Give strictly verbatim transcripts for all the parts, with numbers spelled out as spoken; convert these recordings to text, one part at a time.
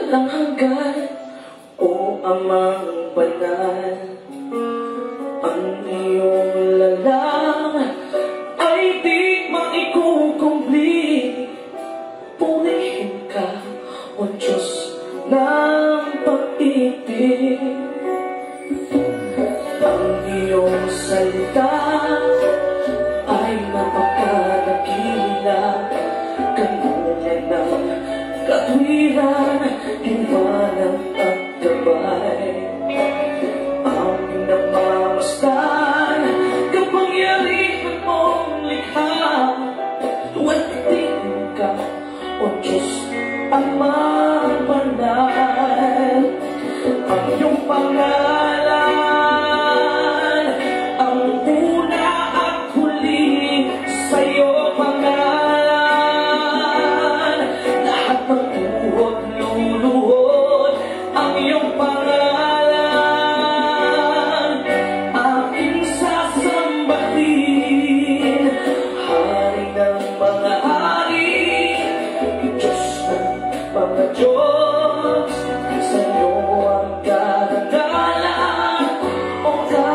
walang hanggan, o Amang banal. Ang iyong lalang ay di maikukumpli. Purihin ka, o Diyos ng pag-ibig. Ang iyong salita ay napakadakila, kanungan ng katwiran, liwanag at gabay. Ang namamastan, kapangyarihan mong likha, luwalhatiin ka, o Diyos Amang banal. Ang iyong pangalan, ang una at huli, sa'yo pangalan. Lahat ng buhok luluhod, ang iyong pangalan, aking sasambahin. Hari ng mga hari, Diyos ng mga Diyos, sa'yo ang karangalan, o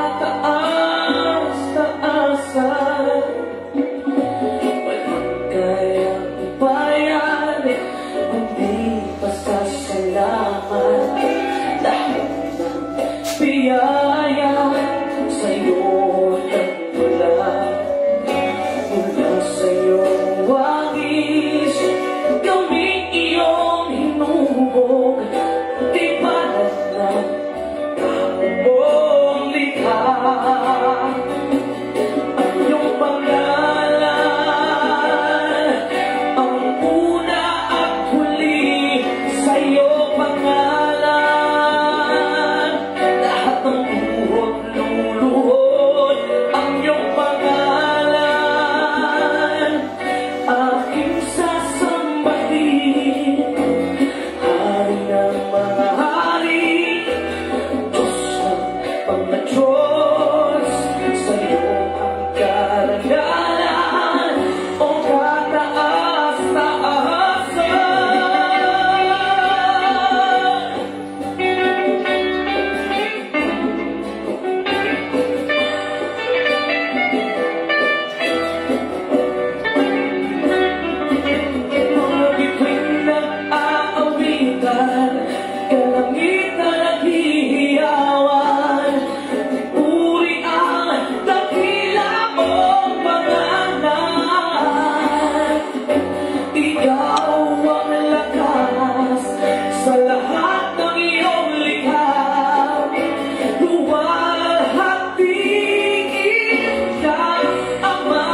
kataas-taasan. Walang kayang bayan, kundi pasasalamat. Lahat ng biyaya sa'yo nagmula. Mula sa'yong wangis, gawing iyong hinubog, di banat ng taong likha. Ang iyong pangalan, ang una at huli, sa'yo pangalan. Lahat ng buhok luluhod, ang iyong pangalan, aking sasambahin. Hari ng mga hari, Diyos ng mga Diyos, sa'yo ang karangalan, o kataas-taasan. Mga bituin nag-aawitan, kalangitan naghihiyawan. Puri ang dakila mong pangalan. Ikaw ang lakas sa lahat ng iyong likha. Luwalhatiin ka, Ama.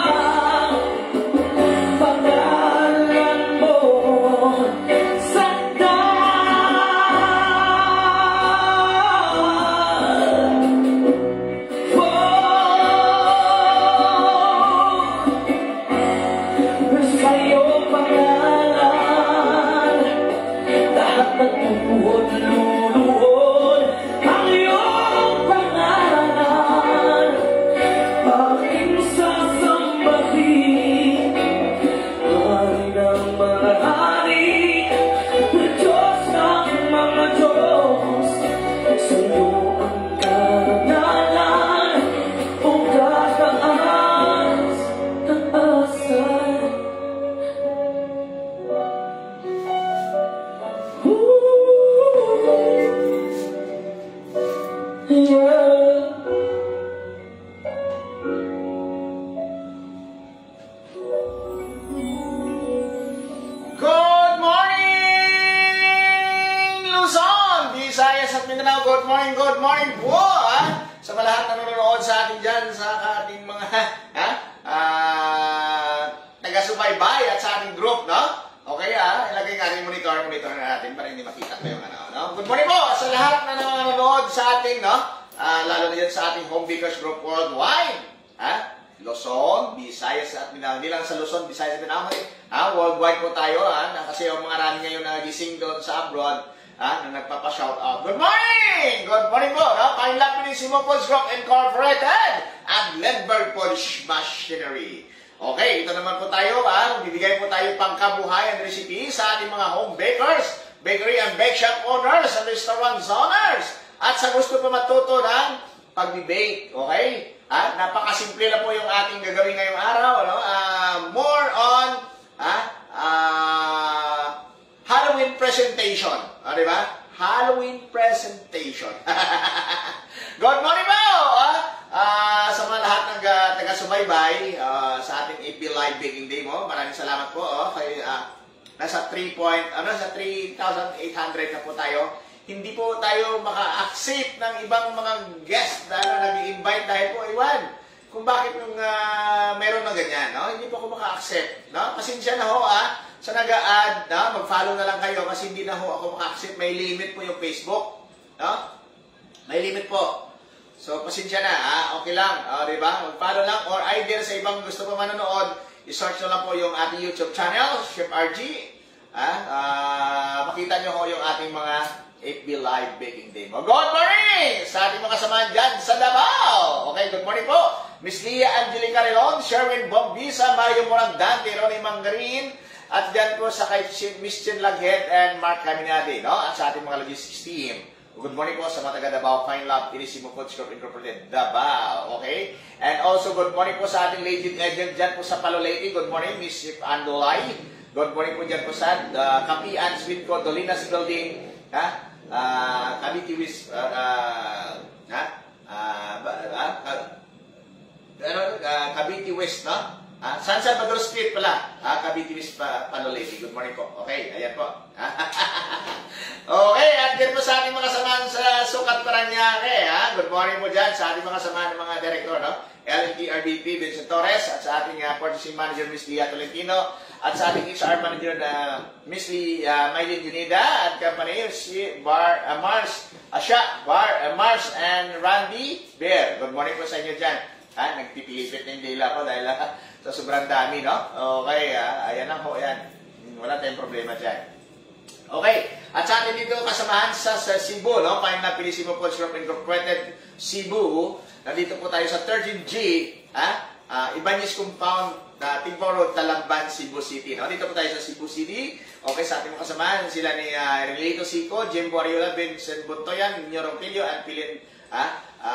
Pangalan mo sandal. Sa'yo pangalan, lahat ng buhod luluhod, ang iyong pangalan, aking sasambahin. Hari ng mga hari, Diyos ng mga Diyos, sa'yo ang karangalan, o kataas-taasan. Yeah. Good morning, Luzon, Visayas at Mindanao. Good morning, good morning po, ha? Sa mga lahat na nanonood sa atin dyan, sa ating mga, ha? Ah, taga-subaybay at sa ating group, no? Okay, ha? Ilagay nga rin monitor, monitor na natin para hindi makita ko yung ano, no? Good morning po sa lahat na nanonood sa atin, no? Ah, lalo na dyan sa ating Home Bakers Group Worldwide, ha? Luzon, Visayas at Mindanao. Hindi lang sa Luzon, Visayas at Mindanao. Ha? Worldwide po tayo, ha? Kasi yung mga rani ngayon na nagising doon sa abroad, ha? Na nagpapa-shoutout. Good morning! Good morning po, no? Kainlap ni Simopods Group Incorporated at Ledberg Polish Machinery. Okay, ito naman po tayo, ha? Bibigay po tayo pangkabuhayan recipe sa ating mga home bakers. bakery and bake shop owners and restaurant owners. At sa gusto pa matuto ng pag-bake, okay? Ah, napakasimple na po yung ating gagawin ngayong araw. Ano? Uh, more on ah, uh, Halloween presentation. Ah, di ba? Halloween presentation. Good morning po! Ah, uh, sa mga lahat ng uh, taga-subaybay uh, sa ating A P Live Baking Day mo, maraming salamat po. Oh, kay, uh, nasa three point, ano, sa three thousand eight hundred na po tayo. Hindi po tayo maka-accept ng ibang mga guest na nag-i-invite dahil po iwan. Kung bakit nung uh, meron na ganyan, no? Hindi po ako maka-accept, no? Pasensya na ho, ah. Sa nag-a-add, no? Mag-follow na lang kayo kasi hindi na ho ako maka-accept. May limit po yung Facebook, no? May limit po. So, pasensya na, ah. Okay lang, oh, di ba? Mag-follow lang or either sa ibang gusto pa manonood, i-search na lang po yung ating YouTube channel, Chef R G. Ah, uh, makita nyo ho yung ating mga F B Live Baking Day mo. Good morning sa ating mga kasamahan dyan sa Davao. Okay, good morning po. Miss Lia Angelica Relon, Sherwin Bombisa, Mario Morandante, Ronnie Mangarin, at dyan po sa kay Miss Chin Laghead and Mark Caminade, no? At sa ating mga logistics team. Good morning po sa mga taga Davao Fine Lab, Irisimo Foods Corp Incorporated, Davao. Okay? And also, good morning po sa ating legend agent dyan po sa Palolete. Good morning, Miss Andolay. Good morning po dyan po sa uh, Kapian, Sweet Co, Dolinas Building, ha? Uh, Cavite West, uh, uh, ha? Uh, uh, uh, ano, uh, Cavite West, no? Uh, San Salvador Street pala, uh, Cavite West pa, Panolete. Good morning po. Okay, ayan po. Okay, at dyan po sa ating mga samahan sa Sukat Paranaque, ha? Good morning po dyan sa ating mga samahan ng mga director, no? L N T R B P, Vincent Torres, at sa ating uh, purchasing manager, Miss Lia Tolentino, at sa ating H R manager na uh, Miss Lee uh, Maylin Unida, at company si Bar, uh, Mars, Asya, Bar, uh, Mars, and Randy Bear. Good morning po sa inyo dyan. Ha? Nagpipilipit na yung dila ko dahil uh, sa sobrang dami, no? Okay, uh, ayan lang po, ayan. Wala tayong problema dyan. Okay, at sa atin dito kasamahan sa, sa Cebu, no? Fine na Pilisimo Foods Corp Incorporated, Cebu. Nandito po tayo sa thirteen G, ha? Uh, Ibanez Compound, uh, Tigbaw Road, Talamban, Cebu City. No? Dito po tayo sa Cebu City. Okay, sa ating mga kasamahan, sila ni uh, Relito Sico, Jim Boriola, Vincent Buntoyan, Nino Rompilio, and Pilin uh,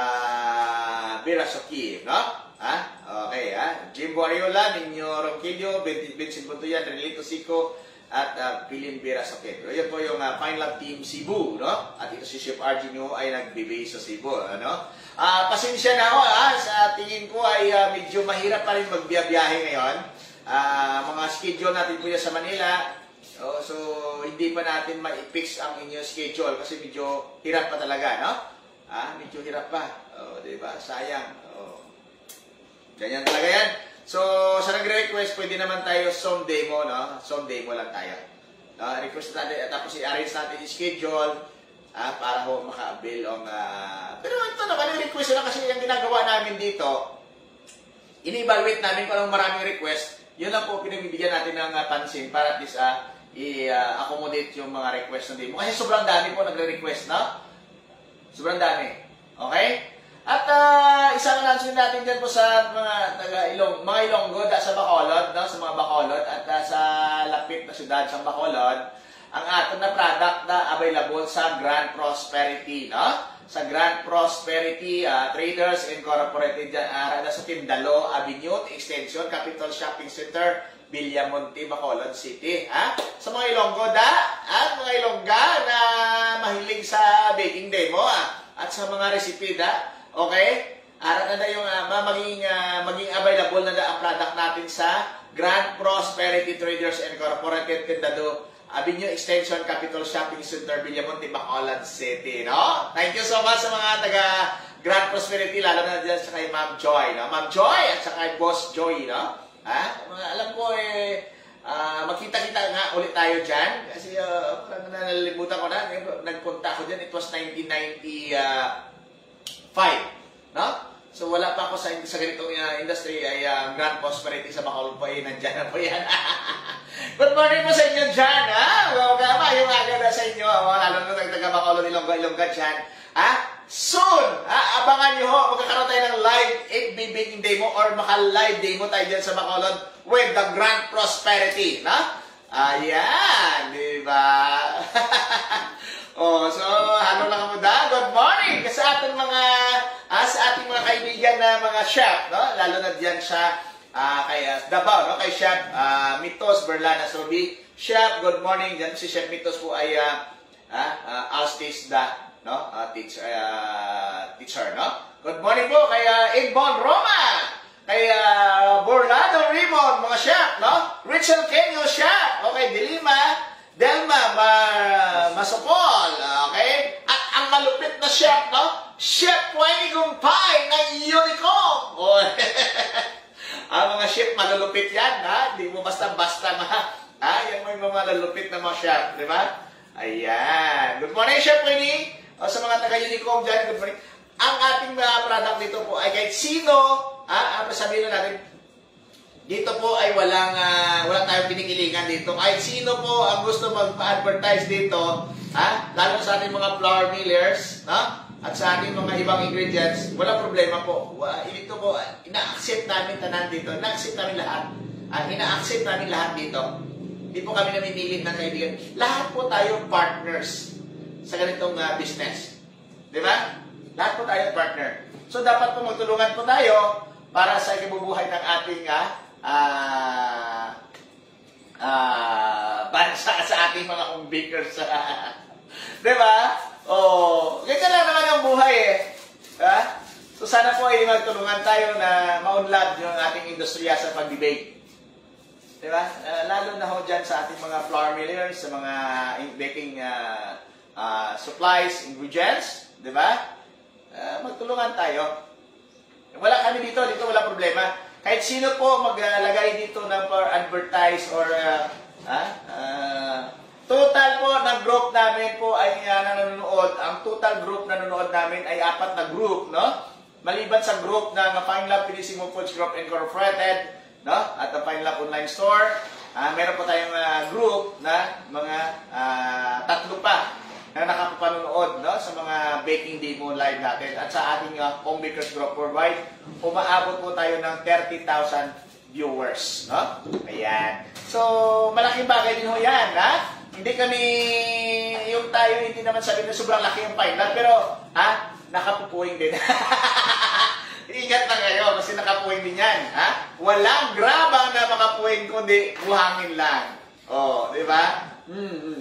uh, Birasoki. No? Ha? Okay, ha? Jim Boriola, Nino Rompilio, Vincent Buntoyan, Relito Sico, at uh, Pilin Birasoki. So, yan po yung uh, Fine Lab Team Cebu. No? At ito si Chef R G nyo ay nag-base sa Cebu. Ano? Uh, pasensya na ako, ah, sa tingin ko ay uh, medyo mahirap pa rin magbiyahe ngayon. Uh, mga schedule natin po yan sa Manila. Oh, so, hindi pa natin ma-fix ang inyong schedule kasi medyo hirap pa talaga, no? Ah, medyo hirap pa. Oh, diba? Sayang. Oh. Ganyan talaga yan. So, sa nagre-request, pwede naman tayo song demo, no? Song demo lang tayo. Uh, request natin, tapos i-arrange natin yung schedule. Ah, para ho maka-avail ang... Uh... Pero ito naman, yung request na kasi yung ginagawa namin dito, ini-evaluate namin kung anong maraming request, yun lang po pinagbibigyan natin ng uh, pansin para at least uh, i-accommodate yung mga request na demo. Kasi sobrang dami po nagre-request, no? Sobrang dami. Okay? At uh, isang announcement natin dyan po sa mga taga-ilong, mga Ilonggo, da, sa Bacolod, no? Sa mga Bacolod, at uh, sa lapit na syudad sa Bacolod, ang aton na product na available sa Grand Prosperity, no? Sa Grand Prosperity uh, Traders Incorporated dyan, uh, sa Tindalo Avenue, Extension, Capital Shopping Center, Villamonte, Bacolod City. Ha? Sa mga Ilonggo da, at mga Ilongga na mahilig sa baking demo, ah, at sa mga recipe da, okay? Aral na na yung uh, maging, uh, maging available na da ang product natin sa Grand Prosperity Traders Incorporated, Tindalo Avenue Extension, Capital Shopping Center, Villamonte, Bacolod City, no? Thank you so much sa mga taga Grand Prosperity, lalo na dyan sa kay Ma'am Joy, no? Ma'am Joy at sa kay Boss Joy, no? Ha? Alam ko, eh, uh, magkita-kita nga ulit tayo dyan. Kasi, uh, parang nalilimutan ko na, nagpunta ako dyan, it was nineteen ninety-five, no? So, wala pa ako sa, sa ganitong uh, industry, ay uh, Grand Prosperity sa Bacolod po, eh, nandyan na po yan. Good morning po sa inyo dyan, ha? Welcome, yung aga na sa inyo, oh, lalo na taga-Bacolod, Ilongga, Ilongga dyan, ha? Soon, ha? Abangan nyo ho, magkakaroon tayo ng live F B Baking Demo or maka-live demo tayo dyan sa Bacolod with the Grand Prosperity, na? Ayan, di ba? Oh, so ano lang mo da? Good morning sa ating mga ah, sa ating mga kaibigan na mga chef, no? Lalo na diyan sa ah, kay uh, Davao, no? Kay Chef ah, Mitos Berlana Sobi. Chef, good morning. Diyan si Chef Mitos po ay uh, ah, uh, Alstis da, no? Uh, teacher, uh, teacher, no? Good morning po kay uh, Igbon Roma. Kay uh, Borlado Raymond, mga chef, no? Richard Kenyo, chef. Okay, Dilima. Delma ma Masopol, okay? At ang malupit na chef, no? Chef Wendy Gumpay ng Unicom. Oh. Ang mga chef malulupit yan, ha? Hindi mo basta-basta, ha? Ha? Yan mo yung mga malulupit na mga chef, di ba? Ayan. Good morning, Chef Wendy. O, sa mga taga-Unicom dyan, good morning. Ang ating mga product dito po ay kahit sino, ha? Ano sabihin na natin? Dito po ay walang uh, walang tayong pinikilingan dito. Kahit sino po ang gusto magpa-advertise dito, ha? Lalo sa ating mga flour millers, no? At sa ating mga ibang ingredients, walang problema po. Uh, ito po, uh, ina-accept namin tanan dito. Ina-accept namin lahat. Uh, ina-accept namin lahat dito. Hindi po kami namimilit ng kaibigan. Lahat po tayo partners sa ganitong uh, business. Di ba? Lahat po tayo partner. So, dapat po magtulungan po tayo para sa ikibubuhay ng ating uh, Ah, uh, uh, para sa, sa ating mga home bakers. Diba? Oh, ganyan lang naman ang buhay eh. Diba? So sana po ay magtulungan tayo na maunlad yung ating industriya sa pag-debate. Diba? Uh, lalo na ho dyan sa ating mga flour millers, sa mga baking uh, uh, supplies, ingredients. Diba? Uh, magtulungan tayo. Wala kami dito, dito wala problema. Kahit sino po maglagay dito ng for advertise or uh, uh, uh, total po ng group namin po ay uh, nanonood. Ang total group na nanonood namin ay apat na group, no? Maliban sa group ng Fine Lab Finissimo Foods Group Incorporated, no? At the Fine Lab Online Store, uh, meron po tayong uh, group na mga uh, tatlo pa na nakapanood, no, sa mga baking demo live natin. At sa ating uh, Home Bakers Group Worldwide, umaabot po tayo ng thirty thousand viewers, no? Ayan. So, malaking bagay din ho yan, ha? Hindi kami, yung tayo, hindi naman sabihin na sobrang laki yung Fine Lab, pero, ha? Nakapupuwing din. Ingat lang kayo, kasi nakapuwing din yan, ha? Walang grabang na makapuwing, kundi buhangin lang. Oh, di ba? Mm-hmm.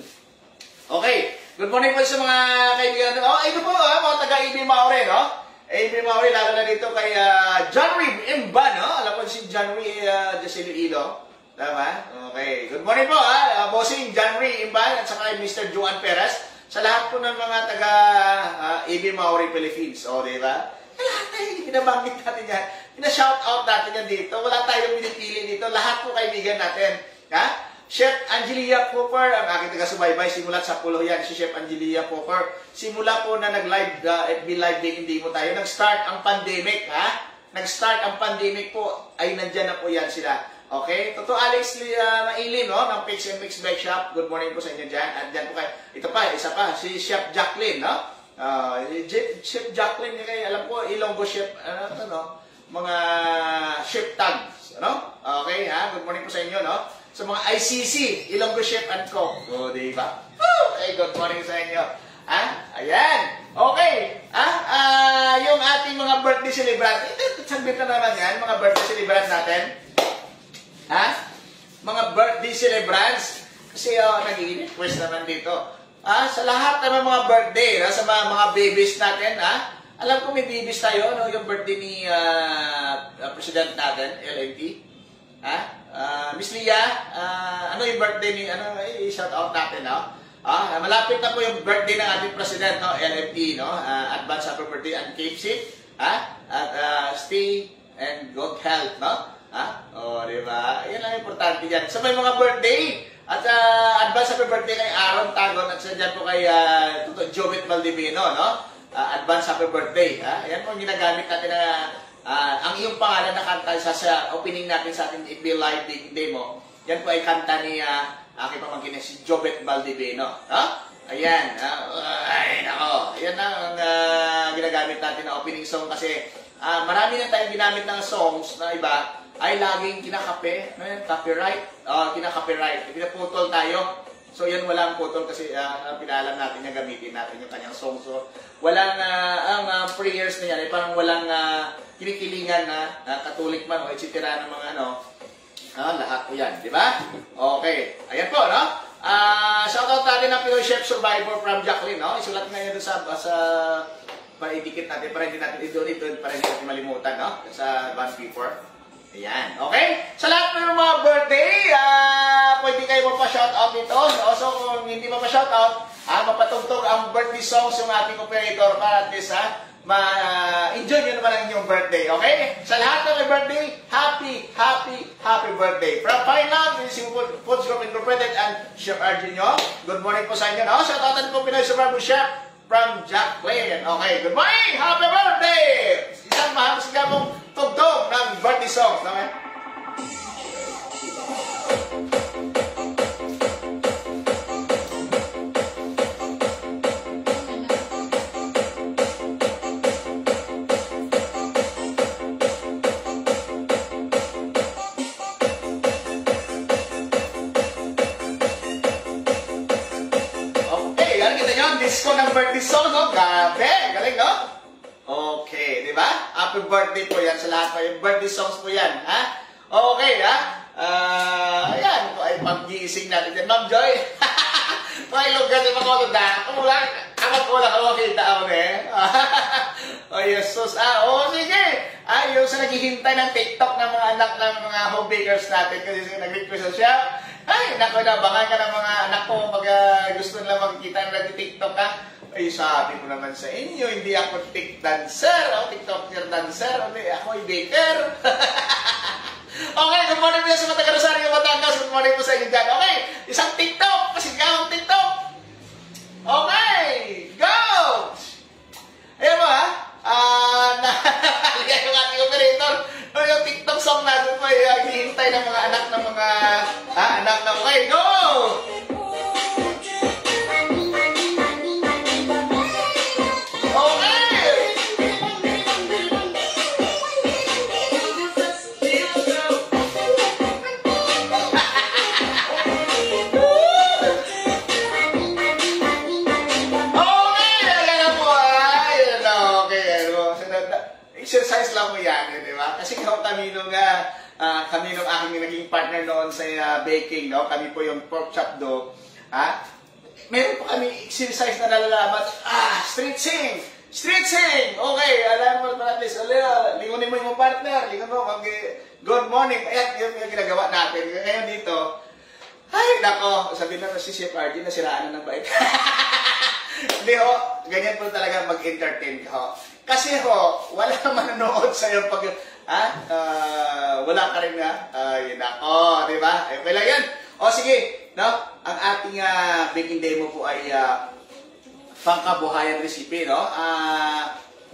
Okay. Good morning po sa mga kaibigan. Oh, ito po, ha, mga taga-A B Maure, no? A B Maure, lalo na dito kay uh, John Reed Imba, no? Alam po si John Reed uh, Jacelio Ilo. Tama? Okay. Good morning po, ha? Uh, bossing John Reed Imba at saka kay Mister Joan Perez. Sa lahat po ng mga taga uh, A B Maure Philippines. O, oh, di ba? Lahat tayo, pinabanggit natin yan. Pina-shout out natin yan dito. Wala tayong pinipili dito. Lahat po kaibigan natin. Ha? Chef Angelia Popper, ang aking taga-subaybay, simulat sa pulo yan, si Chef Angelia Popper. Simula po na nag-live, uh, F B live day, hindi mo tayo. Nag-start ang pandemic, ha? Nag-start ang pandemic po, ay nandyan na po yan sila. Okay? Totoo Alex uh, Mailim, no? Ng Pix and Mix Bake Shop. Good morning po sa inyo dyan. At dyan po kayo. Ito pa, isa pa, si Chef Jacqueline, no? Uh, Chef Jacqueline, kay, alam po, Ilonggo Chef, ano ito, no? Mga chef tags, ano? Okay, ha? Good morning po sa inyo, no? Sa mga I C C, Ilonggo Chef and Co. O, di ba? Okay, good morning sa inyo. Ha? Ayan. Okay. Ha? Uh, yung ating mga birthday celebrant. Ito, sagbit na naman yan, mga birthday celebrant natin. Ha? Mga birthday celebrants. Kasi uh, nagiging request naman dito. Ha? Sa lahat ng mga birthday, ha? Sa mga, mga babies natin, ha? Alam ko may babies tayo, no? Yung birthday ni uh, uh, President natin, L M T. Ha? Uh, Miss Lia, uh, ano yung birthday ni, ano, eh, shout out natin, no? Ah, malapit na po yung birthday ng ating president, no? L M T, no? Uh, advance happy birthday and keep safe, ha? At uh, stay and good health, no? Ha? O, oh, di ba? Yan lang importante yan. So, may mga birthday, at uh, advance happy birthday kay Aaron Tagon, at sa dyan po kay uh, Jovit Valdivino, no? Uh, advance happy birthday, ha? Yan po yung ginagamit natin na Uh, ang iyong pangalan na kanta sa, sa opening natin sa ating F B Live demo, yan po ay kanta ni uh, aking pamangkin na si Jobet Valdivino. No? Ayan. Uh, ay, nako. Ayan na ang uh, ginagamit natin na opening song kasi uh, marami na tayong ginamit ng songs na iba ay laging kinakape, no? Copyright, uh, kinaka-copyright. Pinaputol tayo. So yun, walang putol kasi uh, pinalam natin yung gamitin natin yung kanyang song. So walang, uh, ang uh, prayers na yan, ay parang walang uh, kinikilingan na uh, katulik man o et cetera ng mga ano, uh, lahat po yan, di ba? Okay, ayan po, no? Uh, shoutout natin ng Pinoy Chef Survivor from Jacqueline, no? Isulat nga yun sa, sa para idikit natin, para hindi natin i-donate, para hindi natin malimutan, no? Sa one paper. Ayan, okay? Sa lahat ng mga birthday, uh, pwede kayo mapa-shoutout nito. Also, kung hindi mapa-shoutout, ah, mapatugtog ang birthday songs yung ating operator para at least, ha, ma-enjoy nyo naman ang inyong birthday, okay? Sa lahat ng may birthday, happy, happy, happy birthday. From Finland, this is Foods Group Incorporated and Chef Arjunio. Good morning po sa inyo, no? Shoutoutan po Pinoy Survivor Chef from Jacqueline. Okay, good morning! Happy birthday! Isang mahapasga mong tugtog ng birthday songs, no? Eh? Disco ng birthday song, no? Grabe! Galing, no? Okay, di ba? Happy birthday po yan sa lahat po. Yung birthday songs po yan, ha? Okay, ha? Uh, ayan, ito ay pag-giising natin dyan. Ma'am Joy, pakilog ka sa mga kutuda. Ako lang, amat ko lang ako makita ako, eh. Oh, Jesus. Ah, oh, sige. Ah, yung sa naghihintay ng TikTok ng mga anak ng mga home bakers natin kasi nag-request siya. Ay, naku, nabangan ka ng mga anak ko pag uh, gusto nila makikita na nag-TikTok ka. Ay, sabi ko naman sa inyo, hindi ako tik dancer, o TikToker dancer, hindi ako ay baker. Okay, good morning po sa mga taga-Rosario, Batangas. Good morning po sa inyo dyan. Okay, isang TikTok, pasigawang TikTok. Okay, go! Ayan mo ha, ah, naligay yung ating operator. O yung TikTok song natin po, yung hihintay ng mga anak ng mga, ha, anak na, okay, go! Exercise lang mo yan, di ba? Kasi kami nung, uh, uh, kami nung aking naging partner noon sa uh, baking, no? Kami po yung pork chop dough. Ha? Meron po kami exercise na nalalaman. Ah, stretching! Stretching! Okay, alam mo at least, alin, lingunin mo yung partner, lingunin mo, okay, good morning. Ayan, yun yung ginagawa natin. Ngayon dito, ay, nako, sabihin na si Chef Arjun, nasiraan na ng bait. Hindi ho, ganyan po talaga mag-entertain ka ho. Kasi ho, wala manonood sa'yo pag, ha? Uh, wala ka rin na, ay, uh, nako, di ba? Ay, okay lang yan. O, sige, no? Ang ating uh, baking demo po ay uh, pangkabuhayan recipe, no? Ah,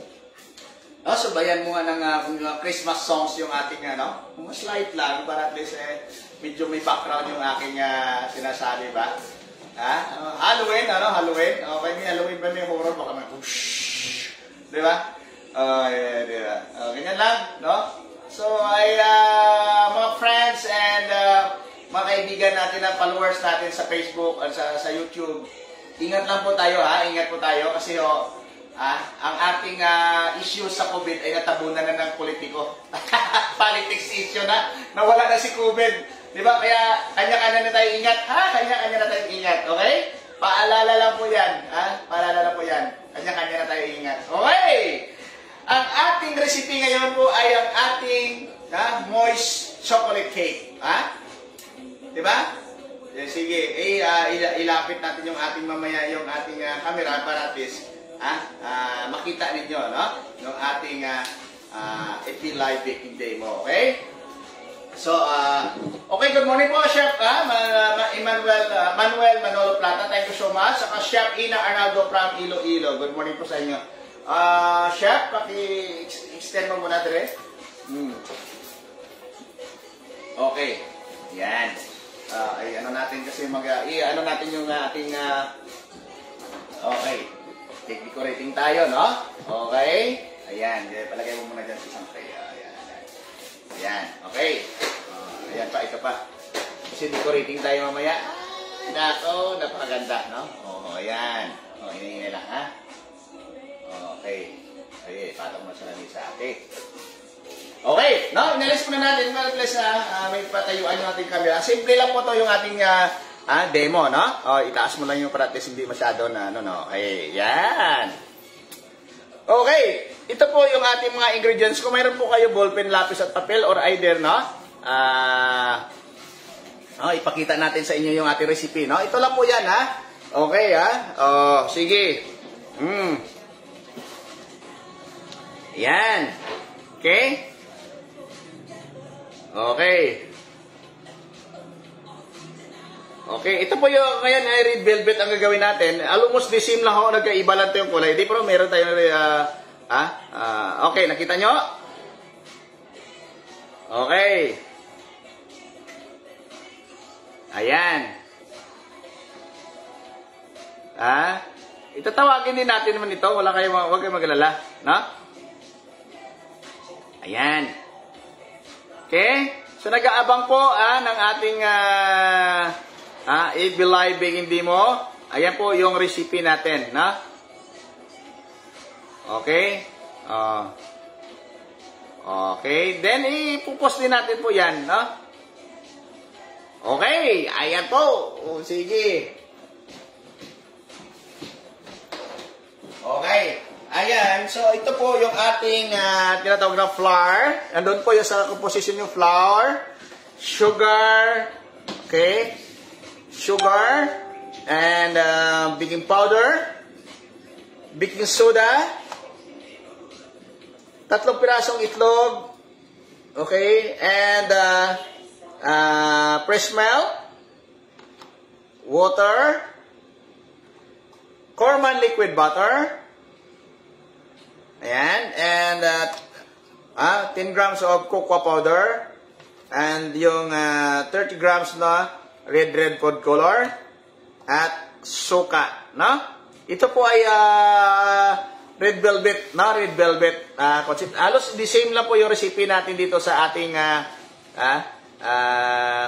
uh, no, subayan mo nga ng uh, Christmas songs yung ating, ano? Uh, slight lang, para at least, eh, medyo may background yung aking uh, sinasabi ba? Ha? Uh, Halloween, ano? Halloween? Okay, may Halloween ba may horror? Baka may whoosh! Di ba? Oh, yeah, di ba? Oh, ganyan lang, no? So, ay, uh, mga friends and uh, mga kaibigan natin na followers natin sa Facebook at sa, sa YouTube, ingat lang po tayo, ha? Ingat po tayo kasi, oh, ah, ang ating uh, issue sa COVID ay natabunan na ng politiko. Politics issue na. Nawala na si COVID. Di ba? Kaya, kanya-kanya na tayo ingat, ha? Kanya-kanya na tayo ingat, okay? Paalala lang po yan, ha? Paalala lang po yan. Kanya-kanya na tayo ingat. Okay! Ang ating recipe ngayon po ay ang ating ha, moist chocolate cake. Ha? Diba? Sige, eh, uh, ilapit natin yung ating mamaya, yung ating uh, camera para at least ha, uh, makita ninyo, no? Yung ating uh, uh, F B Live Baking Demo. Okay? So, uh, okay, good morning po, Chef uh, Emmanuel, uh, Manuel Manolo Plata. Thank you so much. Saka Chef Ina Arnaldo from Iloilo. Good morning po sa inyo. Uh, Chef, paki-extend mo muna dire. Hmm. Okay. Yan. Uh, ay, ano natin kasi mag... Uh, ano natin yung uh, ating... Uh, okay. Decorating tayo, no? Okay. Ayan. Palagay mo muna dyan sa isang tray. Ayan. Ayan. Okay. Uh, ayan pa, ito pa. Kasi decorating tayo mamaya. Nako, napakaganda, no? Oo, ayan. O, hinihingay lang, ha? Okay. Okay, patong mo sa lamisa. Okay. Okay, no? Inalis muna natin, mga plus, ha? Uh, may patayuan yung ating camera. Simple lang po to yung ating uh, uh, demo, no? O, itaas mo lang yung practice, hindi masyado na, ano, no? Okay, yan. Okay, ito po yung ating mga ingredients. Kung mayroon po kayo ballpen, lapis at papel, or either, no? Ah... Uh, Oh, ipakita natin sa inyo yung ating recipe, no? Ito lang po yan, ha? Okay, ha? Oh, sige. Mm. Yan. Okay? Okay. Okay, ito po yung, ngayon ay red velvet ang gagawin natin. Almost the same lang ako, nagkaiba lang ito yung kulay. Di, pero meron tayong, uh, ah, uh, okay, nakita nyo? Okay. Ayan. Ah, itatawagin din natin naman ito. Wala kayo, wag kayong magalala, no? Ayan. Okay? So nag-aabang po ah, ng ating ah, ah, i-live baking demo. Ayan po yung recipe natin, no? Okay? Uh, okay. Then ipupost din natin po yan, no? Okay, ayan po. O, sige. Okay. Ayan. So, ito po yung ating uh, tinatawag na flour. Nandun po yung sa composition yung flour, sugar, okay, sugar, and uh, baking powder, baking soda, tatlong pirasong itlog, okay, and uh, Uh, fresh milk, water, Corman liquid butter, ayan, and uh, uh, ten grams of cocoa powder, and yung uh, thirty grams na red red food color, at suka, no? Ito po ay uh, red velvet, no? Red velvet uh, concept. Halos the same lang po yung recipe natin dito sa ating uh, uh, Uh,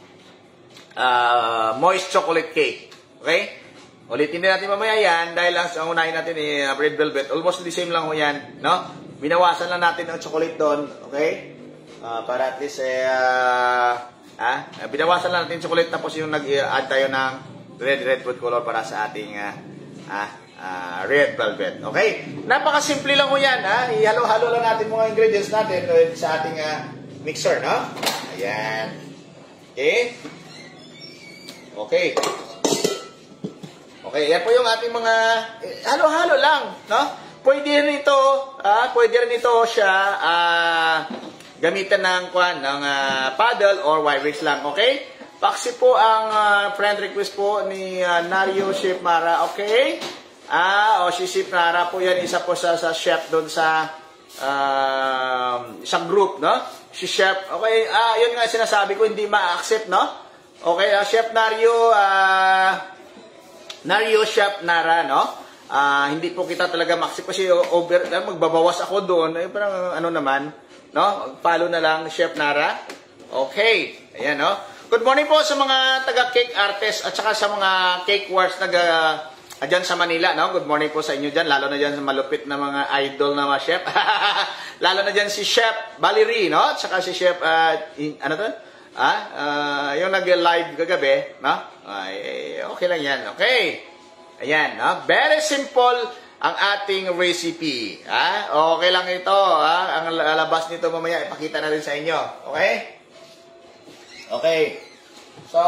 uh, moist chocolate cake. Okay? Ulitin din natin mamaya yan dahil ang, ang unahin natin eh, uh, red velvet. Almost the same lang ho yan. No? Binawasan lang natin ang chocolate doon. Okay? Uh, para at least eh, uh, ah, binawasan lang natin chocolate tapos yung nag-add tayo ng red red food color para sa ating uh, ah, uh, red velvet. Okay? Napakasimple lang ho yan. Ha? Ihalo-halo lang natin mga ingredients natin sa ating uh, mixer. No? Ayan. Okay? Okay. Okay, yan po yung ating mga halo-halo lang, no? Pwede rin ito, ah, pwede rin ito siya ah, gamitan ng kwan ng uh, paddle or wire race lang, okay? Paksi po ang uh, friend request po ni uh, Nario Chef Mara, okay? Ah, o si Chef Mara po yan, isa po sa, sa chef doon sa uh, isang group, no? Si Chef, okay, ah, yun nga sinasabi ko, hindi ma-accept, no? Okay, uh, Chef Nario, uh, Nario Chef Nara, no? Uh, hindi po kita talaga ma-accept kasi over, uh, magbabawas ako doon, eh, parang ano naman, no? Follow na lang, Chef Nara. Okay, ayan, no? Good morning po sa mga taga-cake artist at saka sa mga cake wars na uh, dyan sa Manila, no? Good morning po sa inyo dyan, lalo na dyan sa malupit na mga idol na mga chef. Lalo na dyan si Chef Valerie, no? At saka si Chef, uh, in, ano to? Ah, uh, yung nag-live kagabi, no? Ay, okay lang yan, okay. Ayan, no? Very simple ang ating recipe. Ah? Okay lang ito. Ah? Ang lalabas nito mamaya, ipakita na rin sa inyo. Okay? Okay. So,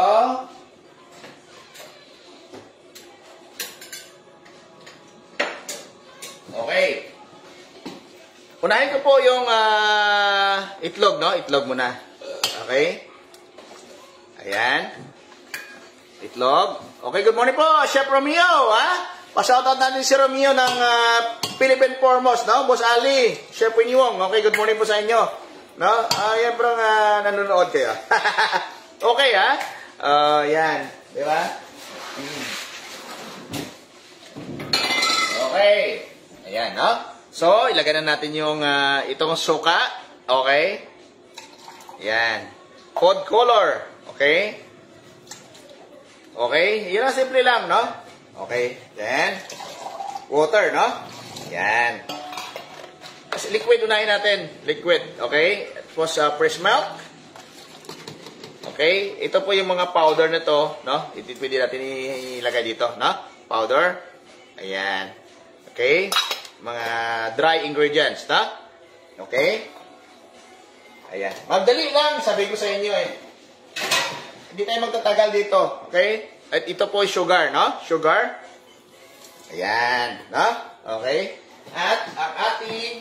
okay. Unahin ko po yung uh, itlog, no? Itlog muna. Okay? Ayan. Itlog. Okay, good morning po, Chef Romeo, ha? Pa-shoutout natin si Romeo ng uh, Philippine Foremost, no? Boss Ali, Chef Winyong. Okay, good morning po sa inyo. No? Ayan, uh, bro, uh, nanonood kayo. Okay, ha? Uh, yan. Di ba? Hmm. Okay. Ayan, no? So, ilagay na natin yung uh, itong suka. Okay? Yan. Food color. Okay? Okay? Yun ang simple lang, no? Okay. Then, water, no? Yan. Kasi liquid unahin natin. Liquid. Okay? Tapos, uh, fresh milk. Okay? Ito po yung mga powder na to, no? Ito pwede natin ilagay dito, no? Powder. Ayan. Okay? Mga dry ingredients, no? Okay? Ayan. Magdali lang, sabi ko sa inyo eh. Hindi tayo magtatagal dito. Okay? At ito po yung sugar, no? Sugar. Ayan. No? Okay? At ang ating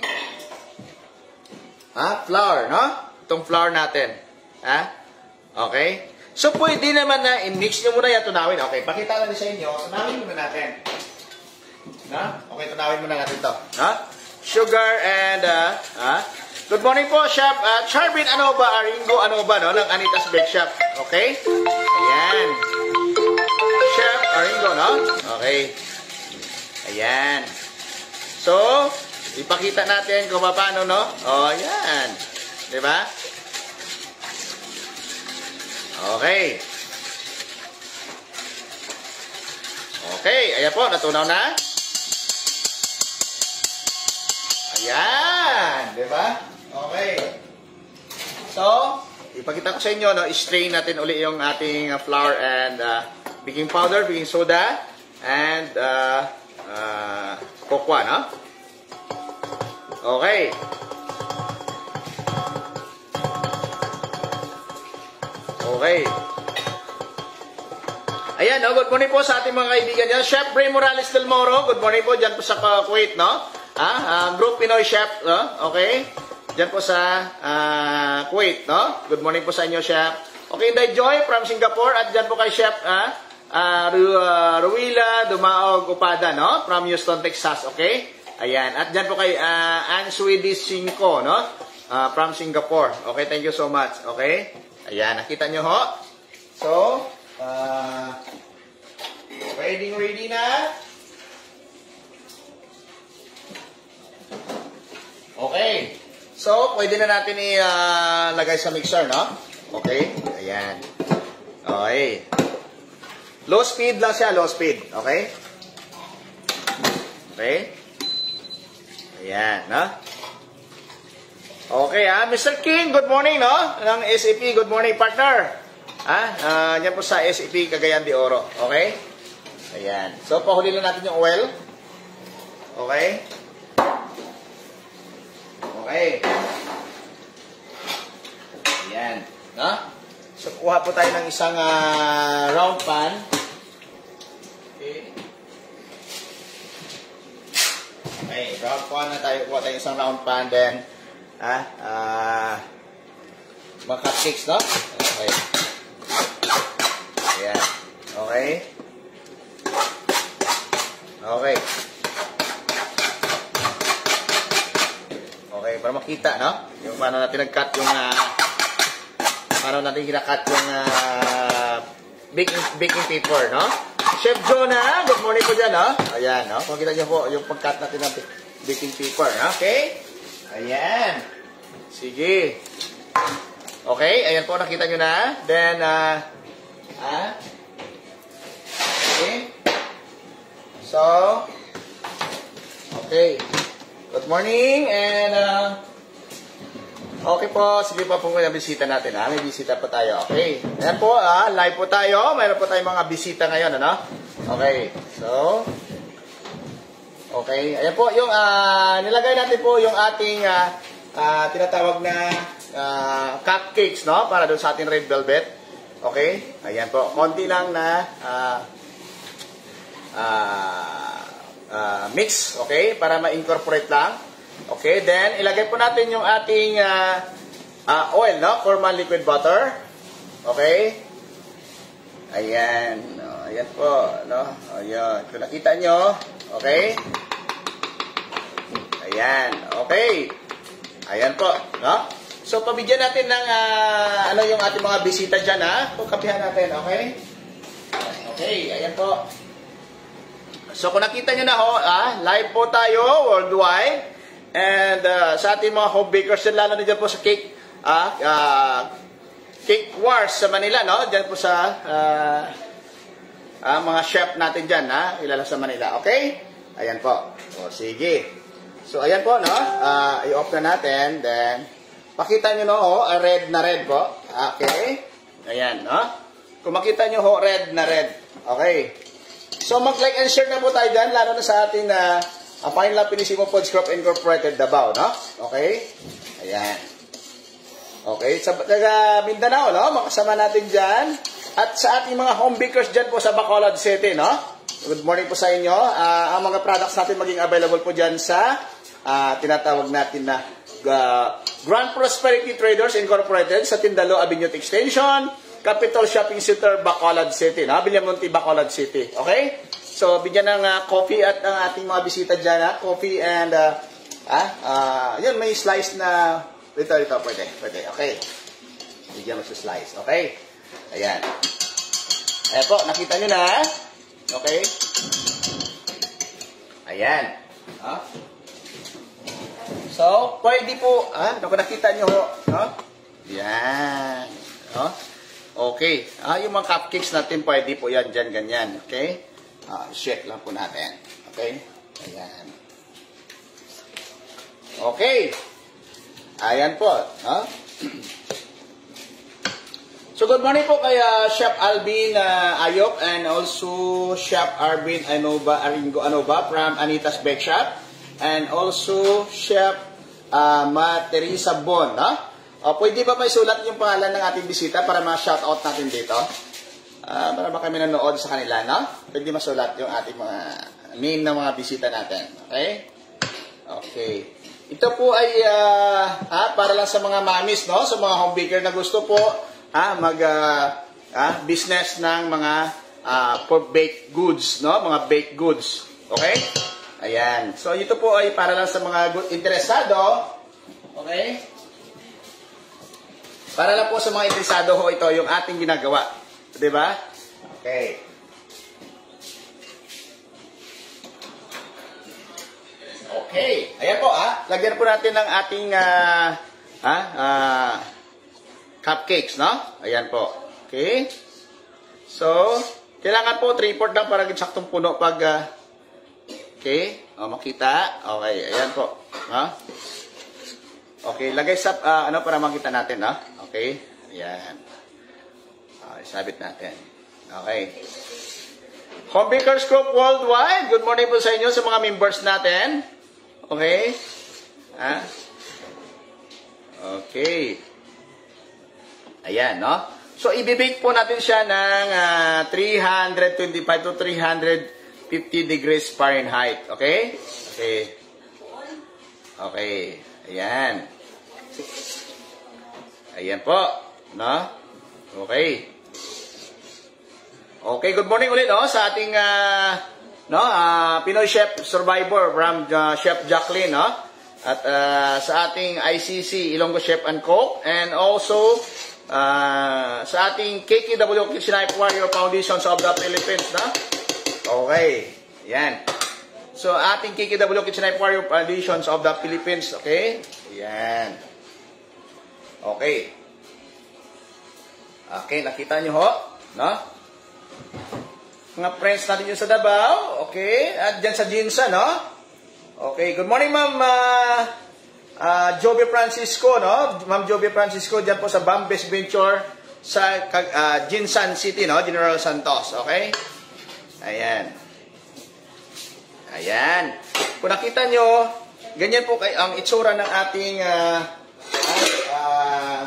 ha? Flour, no? Itong flour natin. Ha? Okay? So, pwede naman na i-mix nyo muna yan, tunawin. Okay, pakita lang sa inyo. Tunawin muna natin. No? Okay, tunawin muna natin ito. No? Sugar and, uh, ha? Good morning po, Chef uh, Charvin Anoba, Aringo Anoba, no? Ng Anita's Bake Shop. Okay? Ayan. Chef Aringo, no? Okay. Ayan. So, ipakita natin kung paano, no? O, ayan. Diba? Okay. Okay, ayan po, natunaw na. Ayan, diba? Okay. So, ipakita ko sa inyo, no, i-strain natin uli yung ating uh, flour and uh, baking powder, baking soda, and uh, uh, cocoa, no? Okay. Okay. Ayan, no, good morning po sa ating mga kaibigan dyan. Chef Bray Morales del Moro, good morning po dyan po sa Kuwait, no? Ah, uh, Group Pinoy Chef, no? Okay. Diyan po sa uh, Kuwait, no? Good morning po sa inyo, Chef. Okay, Inday Joy from Singapore. At diyan po kay Chef uh, uh, Ruila Dumaog Upada, no? From Houston, Texas, okay? Ayan. At diyan po kay uh, Ann Swedish Cinco, no? Uh, from Singapore. Okay, thank you so much. Okay? Ayan, nakita nyo ho? So, uh, ready, ready na? Okay. So, pwede na natin ilagay uh, sa mixer, no? Okay. Ayan. Okay. Low speed lang siya, low speed. Okay? Okay. Ayan, no? Okay, ah. Mister King, good morning, no? Ng S A P, good morning, partner. Ah, uh, yan po sa S A P Cagayan de Oro. Okay? Ayan. So, pahuli lang natin yung oil. Okay? Okay. Ayan. No? So, kuha po tayo ng isang uh, round pan. Okay. Okay, round pan na tayo. Kuha tayo isang round pan. Then, ah, uh, mga cupcakes, no? Okay. Ayan. Okay. Okay. Okay, para makita, no? Yung paano natin nag-cut yung uh, paano natin kina-cut yung uh, baking, baking paper, no? Chef Jonah, good morning po dyan, no? Ayan, no? Kung kita nyo po yung pag-cut natin ng baking paper, no? Okay? Ayan. Sige. Okay, ayan po, nakita nyo na. Then, uh, ah, okay. So, okay. Good morning, and uh, okay po, sige pa po yung bisita natin, ha? May bisita po tayo, okay? Ayan po, ah, live po tayo, mayroon po tayong mga bisita ngayon, ano? Okay, so, okay, ayan po, yung, uh, nilagay natin po yung ating, uh, uh, tinatawag na uh, cupcakes, no? Para doon sa ating red velvet, okay? Ayan po, konti lang na, uh, uh, Uh, mix, okay? Para ma-incorporate lang. Okay, then ilagay po natin yung ating uh, uh, oil, no? Formal liquid butter. Okay? Ayan. No, ayan po, no? Ayan. Kung nakita nyo, okay? Ayan. Okay. Ayan po, no? So, pabigyan natin ng uh, ano yung ating mga bisita dyan, ha? Pagkapihan natin, okay? Okay, ayan po. So, kung nakita nyo na ho, ah, live po tayo worldwide. And uh, sa ating mga home bakers, lalo na dyan po sa cake, ah, uh, Cake Wars sa Manila, no? Dyan po sa uh, ah, mga chef natin dyan, ha? Ilala sa Manila. Okay? Ayan po. O, sige. So, ayan po, no? Uh, i-off na natin. Then, pakita nyo, no? Oh, red na red po. Okay? Ayan, no? Kung makita nyo, ho, red na red. Okay? So, mag-like and share na po tayo dyan, lalo na sa ating na uh, Final Pinissimo Foods Corp Incorporated Davao, no? Okay? Ayan. Okay? Sa taga Mindanao, no? Makasama natin dyan. At sa ating mga home bakers dyan po sa Bacolod City, no? Good morning po sa inyo. Uh, ang mga products natin maging available po dyan sa uh, tinatawag natin na uh, Grand Prosperity Traders Incorporated sa Tindalo Avenue Extension, Capital Shopping Center, Bacolod City, no? Villamonte, Bacolod City. Okay? So, bigyan ng uh, coffee at ang ating mga bisita dyan, ha? Coffee and, uh, ah, uh, yun, may slice na, ito, ito, pwede, pwede, okay. Bigyan mo sa slice, okay? Ayan. Ayan po, nakita nyo na. Okay? Ayan. Ha? So, pwede po, ha? Kung nakita nyo, no? Ayan. No? Okay. Ah, yung mga cupcakes natin, pwede po yan, dyan, ganyan. Okay? Ah, shake lang po natin. Okay? Ayan. Okay. Ayan po. Ha? So, good morning po kay uh, Chef Alvin uh, Ayok and also Chef Arvin Anoba, Aringo Anoba from Anita's Bake Shop and also Chef uh, Ma Teresa Bon. Ha? Uh, pwede ba pa isulat yung pangalan ng ating bisita para ma-shoutout natin dito? Uh, para ba kami nanood sa kanila, no? Pwede masulat yung ating mga name ng mga bisita natin. Okay? Okay. Ito po ay uh, ha, para lang sa mga mamis, no? Sa mga home baker na gusto po Ah, mag uh, ah, business ng mga uh, for baked goods, no? Mga baked goods. Okay? Ayan. So ito po ay para lang sa mga good interesado. Okay? Para lang po sa mga interesado ho ito yung ating ginagawa. 'Di ba? Okay. Okay. Ayan po ah. Lagyan po natin ng ating uh, ah, uh, cupcakes, no? Ayan po. Okay? So, kailangan po three-fourths lang para saktong puno pag uh, okay? O, makita. Okay, ayan po. No? Okay, lagay sa uh, ano para makita natin, no? Okay? Ayan. Okay, sabit natin. Okay. Home Bakers Group Worldwide. Good morning po sa inyo sa mga members natin. Okay? Ah? Okay. Ayan, no? So, i-bake po natin siya ng uh, three twenty-five to three fifty degrees Fahrenheit. Okay? Okay. Okay. Ayan. Ayan po. No? Okay. Okay, good morning ulit, no? Sa ating, uh, no? Uh, Pinoy Chef Survivor from uh, Chef Jacqueline, no? At uh, sa ating I C C, Ilonggo Chef and Cook. And also, Uh, sa ating K K W Kitchen Knife Warrior Foundations of the Philippines, na? Okay. Yan. So, ating K K W Kitchen Knife Warrior Foundations of the Philippines. Okay? Yan. Okay. Okay, nakita nyo ho? No? Mga friends natin yun sa Davao. Okay. At dyan sa Ginza, no? Okay. Good morning, ma'am. Uh, Uh, Joby Francisco, no? Ma'am Joby Francisco, dyan po sa Bambes Venture sa uh, Jinsan City, no? General Santos, okay? Ayan. Ayan. Kung nakita nyo, ganyan po kay ang itsura ng ating uh, uh,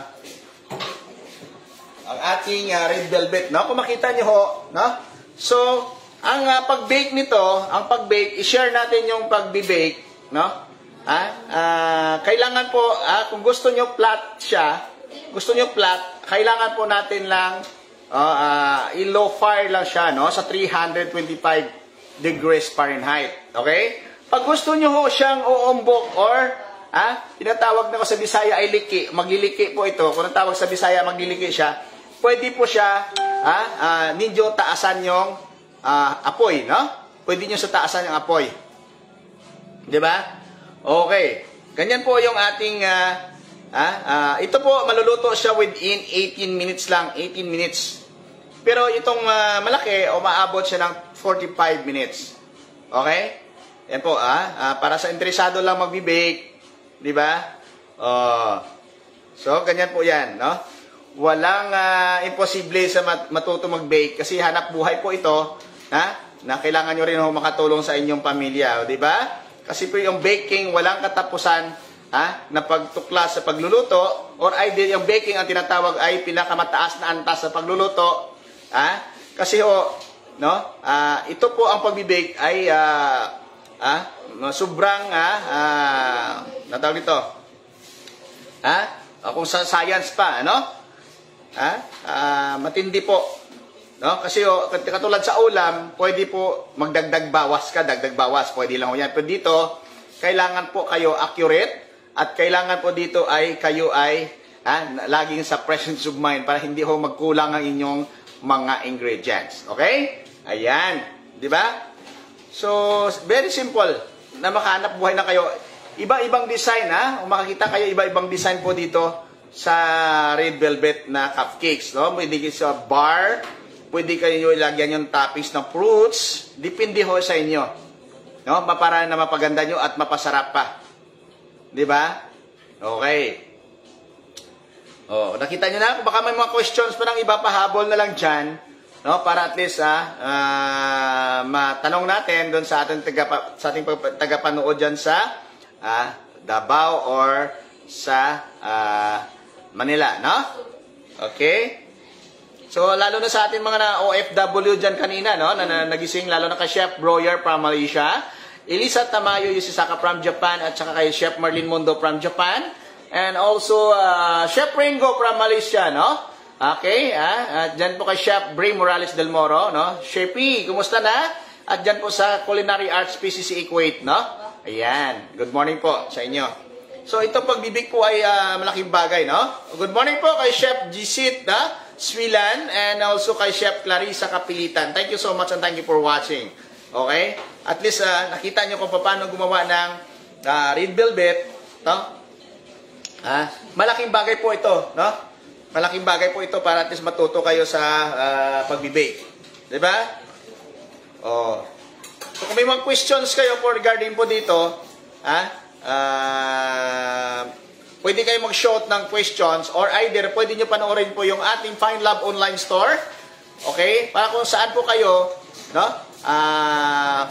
ang ating uh, red velvet, no? Kung makita nyo ho, no? So, ang uh, pag-bake nito, ang pag-bake, i-share natin yung pag-bake, no? Ah, uh, kailangan po, ah, kung gusto nyo flat siya, gusto nyo flat, kailangan po natin lang uh, uh, i-low fire lang siya, no? Sa three twenty-five degrees Fahrenheit. Okay? Pag gusto nyo ho siyang uumbok or ah, tinatawag na ko sa Bisaya ay liki, magliliki po ito. Kung natawag sa Bisaya, magliliki siya. Pwede po siya, ah, uh, ninyo taasan yung uh, apoy, no? Pwede nyo sa taasan yung apoy. 'Di ba? Okay. Ganyan po yung ating, uh, ah, uh, ito po, maluluto siya within eighteen minutes lang. eighteen minutes. Pero itong uh, malaki, umaabot siya ng forty-five minutes. Okay? Yan po, ah. Uh, para sa interesado lang magbi-bake, di ba? Uh, so, ganyan po yan, no? Walang uh, imposible sa mat matuto mag-bake kasi hanap buhay po ito, ha? Na kailangan nyo rin ho makatulong sa inyong pamilya, di ba? Kasi po yung baking, walang katapusan, ha? Na pagtuklas sa pagluluto, or ideal, yung baking ang tinatawag ay pinakamataas na antas sa pagluluto, ha? Kasi ho, no? Uh, ito po ang pag-bake ay uh, Ah, sobrang ah, ah natawag dito. Ah, kung sa science pa, ano? Ah, ah matindi po. No? Kasi oh, katulad sa ulam, pwede po magdagdag bawas ka, dagdag bawas, pwede lang 'yan. Pero dito, kailangan po kayo accurate at kailangan po dito ay kayo ay ah, laging sa presence of mind para hindi ho magkulang ang inyong mga ingredients. Okay? Ayan, 'di ba? So, very simple na makahanap buhay na kayo. Iba-ibang design, ha? Kung makakita kayo, iba-ibang design po dito sa red velvet na cupcakes, no? Pwede kayo sa bar, pwede kayo ilagyan yung toppings ng fruits, depende ho sa inyo. No? Para na mapaganda nyo at mapasarap pa. Di ba? Okay. Oh, nakita nyo na? Baka may mga questions pa ng iba, pahabol na lang dyan. No, para at least ah, uh, matanong natin doon sa ating taga sa ating tagapanood diyan sa ah, Davao or sa ah, Manila, no? Okay? So lalo na sa ating mga na O F W diyan kanina, no, na, na nagising lalo na kay Chef Broyer from Malaysia, Elisa Tamayo Yusisaka from Japan at saka kay Chef Marlene Mundo from Japan, and also uh, Chef Ringo from Malaysia, no? Okay, ah, at dyan po kay Chef Bray Morales del Moro, no? Chef P, kumusta na? At dyan po sa Culinary Arts P C C Equate, no? Ayan, good morning po sa inyo. So, ito pagbibig po ay uh, malaking bagay, no? Good morning po kay Chef Gisit, na? Swilan, and also kay Chef Clarissa Kapilitan. Thank you so much and thank you for watching. Okay? At least, uh, nakita nyo kung paano gumawa ng uh, red velvet, no? Ah, malaking bagay po ito, no? Malaking bagay po ito para at least matuto kayo sa uh, pagbi-bake. Diba? Oh. So, kung may mga questions kayo for regarding po dito, ha? Uh, pwede kayo mag-shoot ng questions or either pwede nyo panoorin po yung ating Find Love online store. Okay? Para kung saan po kayo, no? Uh,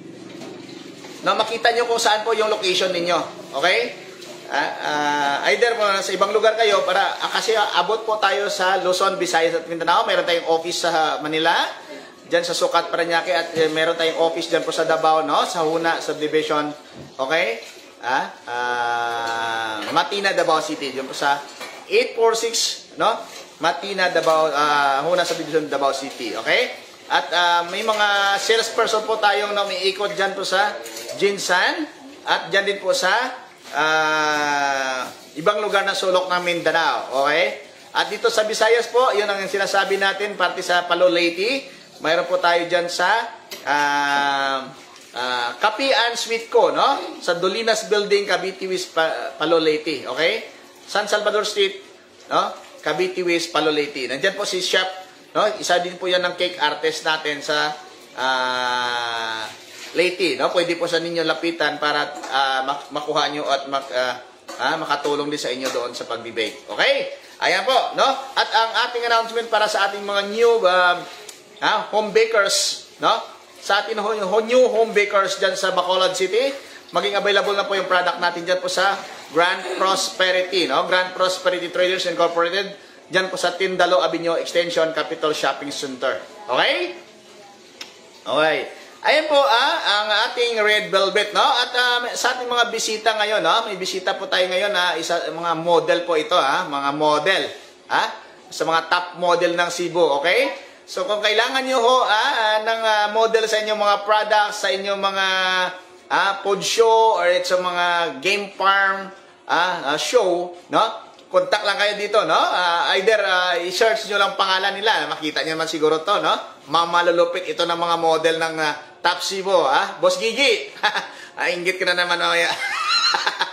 no, makita nyo kung saan po yung location ninyo. Okay? Uh, uh, either po sa ibang lugar kayo para uh, kasi uh, abot po tayo sa Luzon, Visayas at Mindanao. Meron tayong office sa Manila, diyan sa Sucat, Parañaque, at uh, meron tayong office diyan po sa Davao, no, sa Huna subdivision. Okay? Ah, uh, Matina, Davao City, diyan po sa eight four six, no? Matina, Davao, uh, Huna subdivision, Davao City. Okay? At uh, may mga salesperson po tayong na umiikot diyan po sa Jinsan at diyan din po sa Uh, ibang lugar na sulok ng Mindanao. Okay? At dito sa Visayas po, yun ang sinasabi natin, pati sa Palo Leyte. Mayroon po tayo dyan sa uh, uh, Kapian Sweet Co, no? Sa Dolinas Building, Cavite West, pa Palo Leyte. Okay? San Salvador Street, no? Cavite West, Palo Leyte. Nandiyan po si Chef, no? Isa din po yan ng cake artist natin sa uh, Leyte, no? Pwede po sa ninyo lapitan para uh, makuha nyo at mak, uh, uh, makatulong din sa inyo doon sa pagbi-bake. Okay? Ayan po, no? At ang ating announcement para sa ating mga new uh, uh, home bakers, no? Sa ating new home bakers dyan sa Bacolod City, maging available na po yung product natin dyan po sa Grand Prosperity, no? Grand Prosperity Traders Incorporated, dyan po sa Tindalo Avenue Extension Capital Shopping Center. Okay? Okay. Ayan po ah, ang ating red velvet, no? At uh, sa ating mga bisita ngayon, no? May bisita po tayo ngayon na isa mga model po ito, ha? Mga model, ha? Sa mga top model ng Cebu, okay? So kung kailangan niyo ho ah, ng uh, model sa inyong mga products, sa inyong mga ah, food show or sa mga game farm ah, uh, show, no? Contact lang kayo dito, no? Uh, either uh, i-search nyo lang pangalan nila, makita nyo naman siguro to, no? Mamalulupit ito ng mga model ng uh, Top Cebu, ha? Boss Gigi! ah, inggit ka na naman, mamaya.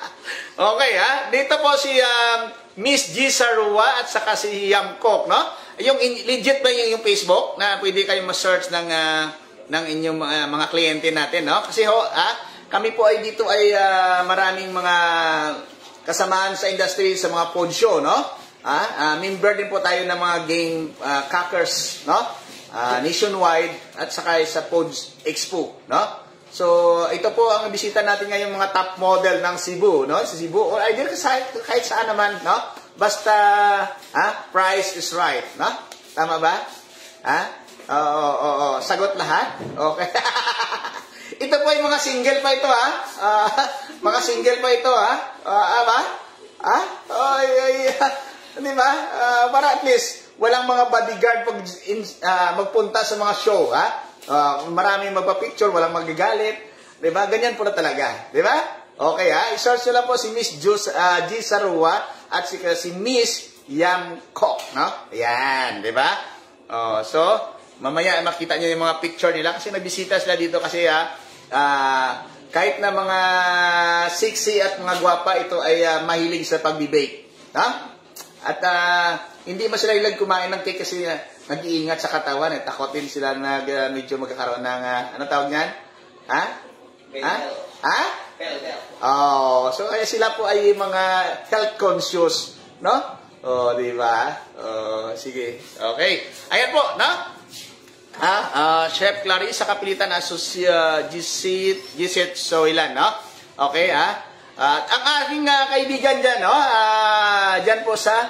Okay, ha? Dito po si um, Miss G. Sarua at saka si Yam Kok, no? Yung in, legit ba yung, yung Facebook na pwede kayong ma-search ng uh, ng inyong uh, mga kliyente natin, no? Kasi ho, ah, kami po ay dito ay uh, maraming mga kasamaan sa industry sa mga pod show, no? Ah, uh, member din po tayo ng mga game uh, Cackers, no? Uh, nationwide at saka sa Pods Expo, no? So, ito po ang bisita natin ngayon mga top model ng Cebu, no? Sa Cebu or either kahit, kahit saan naman, no? Basta ah, price is right, no? Tama ba? Ha? Oo, oo, oo. Sagot lahat? Okay. Ito po yung mga single pa ito, ha? Uh, mga single pa ito, ha? Uh, ah, ba? Ha? Ay, ay, di ba? Uh, para at least, walang mga bodyguard pag in, uh, magpunta sa mga show, ha? Uh, maraming magpa-picture, walang magagalit. Di ba? Ganyan po na talaga. Di ba? Okay, ha? I-search nyo lang po si Miss Jus, uh, G. Sarua at si, si Miss Yam Kok, no? Ayan, di ba? Oh, so, mamaya makita nyo yung mga picture nila kasi nabisita sila dito kasi, ha? Uh, kahit na mga sexy at mga gwapa, ito ay uh, mahilig sa pag-bake. Ha? At uh, hindi man sila ilag kumain ng cake kasi uh, nag-iingat sa katawan. Eh. Takotin sila na uh, medyo magkakaroon ng, uh, ano tawag niyan? Ha? Ha? Ha? Oh, so kaya sila po ay mga health conscious, no? Oh, di ba? Oh, sige. Okay. Ayan po, no? Ah, uh, Chef Clarissa Kapilitan Associate Gisit Soilan, no? Okay, ha? At ang aking uh, kaibigan dyan, no? Uh, dyan po sa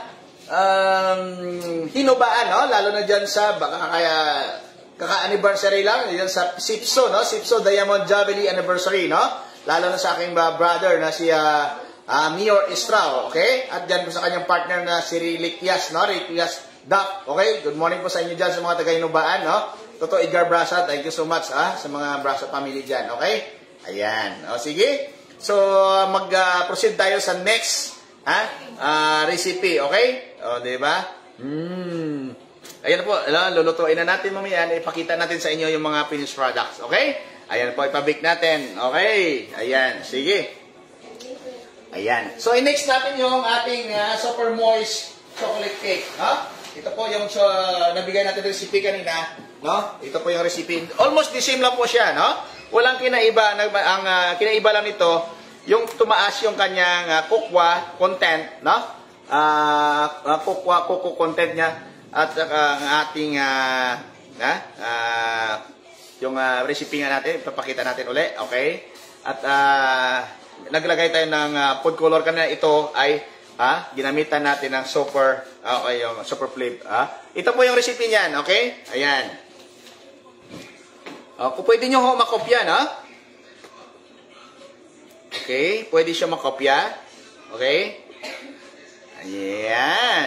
um, Hinubaan, no? Lalo na dyan sa, baka kaya, kaka-anniversary lang, dyan sa Sipso, no? Sipso Diamond Jubilee Anniversary, no? Lalo na sa aking uh, brother na si uh, uh, Mior Estrao, okay? At dyan po sa kanyang partner na si Rikias, no? Rikias Duck, okay? Good morning po sa inyo dyan sa mga taga-Hinubaan, no? Totoo, Edgar Brasa, thank you so much, ah, sa mga Brasa family dyan, okay? Ayan, o sige. So, mag-proceed uh, tayo sa next ha? Uh, recipe, okay? O, di ba? Mm. Ayan po, lulutuin na natin mamaya. Ipakita natin sa inyo yung mga finished products, okay? Ayan po, ipabake natin. Okay, ayan, sige. Ayan. So, next natin yung ating uh, super moist chocolate cake, no? Ito po yung uh, nabigay natin recipe kanina, no? Ito po yung recipe. Almost the same lang po siya, no? Walang kinaiba. Ang uh, kinaiba lang nito, yung tumaas yung kanyang uh, kukwa content, no? Uh, uh, kukwa, kuku content niya at uh, ang ating uh, uh, uh, yung uh, recipe nga natin, ipapakita natin uli, okay? At uh, naglagay tayo ng uh, food color kanina. Ito ay Ah, ginamitan natin ng super, okay, yung super flip. Ah. Ito po yung recipe niyan, okay? Ayan. Oh, kung pwede nyo ho makopya, no? Okay, pwede siya makopya. Okay? Ayan.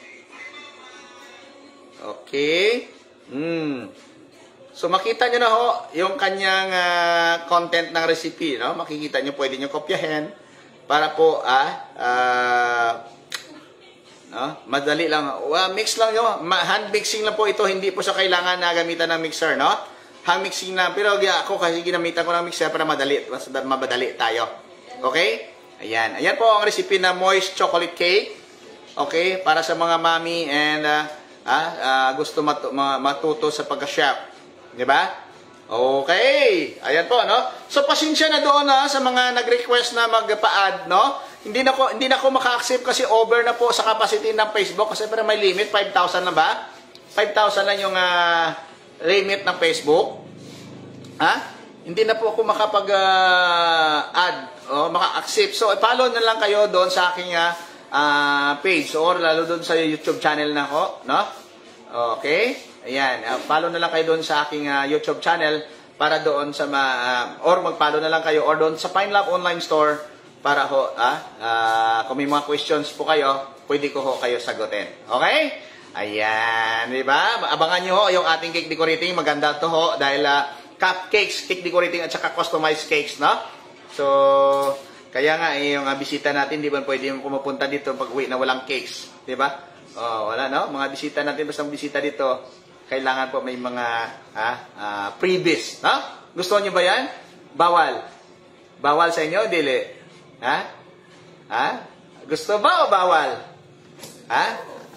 Okay. Hmm. So, makita nyo na ho yung kanyang uh, content ng recipe, no? Makikita nyo, pwede nyo kopyahin. Para po, ah, ah, no? Madali lang. Uh, mix lang yun. Hand mixing lang po ito. Hindi po siya kailangan na gamitan ng mixer, no? Hand mixing lang. Pero yeah, ako kasi ginamitan ko ng mixer para madali. Mas mabadali tayo. Okay? Ayan. Ayan po ang recipe na moist chocolate cake. Okay? Para sa mga mami and uh, ah, uh, gusto matu matuto sa pagka-chef. Diba? Okay. Ayan po, no? So, pasensya na doon, ha, sa mga nag-request na magpa-add, no? Hindi na ko, hindi na ko maka-accept kasi over na po sa capacity ng Facebook kasi pero may limit, five thousand na ba? five thousand lang yung uh, limit ng Facebook. Ha? Hindi na po ako makapag-add uh, o maka-accept. So, follow na lang kayo doon sa aking uh, page or lalo doon sa YouTube channel na ko, no? Okay? Ayan, uh, follow na lang kayo doon sa aking uh, YouTube channel para doon sa ma, uh, or mag-follow na lang kayo or doon sa Pine Love Online Store para ho, ah, uh, kung may mga questions po kayo, pwede ko ho kayo sagutin. Okay? Ayan, di ba? Abangan nyo ho yung ating cake decorating. Maganda to ho dahil uh, cupcakes, cake decorating at saka customized cakes, no? So, kaya nga, eh, yung uh, bisita natin, di ba pwede yung pumupunta dito pag uwi na walang cakes, di ba? Oh, wala, no? Mga bisita natin, basta bisita dito, kailangan po may mga ah, ah, freebies, no? Gusto niyo ba yan? Bawal. Bawal sa inyo, dili. Ha? Ha? Gusto ba o bawal? Ha?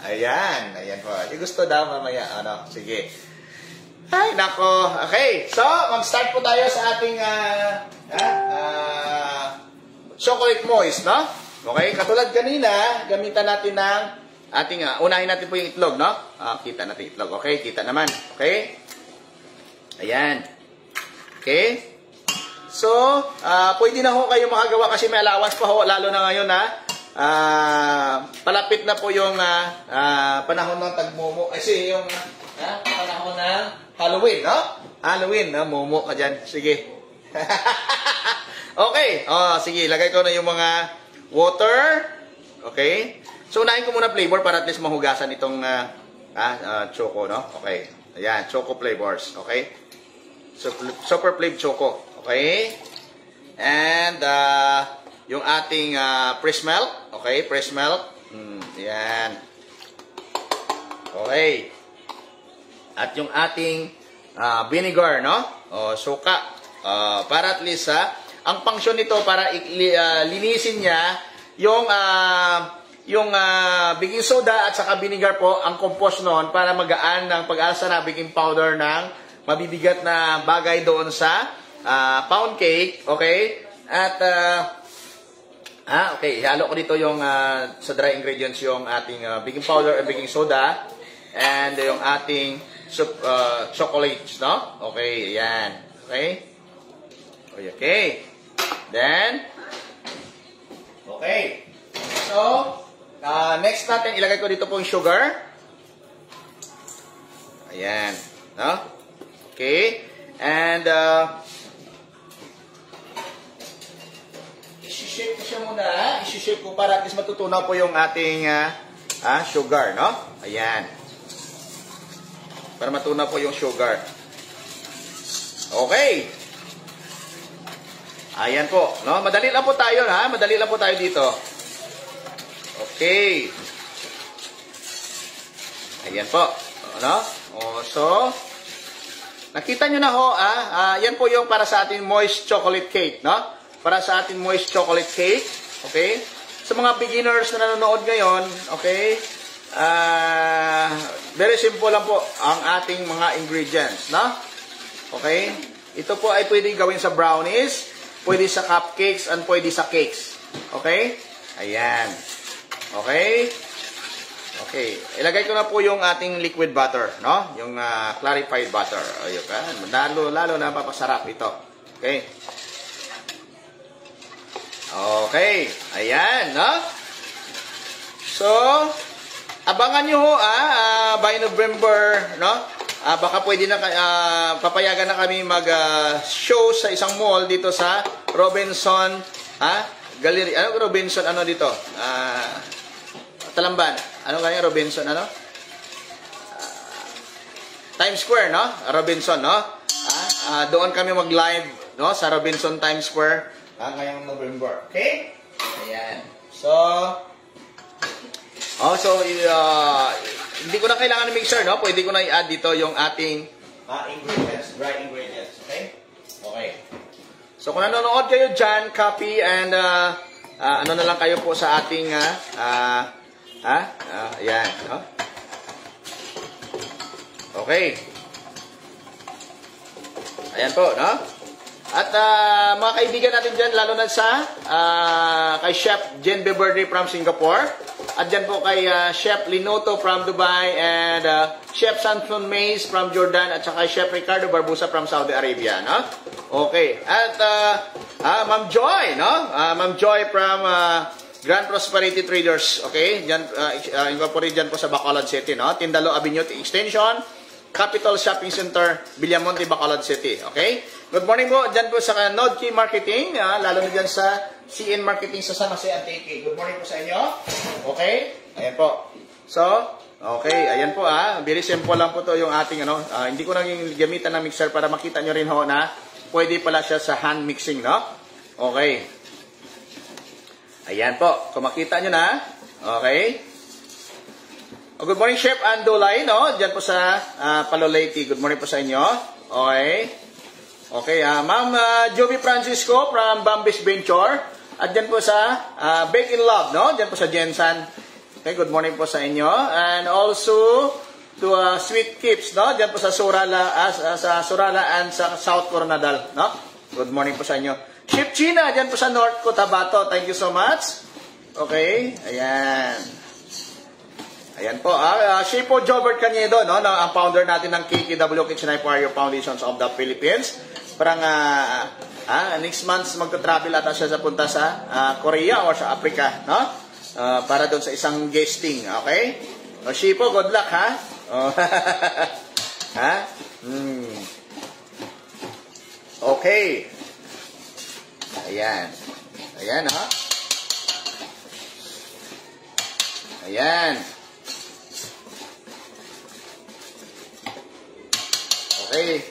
Ayan, ayan po. Yung gusto daw mamaya, ano, sige. Ay, nako. Okay, so, mag-start po tayo sa ating uh, uh, uh, chocolate moist, no? Okay, katulad kanina, gamitan natin ng ating, uh, unahin natin po yung itlog, no? Uh, kita natin itlog, okay? Kita naman, okay? Ayan. Okay? So, uh, pwede na ho kayo makagawa kasi may allowance pa ho, lalo na ngayon, ha? Uh, palapit na po yung uh, uh, panahon ng tagmomo. Kasi yung uh, panahon ng Halloween, no? Halloween, no? Momo ka dyan. Sige. Okay. Oh, sige, lagay ko na yung mga water. Okay. So, unahin ko muna flavor para at least mahugasan itong uh, uh, uh, choco, no? Okay. Ayan, choco flavors. Okay. So, super flavored choco. Okay. And, uh, yung ating uh, fresh milk. Okay, fresh milk. Mm, yan. Okay. At yung ating uh, vinegar, no? O, suka. Uh, para at least, ha, ang function nito para uh, linisin niya yung uh, yung uh, baking soda at saka vinegar po, ang compost noon para magaan ng pag-alsa na baking powder ng mabibigat na bagay doon sa uh, pound cake. Okay? At uh, Ah, okay. Ihalo ko dito yung uh, sa dry ingredients yung ating uh, baking powder and baking soda and yung ating uh, chocolates, no? Okay, yan. Okay? Okay. Then, okay. So, uh, next natin, ilagay ko dito po yung sugar. Ayan. No? Okay. And, uh, i-shake ko siya muna. I-shake ko para at least matutunaw po yung ating uh, ah, sugar, no? Ayan. Para matunaw po yung sugar. Okay. Ayan po, no? Madali lang po tayo, ha? Madali lang po tayo dito. Okay. Ayan po, no? O, so, nakita nyo na ho, ah, ah, yan po yung para sa ating moist chocolate cake, no? Para sa ating moist chocolate cake. Okay? Sa mga beginners na nanonood ngayon, okay? Uh, very simple lang po ang ating mga ingredients, no? Okay? Ito po ay pwede gawin sa brownies, pwede sa cupcakes, and pwede sa cakes. Okay? Ayan. Okay? Okay. Ilagay ko na po yung ating liquid butter, no? Yung uh, clarified butter. Ayun ka. Lalo, lalo na papasarap ito. Okay? Okay. Ayan, no? So, abangan nyo ho, ah, uh, by November, no? Uh, baka pwede na, uh, papayagan na kami mag-show uh, sa isang mall dito sa Robinson, ha? Gallery. Ano Robinson, ano dito? Uh, Talamban. Ano kaya Robinson, ano? Uh, Times Square, no? Robinson, no? Uh, uh, doon kami mag-live, no? Sa Robinson Times Square. Ah, ngayong November. Okay? Ayan. So, oh, so, uh, hindi ko na kailangan ng mixer, no? Pwede ko na i-add dito yung ating uh, ingredients, dry ingredients. Okay? Okay. So, kung nanonood kayo dyan, copy and uh, uh, ano na lang kayo po sa ating uh, uh, uh, uh, ayan, no? Okay. Ayan po, no? At uh, mga kaibigan natin dyan, lalo na sa uh, kay Chef Jen Beverly from Singapore. At dyan po kay uh, Chef Linoto from Dubai and uh, Chef Samson Mays from Jordan at saka Chef Ricardo Barbusa from Saudi Arabia. No? Okay. At uh, uh, Ma'am Joy, no? Uh, Ma'am Joy from uh, Grand Prosperity Traders. Okay? Dyan, uh, uh, incorporate dyan po sa Bacolod City. No? Tindalo Avenue Extension, Capital Shopping Center, Villamonte, Bacolod City. Okay? Good morning po, dyan po sa Node Key Marketing, ah, lalo na dyan sa C N Marketing sa San Jose Antique. Good morning po sa inyo. Okay? Ayan po. So, okay, ayan po ah. Very simple lang po to yung ating ano. Uh, hindi ko naging gamitan ng mixer para makita nyo rin ho na pwede pala siya sa hand mixing, no? Okay. Ayan po. Kung makita nyo na. Okay. Oh, good morning, Chef Andolay, no? Dyan po sa uh, Paloleti. Good morning po sa inyo. Okay. Okay, uh, Ma'am uh, Jovi Francisco from Bambis Venture. At dyan po sa uh, Bake in Love, no? Dyan po sa Jensan. Okay, good morning po sa inyo. And also to uh, Sweet Kips, no? Diyan po sa Surala, uh, sa Surala and sa South Coronadal, no? Good morning po sa inyo. Ship China, diyan po sa North Cotabato. Thank you so much. Okay, ayan. Ayan po, ah, uh, siya po Jobert Cañedo, no, na ang founder natin ng K K W Kitchen for Your Foundations of the Philippines. Parang uh, ah, next month magta-travel ata siya sa punta sa uh, Korea or sa Africa, no? Uh, para doon sa isang guesting, okay? O siya po, good luck, ha? Oh. Ha? Hmm. Okay. Ayan. Ayan, ha? Ayan. Okay.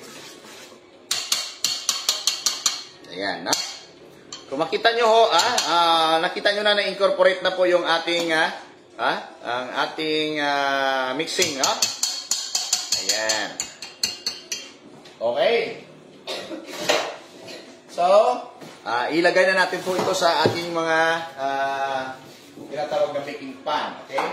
Ayan, na. Kung makita nyo ho, ah, ah, nakita nyo na na-incorporate na po yung ating, ah, ah ang ating ah, mixing, ah. Ayan. Okay. So, ah, ilagay na natin po ito sa ating mga ah, tinatawag na baking pan, okay?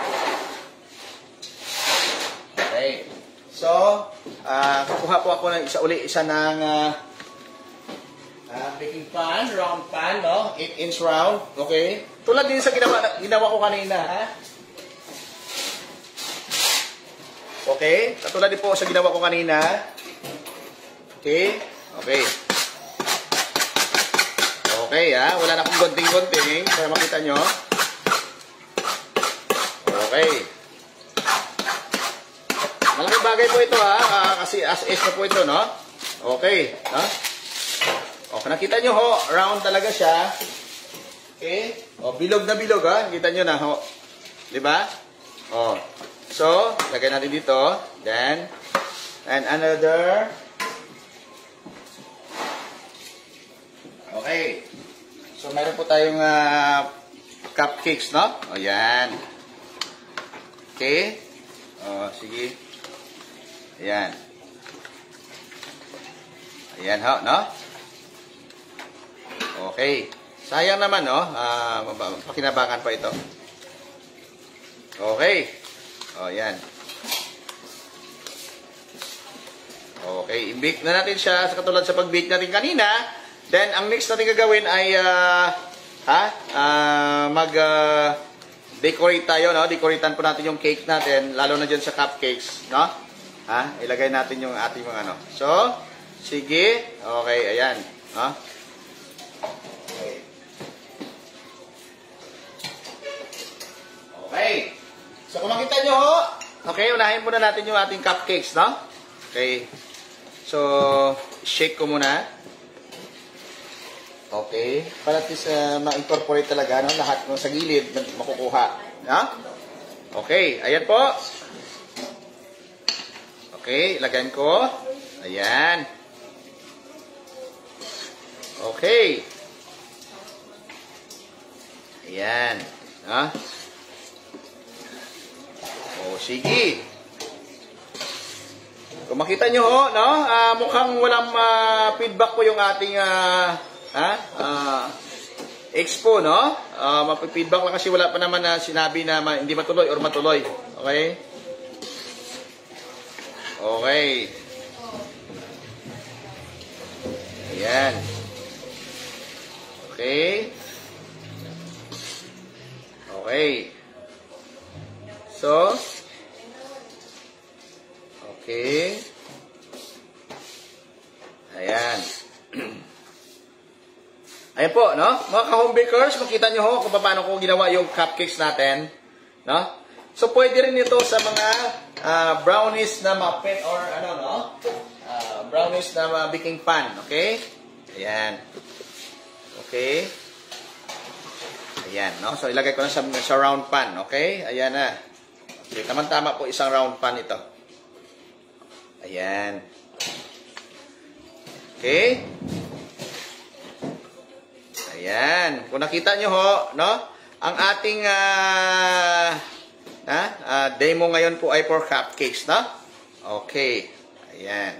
Okay. So, uh, kukuha po ako ng isa uli, isa ng uh, uh, baking pan, round pan, no? eight inch round, okay? Tulad din sa ginawa, ginawa ko kanina, ha? Okay? Katulad din po sa ginawa ko kanina. Okay? Okay. Okay, ha? Wala na akong gunting-gunting para makita nyo. Okay. Malaking bagay po ito, ha, uh, kasi as is na po ito, no? Okay, no? O, nakita nyo ho, round talaga siya. Okay? O, bilog na bilog, ha? Nakita nyo na ho. Diba? O, so, lagay natin dito. Then, and another. Okay. So, meron po tayong uh, cupcakes, no? O, yan. Okay? O, sige. Ayan. Ayan ho, no? Okay. Sayang naman, no? Uh, pakinabangan pa ito. Okay. O, ayan. Okay. I-bake na natin siya sa katulad sa pag-bake natin kanina. Then, ang next natin gagawin ay uh, ha? Uh, mag uh, decorate tayo, no? Decoratean po natin yung cake natin, lalo na dyan sa cupcakes, no? Ha? Ilagay natin yung ating mga ano. So, sige. Okay, ayan. Ha? Okay. Okay. So, kung makita nyo ho, okay, unahin muna natin yung ating cupcakes, no? Okay. So, shake ko muna. Okay. Para at least uh, ma-incorporate talaga, no? Lahat ng sa gilid makukuha. No? Okay. Ayan po. Okay, ilagyan ko. Ayan. Okay. Ayan. Ha? O, sige. Kung makita nyo ho, no? Uh, mukhang walang uh, feedback po yung ating uh, ha? Uh, expo, no? Uh, Mapipeedback lang kasi wala pa naman na sinabi na ma hindi matuloy or matuloy. Okay? Okay. Ayan. Okay. Okay. So, okay. Ayan. Ayan po, no? Mga ka-home bakers, makita nyo ho kung paano ko ginawa yung cupcakes natin. No? So, pwede rin ito sa mga uh, brownies na muffin or ano, no? Uh, brownies na uh, baking pan, okay? Ayan. Okay. Ayan, no? So, ilagay ko na sa, sa round pan, okay? Ayan na. Okay, tama-tama po isang round pan ito. Ayan. Okay? Ayan. Kung nakita nyo ho, no? Ang ating uh, uh, uh, demo ngayon po ay for cupcakes, no? Okay. Ayan.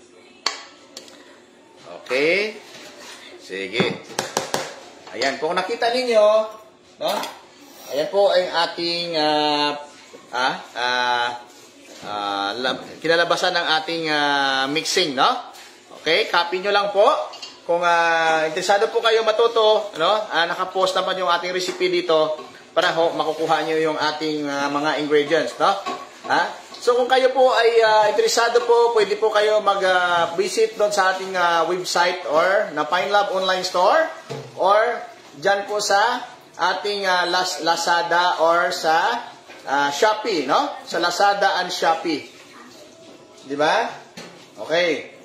Okay. Sige. Ayan. Kung nakita ninyo, no? Ayan po ang ating uh, ah, uh, uh, kinalabasan ng ating uh, mixing, no? Okay, copy nyo lang po. Kung uh, interesado po kayo matuto, no? Uh, nakapost naman yung ating recipe dito para ho, makukuha nyo yung ating uh, mga ingredients, no? Ha? So kung kayo po ay uh, interesado po, pwede po kayo mag-visit uh, doon sa ating uh, website or na PineLab online store or dyan po sa ating uh, Las Lazada or sa uh, Shopee, no? Sa Lazada and Shopee. Di ba? Okay.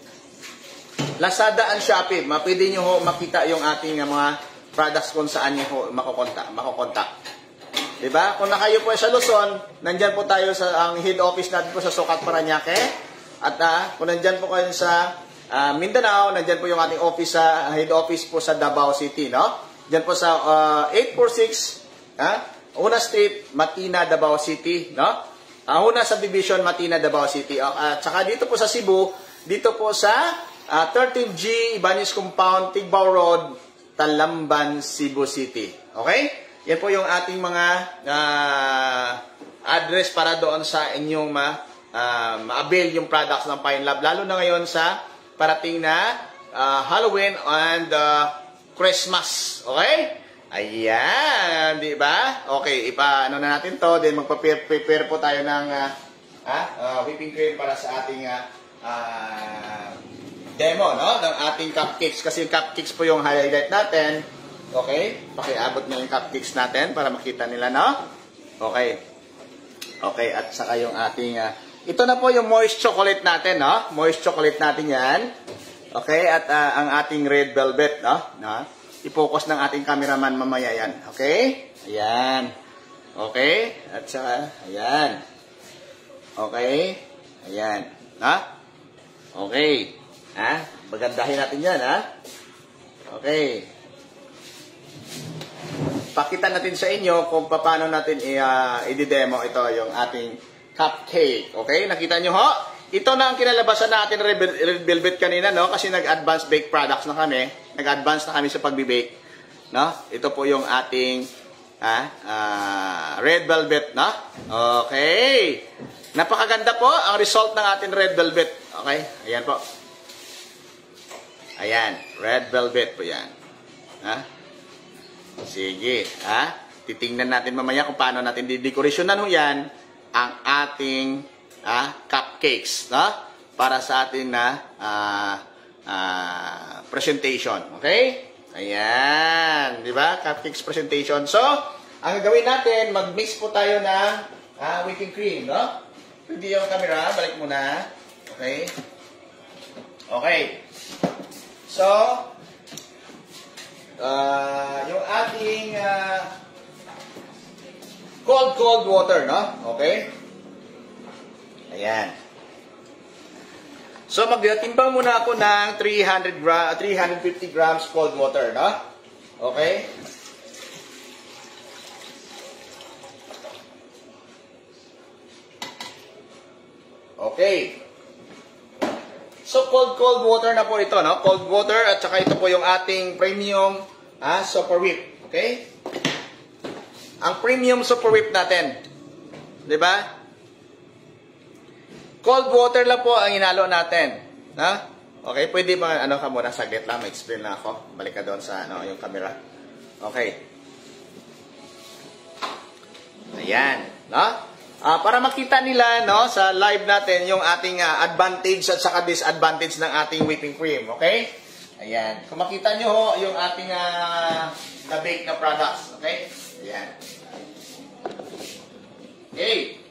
Lazada and Shopee, mapwede nyo ho makita yung ating uh, mga products kung saan nyo ho makukontak. makukontak. Diba? Kung na kayo po sa Luzon, nandyan po tayo sa ang head office natin po sa Sucat, Parañaque. At uh, kung nandyan po kayo sa uh, Mindanao, nandyan po yung ating office sa uh, head office po sa Davao City, no? Diyan po sa uh, eight forty-six uh, Una Street, Matina, Davao City, no? Uh, Una Subdivision, Matina, Davao City. Uh, at saka dito po sa Cebu, dito po sa uh, thirteen G Ibanez Compound, Tigbao Road, Talamban, Cebu City. Okay? Yan po yung ating mga uh, address para doon sa inyong ma, uh, ma-avail yung products ng PineLab. Lalo na ngayon sa parating na uh, Halloween and uh, Christmas. Okay? Ayan, di ba? Okay, ipa-ano na natin to. Then magpa-prepare po tayo ng uh, uh, whipping cream para sa ating uh, uh, demo, no? Ng ating cupcakes. Kasi yung cupcakes po yung highlight natin. Okay? Pakiabot nyo yung cupcakes natin para makita nila, no? Okay. Okay, at saka yung ating... Uh, ito na po yung moist chocolate natin, no? Moist chocolate natin yan. Okay, at uh, ang ating red velvet, no? no? I-focus ng ating cameraman mamaya yan. Okay? Ayan. Okay? At saka, ayan. Okay? Ayan. Ha? Okay. Ha? Magandahin natin yan, ha? Okay. Pakita natin sa inyo kung paano natin uh, i-demo ito, yung ating cupcake. Okay? Nakita nyo ho? Ito na ang kinalabasan natin red velvet kanina, no? Kasi nag-advanced bake products na kami. Nag-advance na kami sa pagbi-bake. No? Ito po yung ating ah, uh, red velvet, no? Okay. Napakaganda po ang result ng ating red velvet. Okay? Ayan po. Ayan. Red velvet po yan. Ha? Sige, ha? Titingnan natin mamaya kung paano natin didekorasyonan ho yan ang ating ah, cupcakes, no? Para sa ating na ah, ah, presentation, okay? Ayan, di ba? Cupcakes presentation. So, ang gagawin natin, mag-mix po tayo ng ah, whipping cream, no? Pwede yung camera, balik muna. Okay? Okay. So, Uh, yung ating uh, cold cold water, no? Okay? Ayan. So magtimbang muna ako ng three hundred gra three hundred fifty grams cold water, no? Okay? Okay. So, cold, cold water na po ito, no? Cold water at saka ito po yung ating premium ah, super whip. Okay? Ang premium super whip natin. Diba? Cold water lang po ang inalo natin. Ha? Okay? Pwede ba, ano ka muna, saglit lang, ma-explain na ako. Balik ka doon sa, ano, yung camera. Okay. Ayan. No? Uh, para makita nila, no, sa live natin yung ating uh, advantage at saka disadvantage ng ating whipping cream, okay? Ayan. Kung makita nyo ho, yung ating uh, na-bake na products, okay? Ayan. Okay.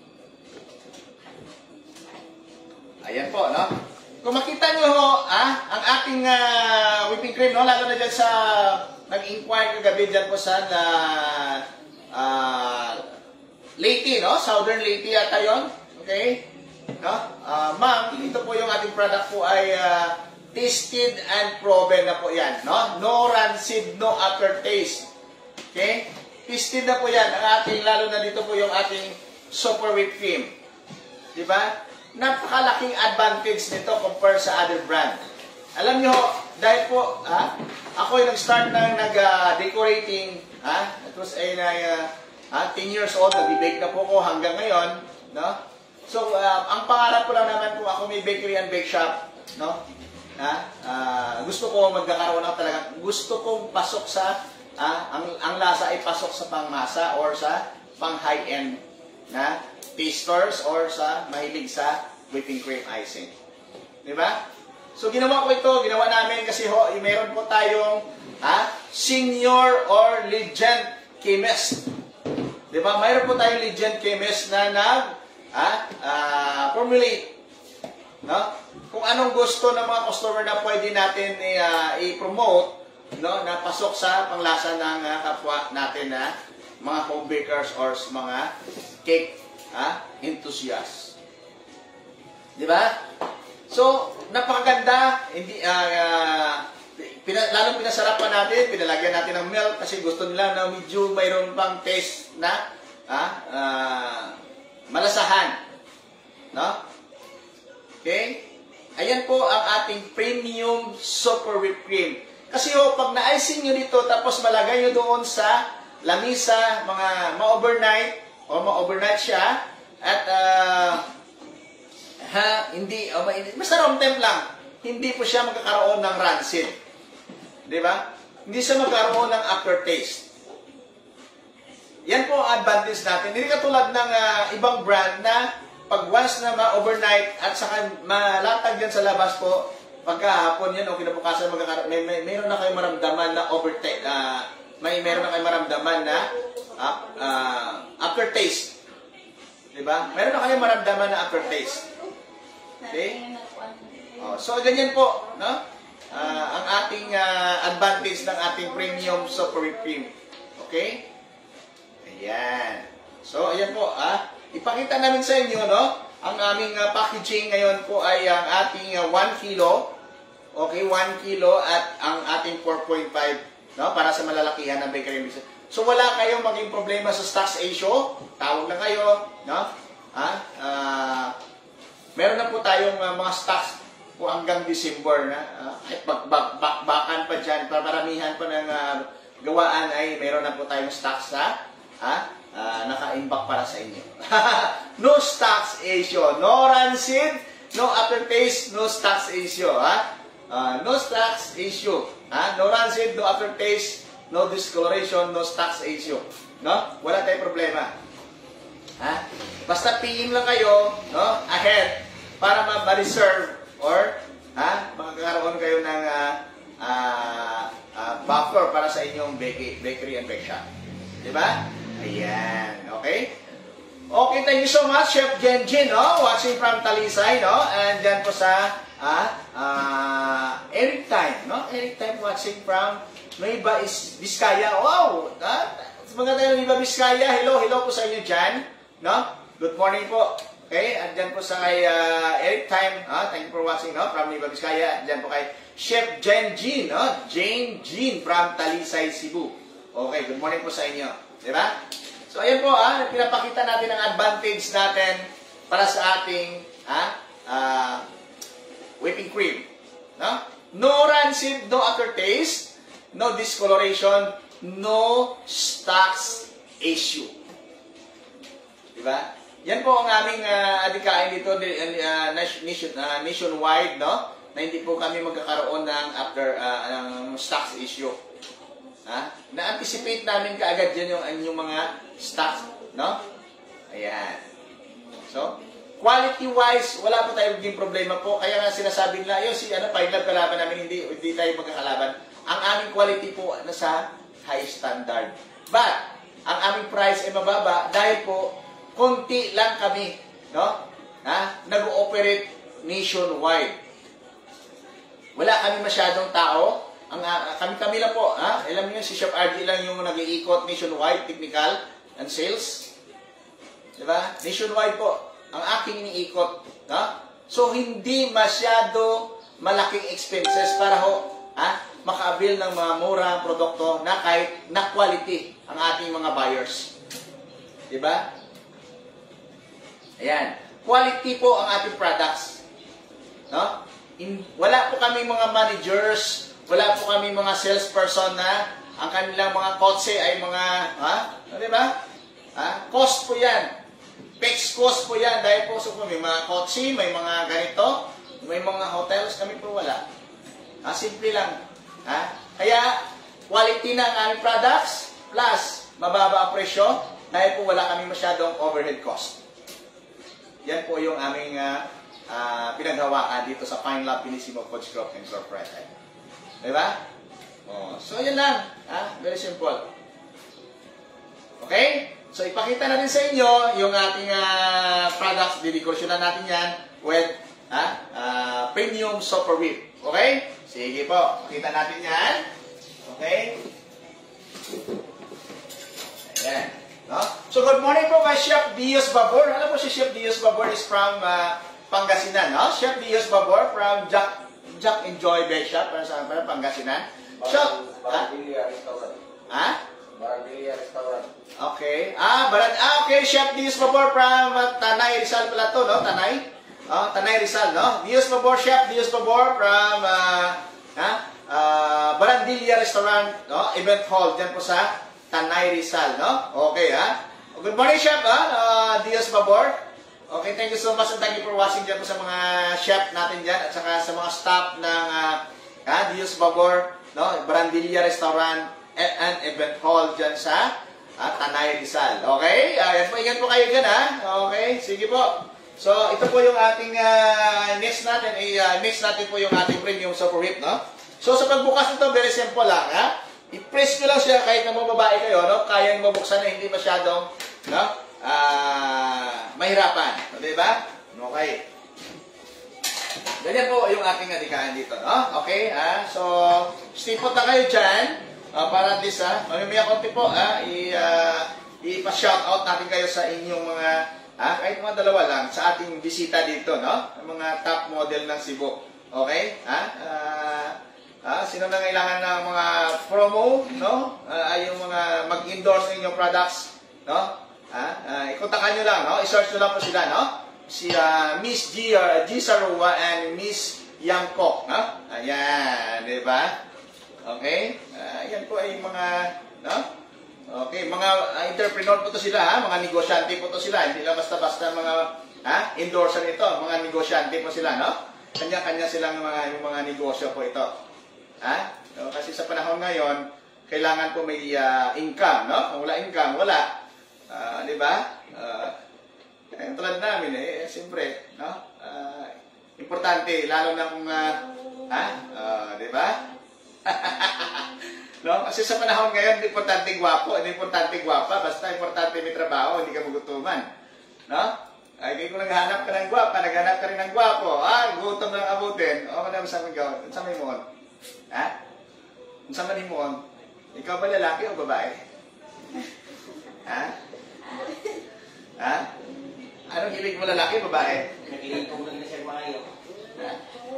Ayan po, no? Kung makita nyo ho, ah, ang ating uh, whipping cream, no, lalo na dyan sa nag-inquire kagabi dyan po sa na, uh, Leyte, no? Southern Leyte yata yun. Okay? No? Uh, Ma'am, ito po yung ating product po ay uh, tasted and proven na po yan. No? No rancid, no aftertaste. Okay? Tasted na po yan. Ang ating, lalo na dito po yung ating super whipped cream. Diba? Napakalaking advantage nito compare sa other brand. Alam nyo, dahil po, ha? Ako yung nag-start ng nag-decorating, uh, ha? It was a, uh, Ha, ten years old, nag-bake na po ko hanggang ngayon, no? So, uh, ang pangarap ko lang naman kung ako may bakery and bake shop, no? Ha? Uh, gusto ko magkakaroon ng talaga, gusto kong pasok sa, uh, ang, ang lasa ay pasok sa pangmasa or sa pang high-end na tasters or sa mahilig sa whipping cream icing. Di ba? So, ginawa ko ito, ginawa namin kasi ho, mayroon po tayong ha, senior or legend chemist. Di ba? Mayroon po tayong legend chemist na nag ha, uh, formulate. No? Kung anong gusto ng mga customer na pwede natin uh, i-promote, no, na pasok sa panglasa ng uh, kapwa natin na mga home bakers or mga cake ha, enthusiasts. Di ba? So, napakaganda, hindi, uh, uh, pina, lalong pinasarapan natin, pinalagyan natin ng milk kasi gusto nila na medyo mayroon pang taste na uh, uh, malasahan. No? Okay? Ayan po ang ating premium super whipped cream. Kasi ho, pag na-icing nyo dito, tapos malagay nyo doon sa lamisa, mga ma-overnight, o ma-overnight siya, at uh, ha, hindi, oh, basta room temp lang. Hindi po siya magkakaroon ng rancid. Di ba? Hindi siya magkaroon ng aftertaste. Yan po ang advantage natin. Hindi katulad ng uh, ibang brand na pag once na ma-overnight at saka malatag yan sa labas po, pagkahapon yan o kinabukasan magkakaroon, may, may, mayroon na kayong maramdaman na overtake, uh, may mayroon na kayong maramdaman na uh, uh, aftertaste. Di ba? Mayroon na kayong maramdaman na aftertaste. Okay? Oh, so, ganyan po, no? Uh, ang ating uh, advantage ng ating premium super whipped cream. Okay? Ayan. So, ayan po, ah. Ipakita namin sa inyo, no? Ang aming uh, packaging ngayon po ay ang ating uh, one kilo. Okay, one kilo at ang ating four point five, no? Para sa malalakihan ng bakery business. So, wala kayong maging problema sa stocks ratio. Tawag na kayo, no? Ah, uh, meron na po tayong uh, mga stocks po hanggang December na uh, kahit bakbakan pa dyan, paramihan pa ng uh, gawaan ay meron na po tayong stocks sa uh, uh, naka-imbak para sa inyo. No stocks issue, no rancid, no aftertaste, no stocks issue. Ha? Uh, no stocks issue. Ha? No rancid, no aftertaste, no discoloration, no stocks issue. No? Wala tayong problema. Ha? Basta pingin lang kayo, no, ahead para ma-reserve or ha, magkakaroon kayo ng uh, uh, uh, buffer para sa inyong bakery, bakery and bake shop. Diba? Ayan. Okay? Okay, thank you so much, Chef Genjin, no? Watching from Talisay, no? And dyan po sa uh, uh, Eric Time, no? Eric Time watching from Nueva Vizcaya. Wow! Uh, mga tayo Nueva Vizcaya. Hello, hello po sa inyo dyan. No? Good morning po. Okay? At dyan po sa kay uh, Eric Time. Uh, thank you for watching, no? From Nueva Vizcaya. At dyan po kay Chef Jen Jean, no? Jane Jean from Talisay, Cebu. Okay, good morning po sa inyo. Diba? So, ayan po, ah, pinapakita natin ang advantage natin para sa ating ah, uh, whipping cream. No? No rancid, no aftertaste, no discoloration, no stocks issue. Diba? Yan po ang aming uh, adikain dito uh, nation, uh, nationwide, no? Na hindi po kami magkakaroon ng after uh, ng stocks issue. Ha? Na-anticipate namin kaagad yan yung, yung mga stocks, no? Ayan. So, quality-wise, wala po tayong maging problema po. Kaya nga sinasabi nila, yun, si ano, five love kalaban namin, hindi, hindi tayo magkakalaban. Ang aming quality po nasa high standard. But, ang aming price ay mababa dahil po, konti lang kami, no? Ha? Nag-ooperate nationwide. Wala kami masyadong tao. Ang uh, kami-kami lang po, ha? Alam niyo si Chef R G lang yung nag-iikot nationwide, technical and sales. 'Di ba? Nationwide po ang aking iniikot, ha? So hindi masyado malaking expenses para ho, ha? Maka-avail ng mga murang produkto na kahit na quality ang ating mga buyers. 'Di ba? Ayan. Quality po ang ating products. No? In, wala po kami mga managers, wala po kami mga salesperson na ang kanilang mga kotse ay mga, ha? Di ba? Ha? Cost po yan. Fixed cost po yan. Dahil po so, may mga kotse, may mga ganito, may mga hotels, kami po wala. Ha? Simple lang. Ha? Kaya, quality ng aming products, plus, mababa ang presyo, dahil po wala kami masyadong overhead cost. Yan po yung aming uh, uh, pinaghawaan dito sa Fine Love Finissimo Coach Group Incorporated. Diba? Oh, so, yan lang. Ha? Very simple. Okay? So, ipakita na din sa inyo yung ating uh, products. Didekorasyonan natin yan with uh, uh, premium super whip. Okay? Sige po. Pakita natin yan. Okay? Ayan. No? So, good morning po kay Chef Dios Babor. Alam mo si Chef Dios Babor is from uh, Pangasinan. No? Chef Dios Babor from Jack Jack Enjoy Bake Shop. Para sa Pangasinan. Chef, ha? Ha? Barangay Restaurant. Okay. Ah, Barang ah, okay, Chef Dios Babor from uh, Tanay Rizal pala to, no? Tanay. Oh, Tanay Rizal, no? Dios Babor, Chef Dios Babor from uh, ha? Uh, Barandilla Restaurant, no? Event hall diyan po sa Tanay Rizal, no? Okay, ha? Good morning, Chef, ha? Uh, Dios Babor. Okay, thank you so much and thank you for watching diyan po sa mga chef natin diyan at saka sa mga staff ng uh, ha? Dios Babor, no? Barandilla Restaurant and event hall dyan sa uh, Tanay Rizal. Okay? Uh, yan po, ingat po kayo dyan, ha? Okay? Sige po. So, ito po yung ating uh, next natin. Eh, uh, next natin po yung ating premium super whip, no? So, sa pagbukas nito, very simple lang, ha? I-press ko lang siya kahit na mga babae kayo, no? Kayang mabuksan na hindi masyadong, no? Uh, mahirapan. So, diba? Okay. Ganyan po yung ating adikahan dito, no? Okay, ha? So, stipot na kayo dyan. Uh, para at least, ha, mamimaya konti po, ha, i, uh, ipa-shoutout natin kayo sa inyong mga, ha, kahit mga dalawa lang, sa ating bisita dito, no? Ang mga top model ng Cebu. Okay? Ha? Uh, uh, sino na kailangan ng mga promo, no? Uh, ay yung mga mag-endorse ng inyong products, no? Ha? Uh, ikontakan nyo lang, no? I-search nyo lang po sila, no? Si uh, Miss G, uh, G. Sarua and Miss Yang Kok, no? Ayan, di ba? Okay? Uh, yan po ay mga, no? Okay, mga uh, entrepreneur po to sila, ha? Mga negosyante po to sila. Hindi lang basta-basta mga, ha? Endorser ito. Mga negosyante po sila, no? Kanya-kanya silang mga, yung mga negosyo po ito. Ha? So, kasi sa panahon ngayon, kailangan po may uh, income, no? Kung wala income, wala. Uh, di ba? Uh, eh, tulad namin, eh, siyempre, no? Uh, importante, lalo na kung, uh, ha? Uh, di ba? No? Kasi sa panahon ngayon, hindi importante gwapo, hindi importante gwapa, basta importante may trabaho, hindi ka magutuman. No? Ay, kung naghanap ka ng gwapa, naghanap ka rin ng gwapo, ah, gutom lang abutin, o, madami sa mga gawin, sa may moon? Ha? Sa may moon? Ikaw ba lalaki o babae? Ha? Ha? Anong hilig mo, lalaki o babae? Nakilig ko lang na siya maayo. Ha?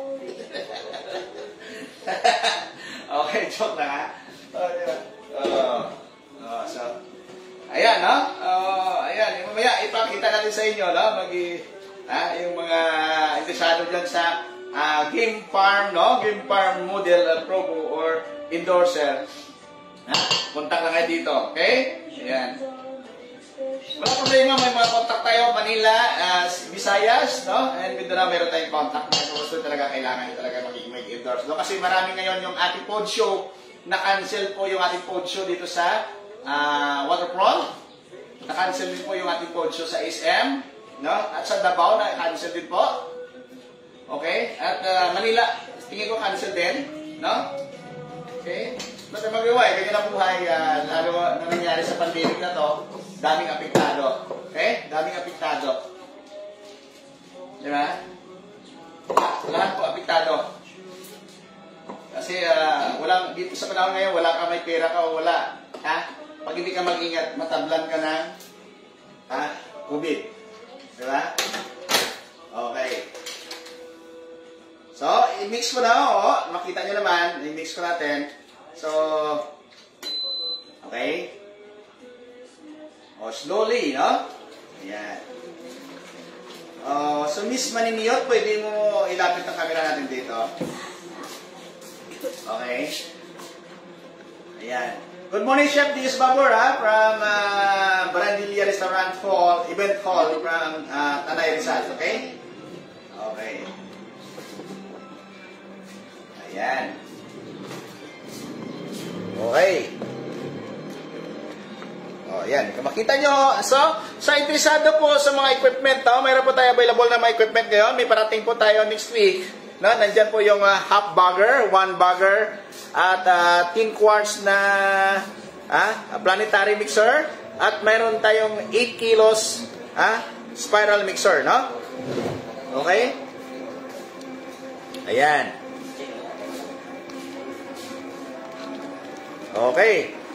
Okay, joke na ha. Oh, diba? Oh, oh, so, ayan, no? Oh, ayan, yung mamaya, ipakita natin sa inyo, no? Mag ha, yung mga interesado dyan sa uh, Game Farm, no? Game Farm model uh, promo or endorser. Ha? Contact lang kayo dito, okay? Ayan. Wala problema, may mga contact tayo, Manila, uh, Visayas, no? And Mindanao, meron tayong contact na gusto talaga, kailangan talaga maging mag-endorse. No? Kasi marami ngayon yung ating pod show, na-cancel po yung ating pod show dito sa uh, Waterfront. Na-cancel din po yung ating pod show sa S M, no? At sa Davao, na-cancel din po. Okay? At uh, Manila, tingin ko cancel din, no? Okay? Basta mag-iway, ganyan ang buhay, uh, lalo na nangyari sa pandemic na to, daming apektado. Okay? Daming apektado. Diba? Lahat po apektado. Kasi uh, walang, dito sa panahon ngayon, wala ka, may pera ka o wala. Ha? Pag hindi ka mag-ingat, matablan ka ng ha? COVID. Diba? Okay. So, i-mix ko na, oh. Makita nyo naman, i-mix ko natin. So, okay. O, slowly, no? Ayan. O, so, Miss Maniniyot, pwede mo ilapit ang camera natin dito. Okay. Ayan. Good morning, Chef Diaz Babor, ha? From uh, Barandilla Restaurant Hall, Event Hall from uh, Tanay Rizal, okay? Okay. Ayan. Okay. O, ayan. Makita nyo. So, sa interesado po sa mga equipment, no? Mayroon po tayo available na mga equipment ngayon. May parating po tayo next week. No? Nandyan po yung uh, half bagger, one bagger, at uh, tin quarts na uh, planetary mixer. At mayroon tayong eight kilos uh, spiral mixer, no? Okay? Ayan. Okay.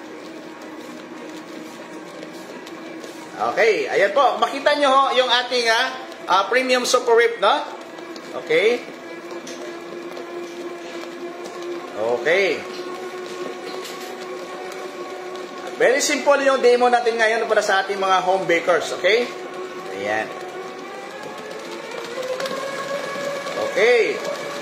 Okay, ayan po. Makita nyo ho yung ating uh, uh, premium super whip, no? Okay. Okay. Very simple yung demo natin ngayon para sa ating mga home bakers, okay? Ayan. Okay.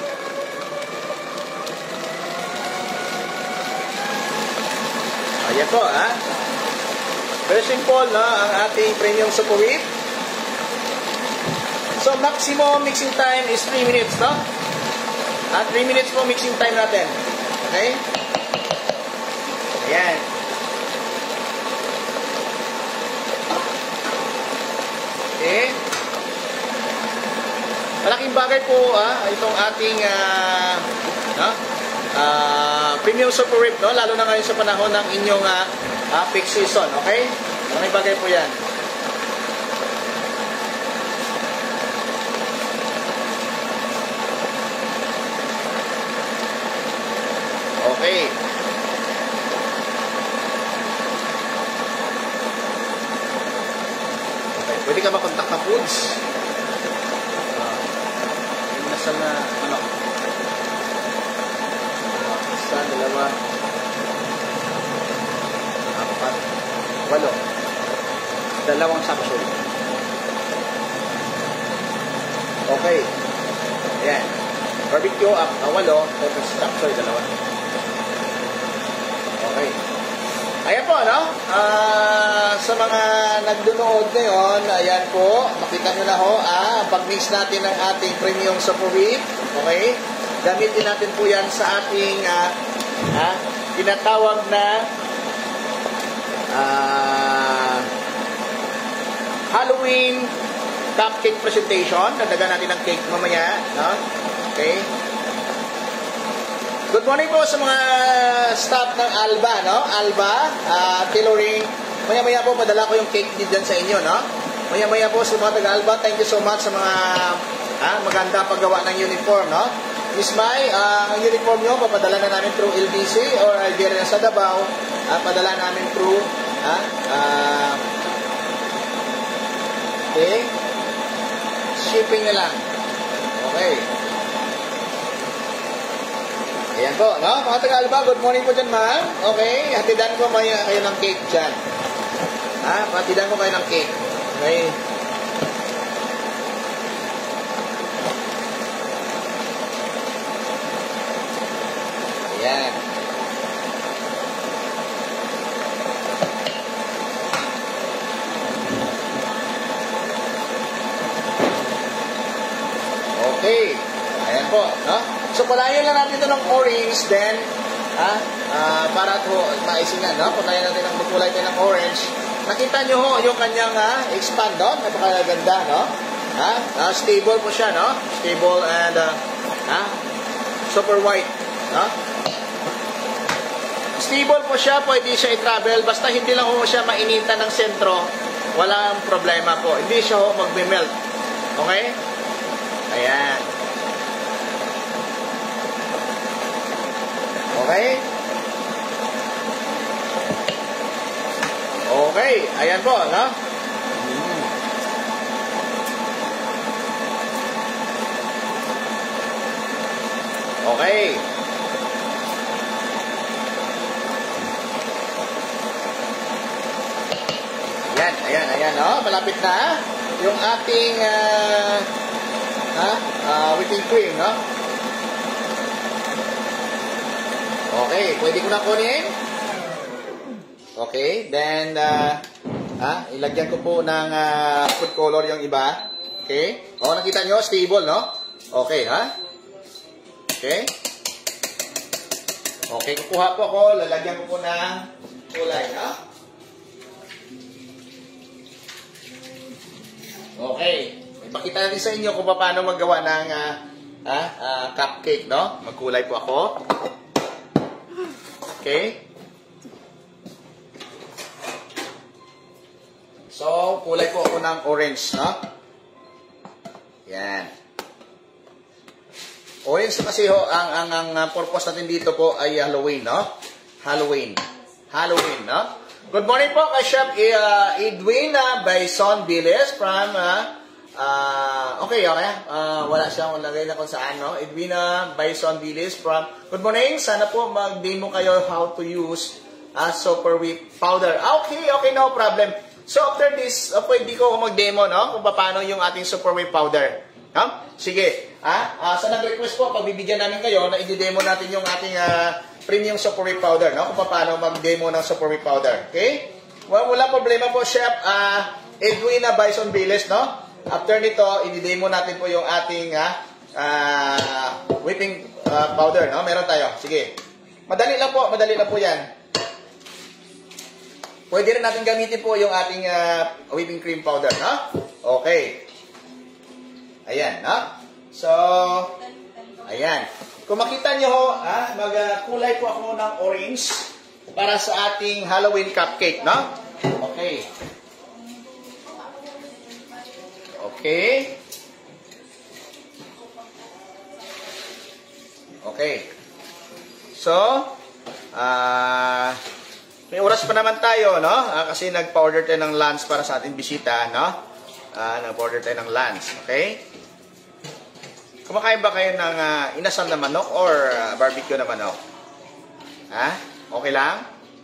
Ayan po, ha? Very simple, no? Ang ating premium super whip. So, maximum mixing time is three minutes, no? At three minutes po mixing time natin. Okay? Ayan. Okay. Malaking bagay po, ah, itong ating uh, no? uh, premium super whip, no? Lalo na ngayon sa panahon ng inyong uh, uh, peak season. Okay? Malaking bagay po yan. Okay. Okay. Pwede ka makontak na foods. Uh, yung nasa na, ano? Isa, dalawa, apat, walo. Dalawang capsule. Okay. Ayan. Barbecue, up, uh, walo. Tapos capsule, dalawa. Okay. Ayan po, no? Uh, sa mga nagdunood ngayon, ayan po, makita nyo na ho, ah, pag-mix natin ng ating premium super whip. Okay? Gamitin natin po yan sa ating uh, ah, tinatawag na uh, Halloween cupcake presentation. Dagdagan natin ng cake mamaya, no? Okay? Good morning po sa mga staff ng Alba, no? Alba, uh, tailoring. Maya-maya po, padala ko yung cake din dyan sa inyo, no? Maya-maya po sa mga taga-Alba, thank you so much sa mga ah, maganda paggawa ng uniform, no? Miss Mai, uh, ang uniform nyo, papadala na namin through L B C or Algeria sa Davao. Uh, padala namin through, ah, uh, okay? Shipping na lang. Okay. Ayan po, no? Mga taga-Alba, good morning po dyan, ma'am. Okay, hatidan ko kayo, kayo ng cake dyan. Ha? Hatidan ko kayo ng cake. Okay. Ayan. Okay. Ayan po, no? So, palayan lang natin ito ng orange, then, ha, uh, para ito maisingan, no? Palayan natin ng magkulay tayo ng orange. Nakita nyo ho, yung kanyang uh, expand, no? Napakaganda, no? Ha? Uh, stable po siya, no? Stable and, uh, ha? Super white, no? Stable po siya, pwede siya i-travel, basta hindi lang ho siya mainitan ng sentro, walang problema po. Hindi siya ho magbe-melt. Okay? Ayan. Okay? Okay. Ayan po, no? Okay. Ayan, ayan, ayan, no? Malapit na yung ating uh, ha? Uh, whipping cream, no? Okay, pwede ko na kunin. Okay, then, uh, ah, ilagyan ko po ng uh, food color yung iba. Okay? O, nakita nyo, stable, no? Okay, ha? Okay? Okay, kukuha po ako, lalagyan ko po ng kulay, ha? Okay. Ipakita natin sa inyo kung paano maggawa ng uh, uh, uh, cupcake, no? Magkulay po ako. Okay? So, kulay po ako ng orange, no? Yan. Orange kasi ho, ang, ang, ang uh, purpose natin dito po ay Halloween, no? Halloween. Halloween, no? Good morning po kay Chef uh, Edwina Bison Biles from, uh, uh, okay, okay. Uh, wala siyang lagay na kung saan, no? Edwina Bison Biles from, good morning. Sana po mag-demo kayo how to use uh, super whip powder. Okay, okay, no problem. So, after this, uh, pwede ko mag-demo, no? Kung paano yung ating super whip powder. No? Sige. Ah, uh, sa nag-request po, pagbibigyan namin kayo na i-demo natin yung ating uh, premium super whip powder, no? Kung paano mag-demo ng super whip powder. Okay? Well, wala problema po, Chef uh, Edwina Bison Biles, no? After nito, i-demo natin po yung ating uh, uh, whipping uh, powder, no? Meron tayo. Sige. Madali lang po, madali lang po yan. Pwede rin natin gamitin po yung ating uh, whipping cream powder, no? Okay. Ayan, no? So, ayan. Kung makita nyo ho, ah, magkulay uh, po ako ng orange para sa ating Halloween cupcake, no? Okay. Okay. Okay. So, ah... Uh, may oras pa naman tayo, no? Ah, kasi nagpa-order tayo ng lunch para sa ating bisita, no? Ah, nagpa-order tayo ng lunch, okay? Kumakain ba kayo ng uh, inasam na manok or uh, barbecue na manok? Ha? Okay lang?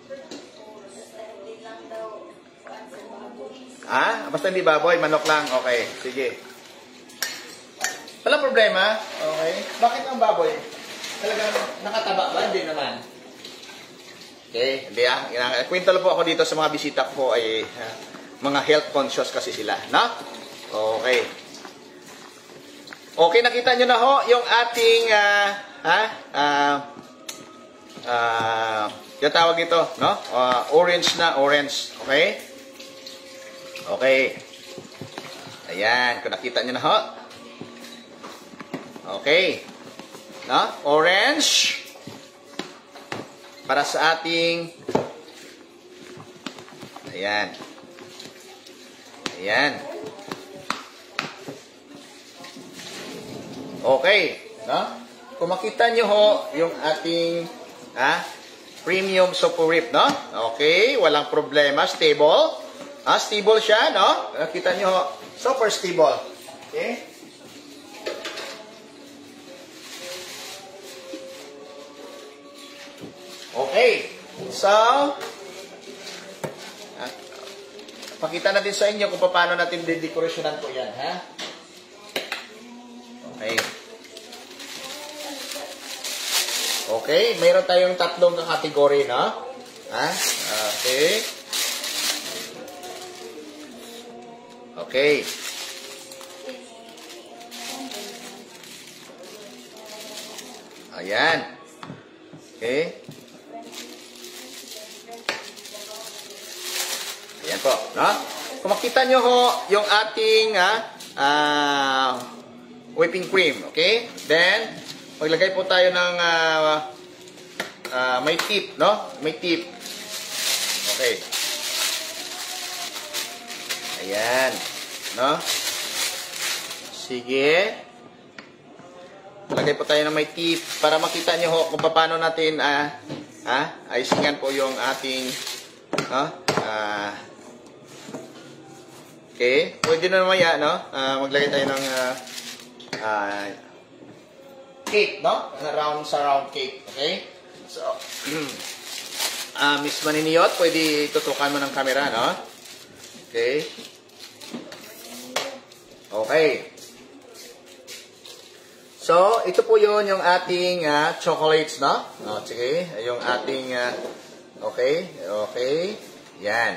Ha? Basta hindi baboy, manok lang. Okay, sige. Walang problema. Okay. Bakit ang baboy? Talagang nakataba ba? Hindi naman. Okay, hindi ah. Kwento lang po ako dito sa mga bisita ko ay uh, mga health conscious kasi sila, no? Okay. Okay, nakita nyo na ho yung ating uh, ha? Uh, uh, yung tawag ito, no? Uh, orange na, orange. Okay? Okay. Ayan, kung nakita nyo na ho. Okay. No? Orange. Para sa ating ayan. Ayan. Okay. No? Kung makita nyo ho, yung ating ah, premium super whip, no? Okay. Walang problema. Stable. Ah, stable siya, no? Nakita nyo ho. Super stable. Okay. Okay. So, ah, pakita natin sa inyo kung paano natin didekorasyonan po yan, ha? Okay. Okay, mayroon tayong tatlong kategory, no? Ha? Okay. Okay. Ayan. Okay. Ayan po, no? Kung makita nyo ho, yung ating ah, uh, whipping cream, okay? Then, maglagay po tayo ng uh, uh, may tip, no? May tip. Okay. Ayan. No? Sige. Maglagay po tayo ng may tip para makita nyo ho kung paano natin ah, ah, icingan po yung ating no? Ah, okay. Pwede na naman yan, no? Uh, maglagay tayo ng uh, uh, cake, no? Round sa round cake. Okay? So, uh, Miss Maniniyot, pwede tutukan mo ng camera, no? Okay. Okay. So, ito po yun yung ating uh, chocolates, no? No, sige. Yung ating uh, Okay? Okay. Yan.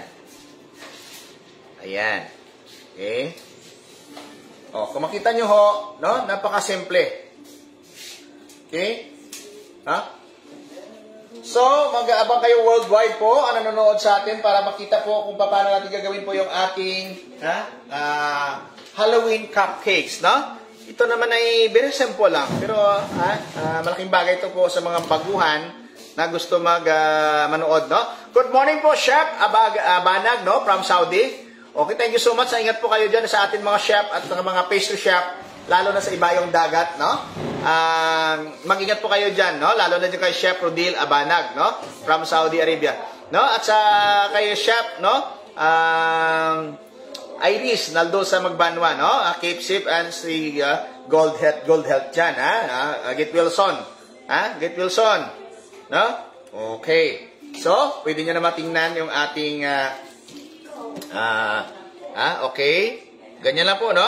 Ayan. Okay? O, kung makita nyo ho, no? Napaka-simple. Okay? Ha? So, mag-aabang kayo worldwide po ang nanonood sa atin para makita po kung paano natin gagawin po yung ating ha? Uh, Halloween cupcakes, no? Ito naman ay very simple lang. Pero, ha? Uh, malaking bagay ito po sa mga baguhan na gusto mag uh, manood, no? Good morning po, Chef Abag Abanag, no? From Saudi. Okay, thank you so much. Ingat po kayo dyan sa ating mga chef at mga pastry chef, lalo na sa ibayong dagat, no? Uh, mag-ingat po kayo dyan, no? Lalo na dyan kay Chef Rodil Abanag, no? From Saudi Arabia, no? At sa kay Chef, no? Um, Iris Naldo sa Magbanwa, no? Uh, Cape Ship and si uh, Gold Health, Gold Health dyan, ha? Uh, Git Wilson, ha? Git Wilson, no? Okay. So, pwede nyo na matingnan yung ating uh, Ah, ah, okay. Ganyan lang po, no?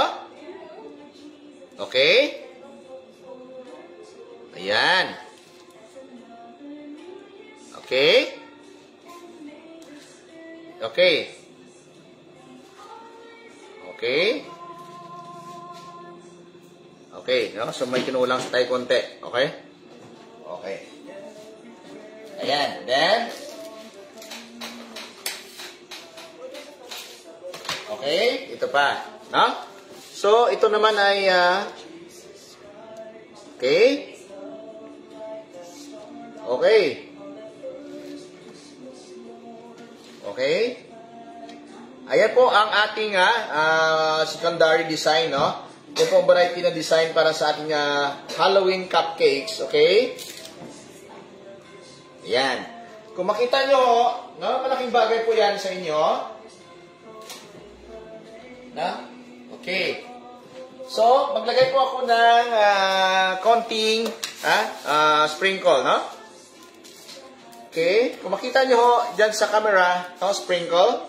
Okay. Ayan. Okay. Okay. Okay. Okay, no? So may kinulang sa tayo konti. Okay? Okay. Ayan. Then, okay, ito pa, no? So, ito naman ay, uh, okay, okay, okay, ayan po ang ating uh, uh, secondary design, no? Ito po ang variety na design para sa ating uh, Halloween cupcakes, okay? Ayan. Kung makita nyo, no, malaking bagay po yan sa inyo. Na? Okay. So, maglagay po ako ng uh, konting uh, uh, sprinkle, no? Okay. Kung makita nyo ho, dyan sa camera, no, sprinkle.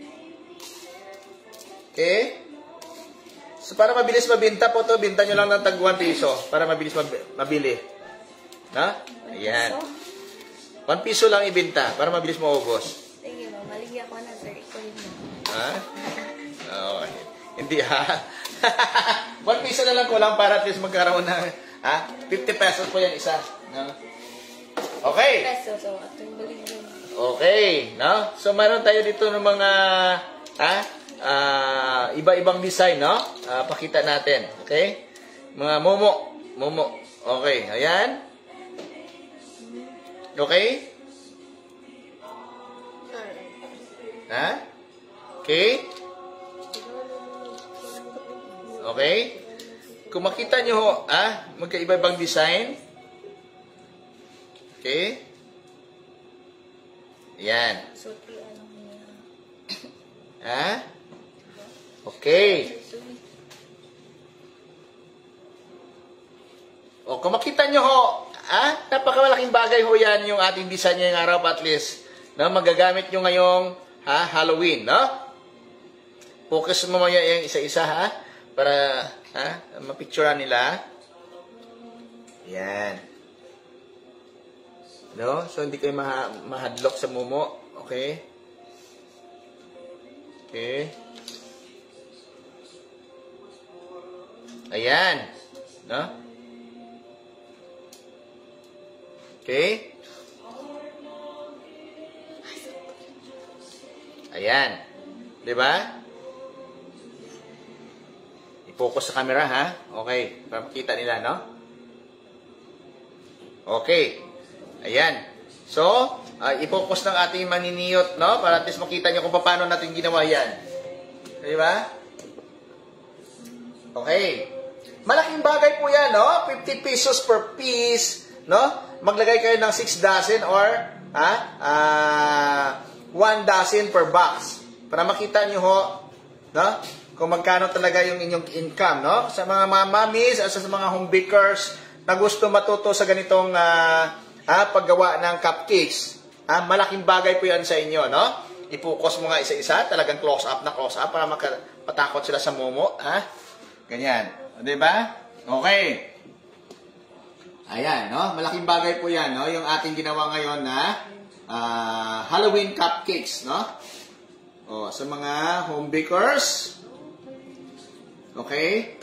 Okay. So, para mabilis mabinta po to, binta nyo lang ng tag one piso para mabilis mab mabili. Na? Ayan. one piso lang ibinta para mabilis maubos. Sige, maligyan ko na, sir. Ikaw yun. Ha? Oh, hindi ha. one piso na lang ko lang para at least magkaroon ng ha? fifty pesos po yung isa. No? Okay. Peso, so, at yung balik yun. Okay. No? So, meron tayo dito ng mga ha? Uh, iba-ibang design, no? Uh, pakita natin. Okay? Mga momo. Momo. Okay. Ayan. Okay? Ha? Okay? Okay? Kung makita nyo ho, ah, magkaiba-ibang design. Okay? Yan. Ha? Okay. O, kung makita nyo ho, ah, napakamalaking bagay ho yan yung ating design ngayong araw at least na magagamit nyo ngayong ha, Halloween, no? Focus mo mamaya yung isa-isa, ha? Para, ha, mapicturean nila. Yan. No? So, hindi kayo ma mahadlock sa mumo. Okay? Okay. Ayan. No? Okay? Ayan. Diba? I-focus sa camera, ha? Okay. Para makita nila, no? Okay. Ayan. So, uh, i-focus ng ating maniniyot, no? Para at least makita nyo kung paano natin ginawa yan. Diba? Okay. Malaking bagay po yan, no? fifty pesos per piece, no? Maglagay kayo ng six dozen or ha? Uh, one dozen per box. Para makita nyo ho, no? Kung magkano talaga yung inyong income, no? Sa mga mga mommies, sa mga home bakers na gusto matuto sa ganitong uh, ah, paggawa ng cupcakes. Ah, malaking bagay po yan sa inyo, no? I-focus mo nga isa-isa, talagang close up na close up para makapatakot sila sa momo, ha? Ganyan. Di ba? Okay. Ayan, no? Malaking bagay po yan, no? Yung ating ginawa ngayon na ah, Halloween cupcakes, no? O, sa mga home bakers. Okay?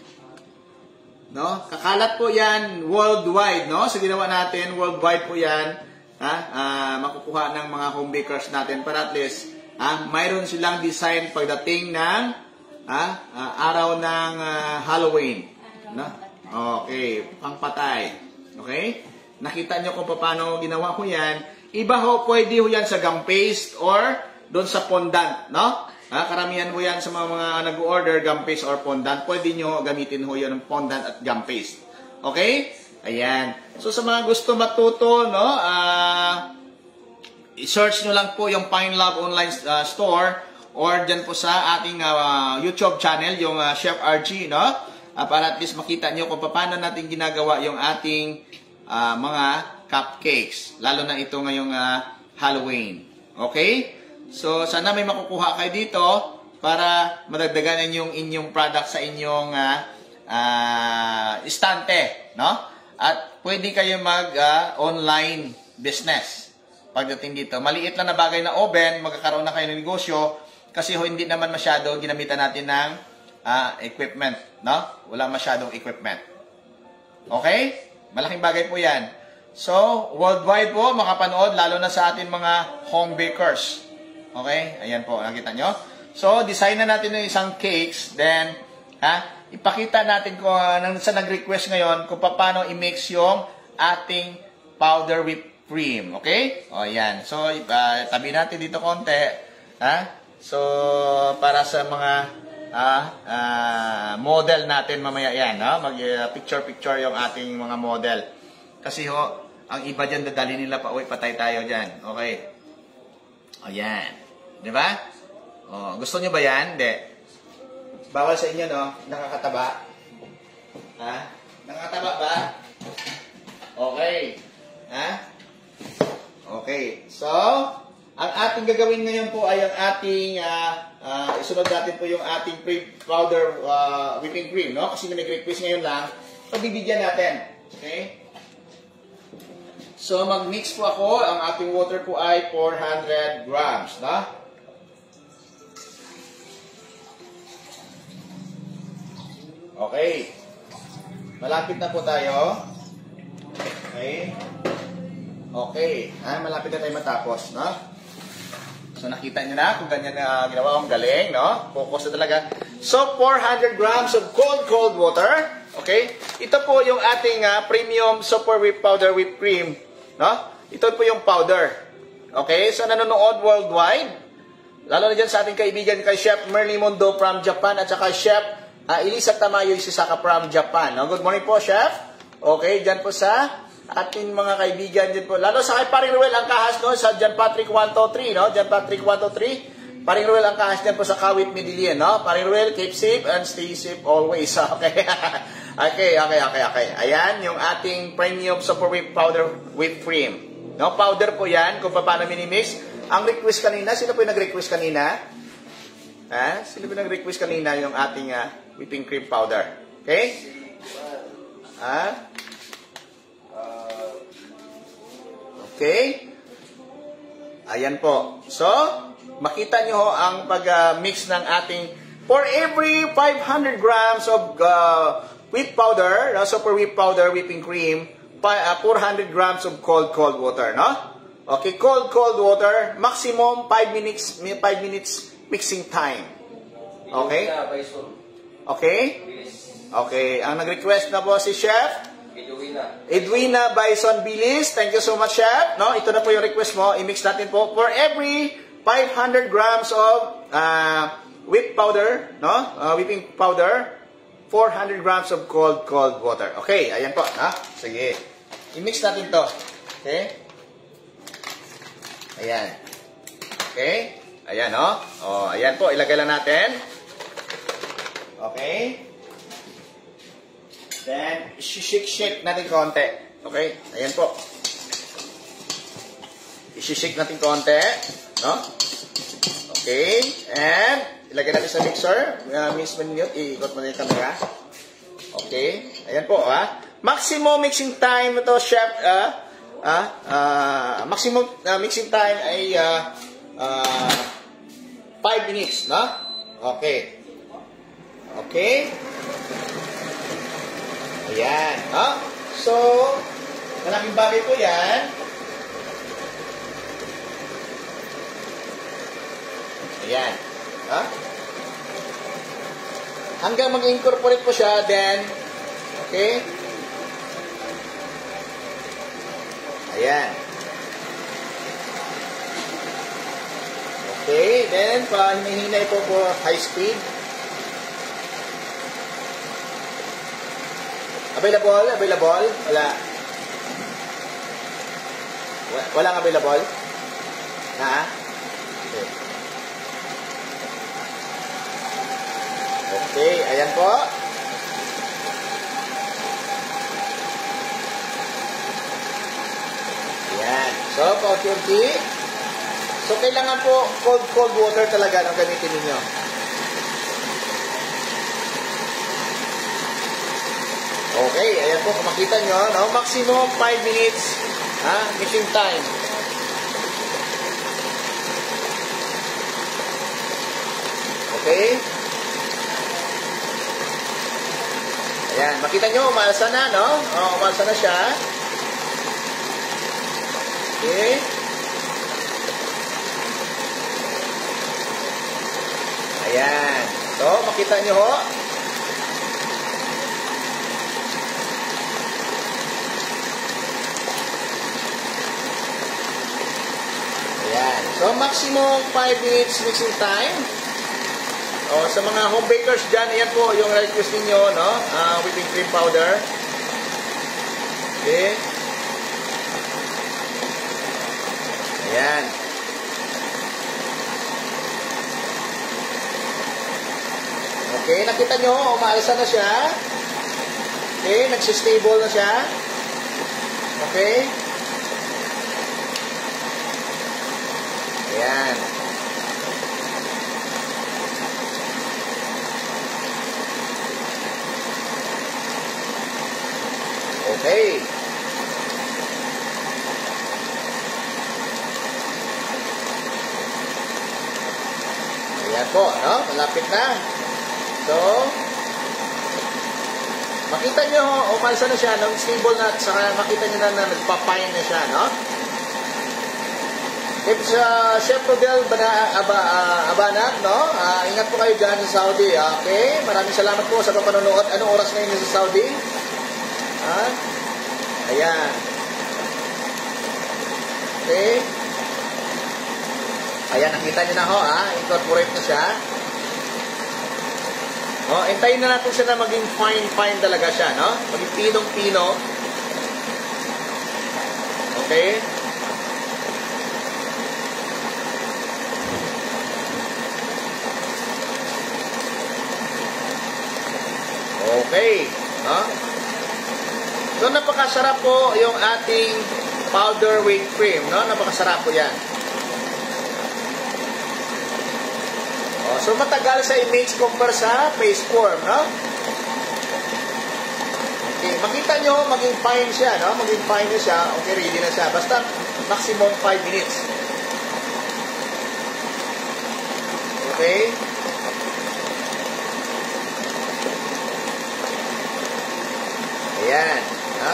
No? Kakalat po yan worldwide, no? So, ginawa natin, worldwide po yan. Ha? Ah, makukuha ng mga home bakers natin para at least, ha? Mayroon silang design pagdating ng ha? Ah, araw ng ah, Halloween. No? Okay. Pangpatay. Okay? Nakita nyo kung paano ginawa ko yan. Iba ho, pwede ho yan sa gum paste or doon sa fondant, no? Ha, karamihan ho yan sa mga, mga nag-order, gum paste or fondant. Pwede nyo gamitin ho yan ng fondant at gum paste. Okay? Ayan. So, sa mga gusto matuto, no? Ah, i-search nyo lang po yung Pine Love Online uh, Store or dyan po sa ating uh, YouTube channel, yung uh, Chef R G, no? Uh, para at least makita nyo kung paano natin ginagawa yung ating uh, mga cupcakes. Lalo na ito ngayong uh, Halloween. Okay? So, sana may makukuha kayo dito para madagdagan yung inyong product sa inyong uh, uh, istante, no? At pwede kayo mag-online uh, business pagdating dito. Maliit lang na bagay na oven, magkakaroon na kayo ng negosyo kasi ho, hindi naman masyado ginamitan natin ng uh, equipment, no? Wala masyadong equipment. Okay? Malaking bagay po yan. So, worldwide po makapanood, lalo na sa ating mga home bakers. Okay? Ayan po, nakita nyo? So, design na natin ng isang cakes. Then, ha, ipakita natin kung uh, sa nag-request ngayon kung paano i-mix yung ating powder whipped cream. Okay? O, ayan. So, uh, tabi natin dito konti. Ha? So, para sa mga uh, uh, model natin mamaya yan. No? Mag-picture-picture uh, yung ating mga model. Kasi ho, ang iba dyan, dadali nila pa uwi, patay tayo dyan. Okay? Ayan. Diba? O, gusto nyo ba yan? Hindi. Bawal sa inyo, no? Nakakataba. Ha? Nakakataba ba? Okay. Ha? Okay. So, ang ating gagawin ngayon po ay ang ating, uh, uh, isunod natin po yung ating powder uh, whipping cream, no? Kasi na nag-request ngayon lang, pagbibigyan natin. Okay? So, mag-mix po ako. Ang ating water po ay four hundred grams, no? Okay. Malapit na po tayo. Okay. Okay. Ah, malapit na tayo matapos, no? So, nakita nyo na kung ganyan na ginawa kong galing, no? Focus na talaga. So, four hundred grams of cold, cold water. Okay. Ito po yung ating uh, premium super whipped powder whipped cream, no? Ito po yung powder. Okay. So, nanonood worldwide. Lalo na dyan sa ating kaibigan kay Chef Merly Mundo from Japan at saka Chef Uh, Elisa Tamayo Isisaka from Japan. No? Good morning po, Chef. Okay, dyan po sa ating mga kaibigan dyan po. Lalo sa kay Paring Ruel ang kahas, no? Sa John Patrick one two three, no? John Patrick one two three. Paring Ruel ang kahas dyan po sa Kawit, Medellin, no? Paring Ruel, keep safe and stay safe always. Okay, okay, okay, okay, okay. Ayan, yung ating premium super whipped powder whipped cream. No? Powder po yan, kung paano minimix. Ang request kanina, sino po yung nag-request kanina? Ha? Sino po nag-request kanina yung ating uh, whipping cream powder? Okay? Ha? Okay? Ayan po. So, makita nyo ho ang pag-mix uh, ng ating, for every five hundred grams of uh, whipped powder, no? Super whipped powder, whipping cream, uh, four hundred grams of cold, cold water, no? Okay, cold, cold water, maximum five minutes, five minutes mixing time. Okay? Okay? Okay. Ang nag-request na po si Chef Edwina. Edwina Bison Bilis. Thank you so much, Chef. No, ito na po yung request mo. I-mix natin po. For every five hundred grams of uh, whipped powder, no? Uh, whipping powder, four hundred grams of cold, cold water. Okay, ayan po. Ha? Sige. I-mix natin to. Okay? Ayan. Okay? Ayan, no? Oh, ayan po. Ilagay lang natin. Okay? Then, shake-shake natin konti. Okay? Ayan po. I-shake natin konti. No? Okay? And, ilagay natin sa mixer. Uh, Miss Manilot, iikot mo na yung camera. Okay? Ayan po, ha? Maximum mixing time ito, Chef, uh, ah, ah, maximum ah, mixing time ay ah, ah, five minutes, no? Okay. Okay. Ayan. Ah, so, malaking bagay po yan. Ayan. Ah? Hanggang mag-incorporate po siya, then, okay? Ayan. Okay, then, pa hinihinay po po high speed. Available? Available? Wala. Walang available? Ha? Okay. Okay, ayan po. Ayan. So, paunti-unti. So, kailangan po cold, cold water talaga ang gamitin ninyo. Okay, ayan po, kung makita nyo, no? Maximum five minutes, ha? Mixing time. Okay? Ayan, makita nyo, umalsa na, no? O, umalsa na siya. Okay? Ayan. So, makita nyo ho. Ayan. So, maximum five minutes mixing time. O, sa mga home bakers dyan, ayan po yung request ninyo, no? Uh, whipping cream powder. Okay. Ayan. Okay, nakita nyo, umaalsa na siya. Okay, nagsistable na siya. Okay. Ayan. Okay. Ayan po, no? Malapit na. So, makita nyo, umalsa na siya, nung stable na, saka makita nyo na na nagpapayan na siya, no? It's uh, Chef Rodel Bana, Aba, uh, Abanag, no? Uh, ingat po kayo dyan sa Saudi, okay? Maraming salamat po sa papanonood. Anong oras ngayon sa Saudi? Ha? Ayan. Okay? Ayan, nakita nyo na ho, ha? Incorporate na siya. Oh, hintayin na natin siya na maging fine-fine talaga siya, no? Maging pinong-pino. Okay? Okay. No? So, napakasarap po yung ating powder weight cream, no? Napakasarap po yan. So, matagal sa image compare sa face form, no? Okay, makita nyo, maging fine siya, no? Maging fine na siya. Okay, ready na siya. Basta, maximum five minutes. Okay? Ayan. Ha?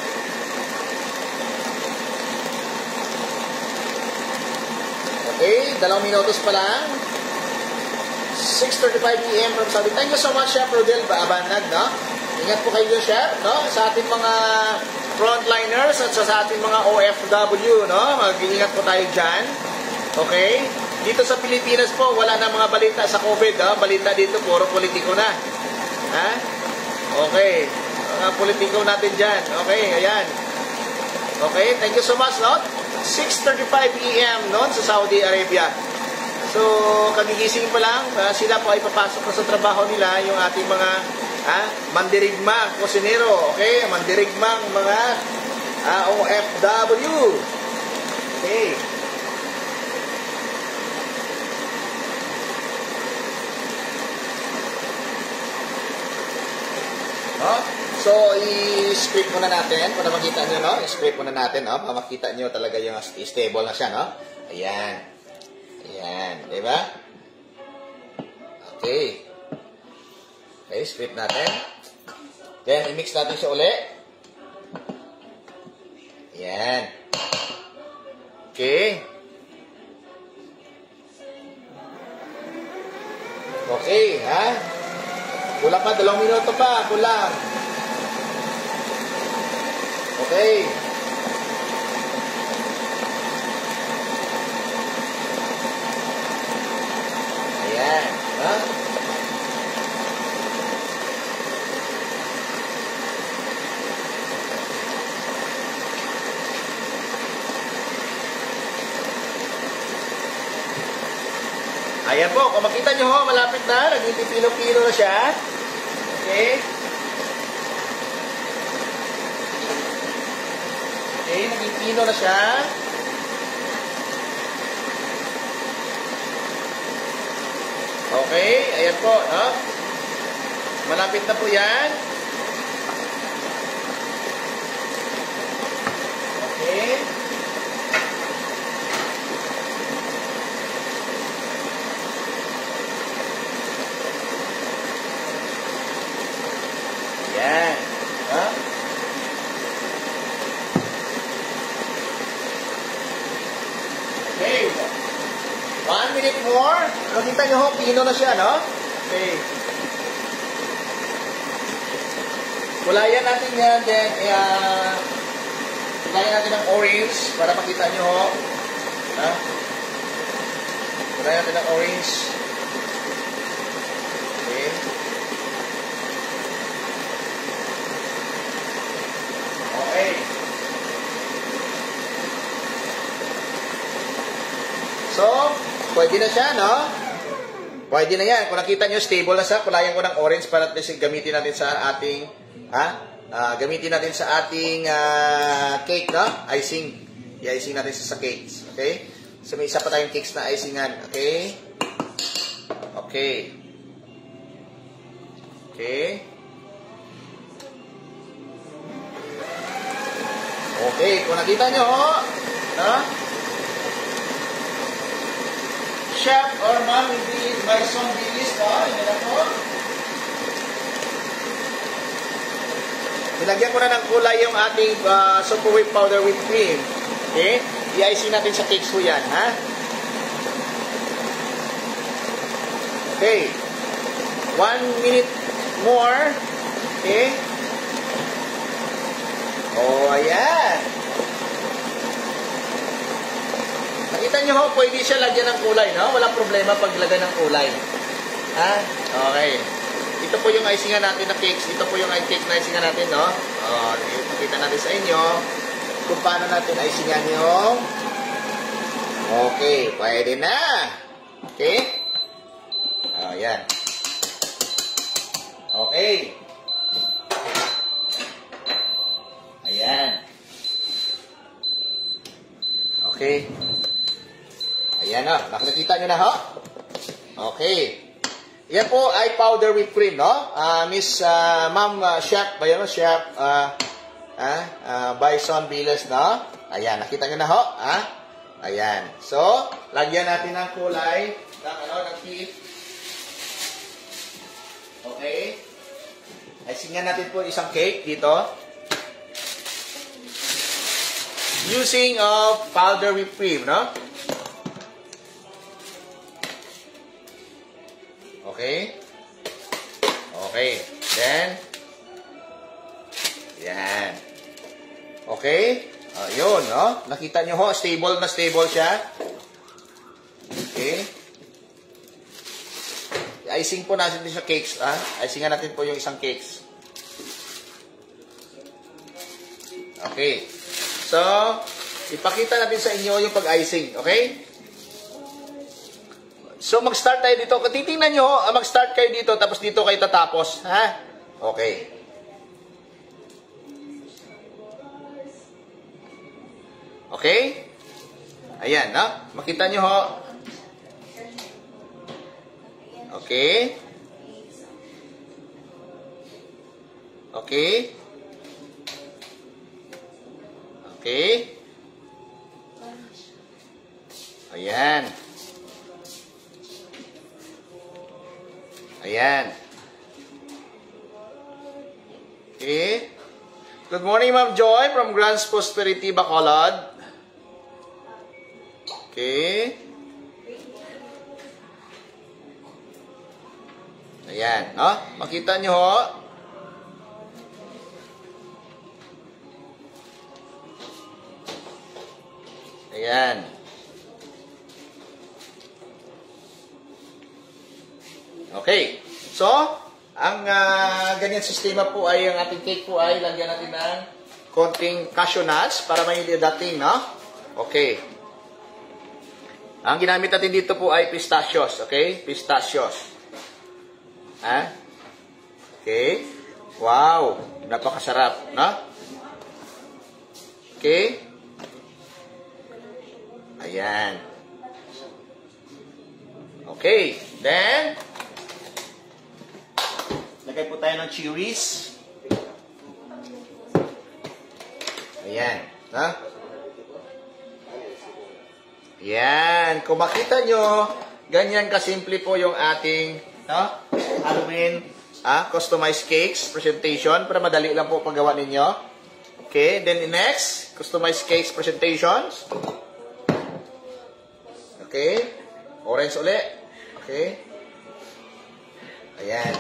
Okay, dalawang minutos pa lang. six thirty-five p m from Saudi. Thank you so much, Chef Rodel Abanag, no? Ingat po kayo, Chef, no? Sa ating mga frontliners at sa ating mga O F W, no? Mag-iingat po tayo dyan. Okay? Dito sa Pilipinas po, wala na mga balita sa COVID, no? Balita dito, puro politiko na. Ha? Okay. Mga politiko natin dyan. Okay, ayan. Okay, thank you so much, no? six thirty-five p m, no? Sa Saudi Arabia. So, kagigising pa lang, uh, sila po ay papasok na sa trabaho nila, yung ating mga ah, mandirigma, kusinero, okay? Mandirigmang mga ah, O F W. Okay. Oh, So, i-scrape muna natin para makita nyo, no? I-scrape muna natin, no? Para makita nyo talaga yung stable na siya, no? Ayan. Ayan. Diba? Okay. Okay, scrape natin. Then, i-mix natin siya uli. Ayan. Okay. Okay, ha? Kulang pa, dalawang minuto pa. Kulang. Okay. Ayan. Ha? Ayan po, kung makita nyo ho, malapit na, nagpipilo-pilo na siya. Okay. Okay, nagpipilo na siya. Okay, ayan po, no? Malapit na po yan. Okay. Yan. Ha? Okay. One minute more. Nakita nyo ho, pino na siya, no? Okay. Kulayan natin yan. Then, uh, kulayan natin ng orange para makita nyo ho. Ha? Kulayan natin ng orange. Okay. Okay. So, pwede na siya, no? Pwede na yan. Kung nakita nyo, stable na siya. Kulayan ko ng orange para at least gamitin natin sa ating, ha? Uh, gamitin natin sa ating uh, cake, no? Icing. I-icing natin sa, sa cakes. Okay? So, may isa pa tayong cakes na icingan. Okay? Okay. Okay. Okay. Kung nakita nyo, no? Chef or mom, hindi by some bilis, no? Hindi na po. Nilagyan ko na ng kulay yung ating uh, super whip powder with cream. Okay? I-icing natin sa cakes ko yan, ha? Okay. One minute more. Okay? Oh, ayan. Nakita nyo ho, pwede siya lagyan ng kulay, no? Walang problema pag lagyan ng kulay. Ha? Okay. Ito po yung icingan natin na cakes. Ito po yung cake na icingan natin, no? O, ipakita natin sa inyo kung paano natin icingan yung okay, pwede na. Okay? O, yan. Okay. Ayan. Okay. Ayan na. Nakikita nyo na, ho? Okay. Yan po ay powder whipped cream, no? Uh, Miss uh, Ma'am uh, Chef, ba yan, Chef uh, uh, uh, Bison Biles, no? Ayan, nakita nyo na, ho? Ha? Ayan. So, lagyan natin ng kulay ng, ano, ng cake. Okay. Icingan natin po isang cake dito. Using of powder whipped cream, no? Okay. Okay. Then, yan. Okay. Uh, yun, no? Nakita nyo ho, stable na stable siya. Okay. Icing po natin din sa cakes, ah. Icingan natin po yung isang cakes. Okay. So, ipakita natin sa inyo yung pag-icing. Okay? So, mag-start tayo dito. Kung titingnan nyo, mag-start kayo dito, tapos dito kayo tatapos. Ha? Okay. Okay? Ayan, no? Makita nyo ho. Okay. Okay? Okay? Ayan. Ayan. Okay. Good morning, Ma'am Joy from Grand's Prosperity, Bacolod. Okay. Ayan. No? Makita nyo ho. Ayan. Okay. So, ang uh, ganyan sistema po ay, ang ating cake po ay lagyan natin ng konting cashew nuts para may dating, no? Okay. Ang ginamit natin dito po ay pistachios, okay? Pistachios. Ha? Okay. Wow. Napakasarap, no? Okay. Ayan. Okay. Then, lagay po tayo ng cherries. Ayan. Ha? Ayan. Kung makita nyo, ganyan kasimple po yung ating no? Halloween ah, customized cakes presentation para madali lang po paggawa ninyo. Okay. Then next, customized cakes presentations. Okay. Orange ulit. Okay. Ayan.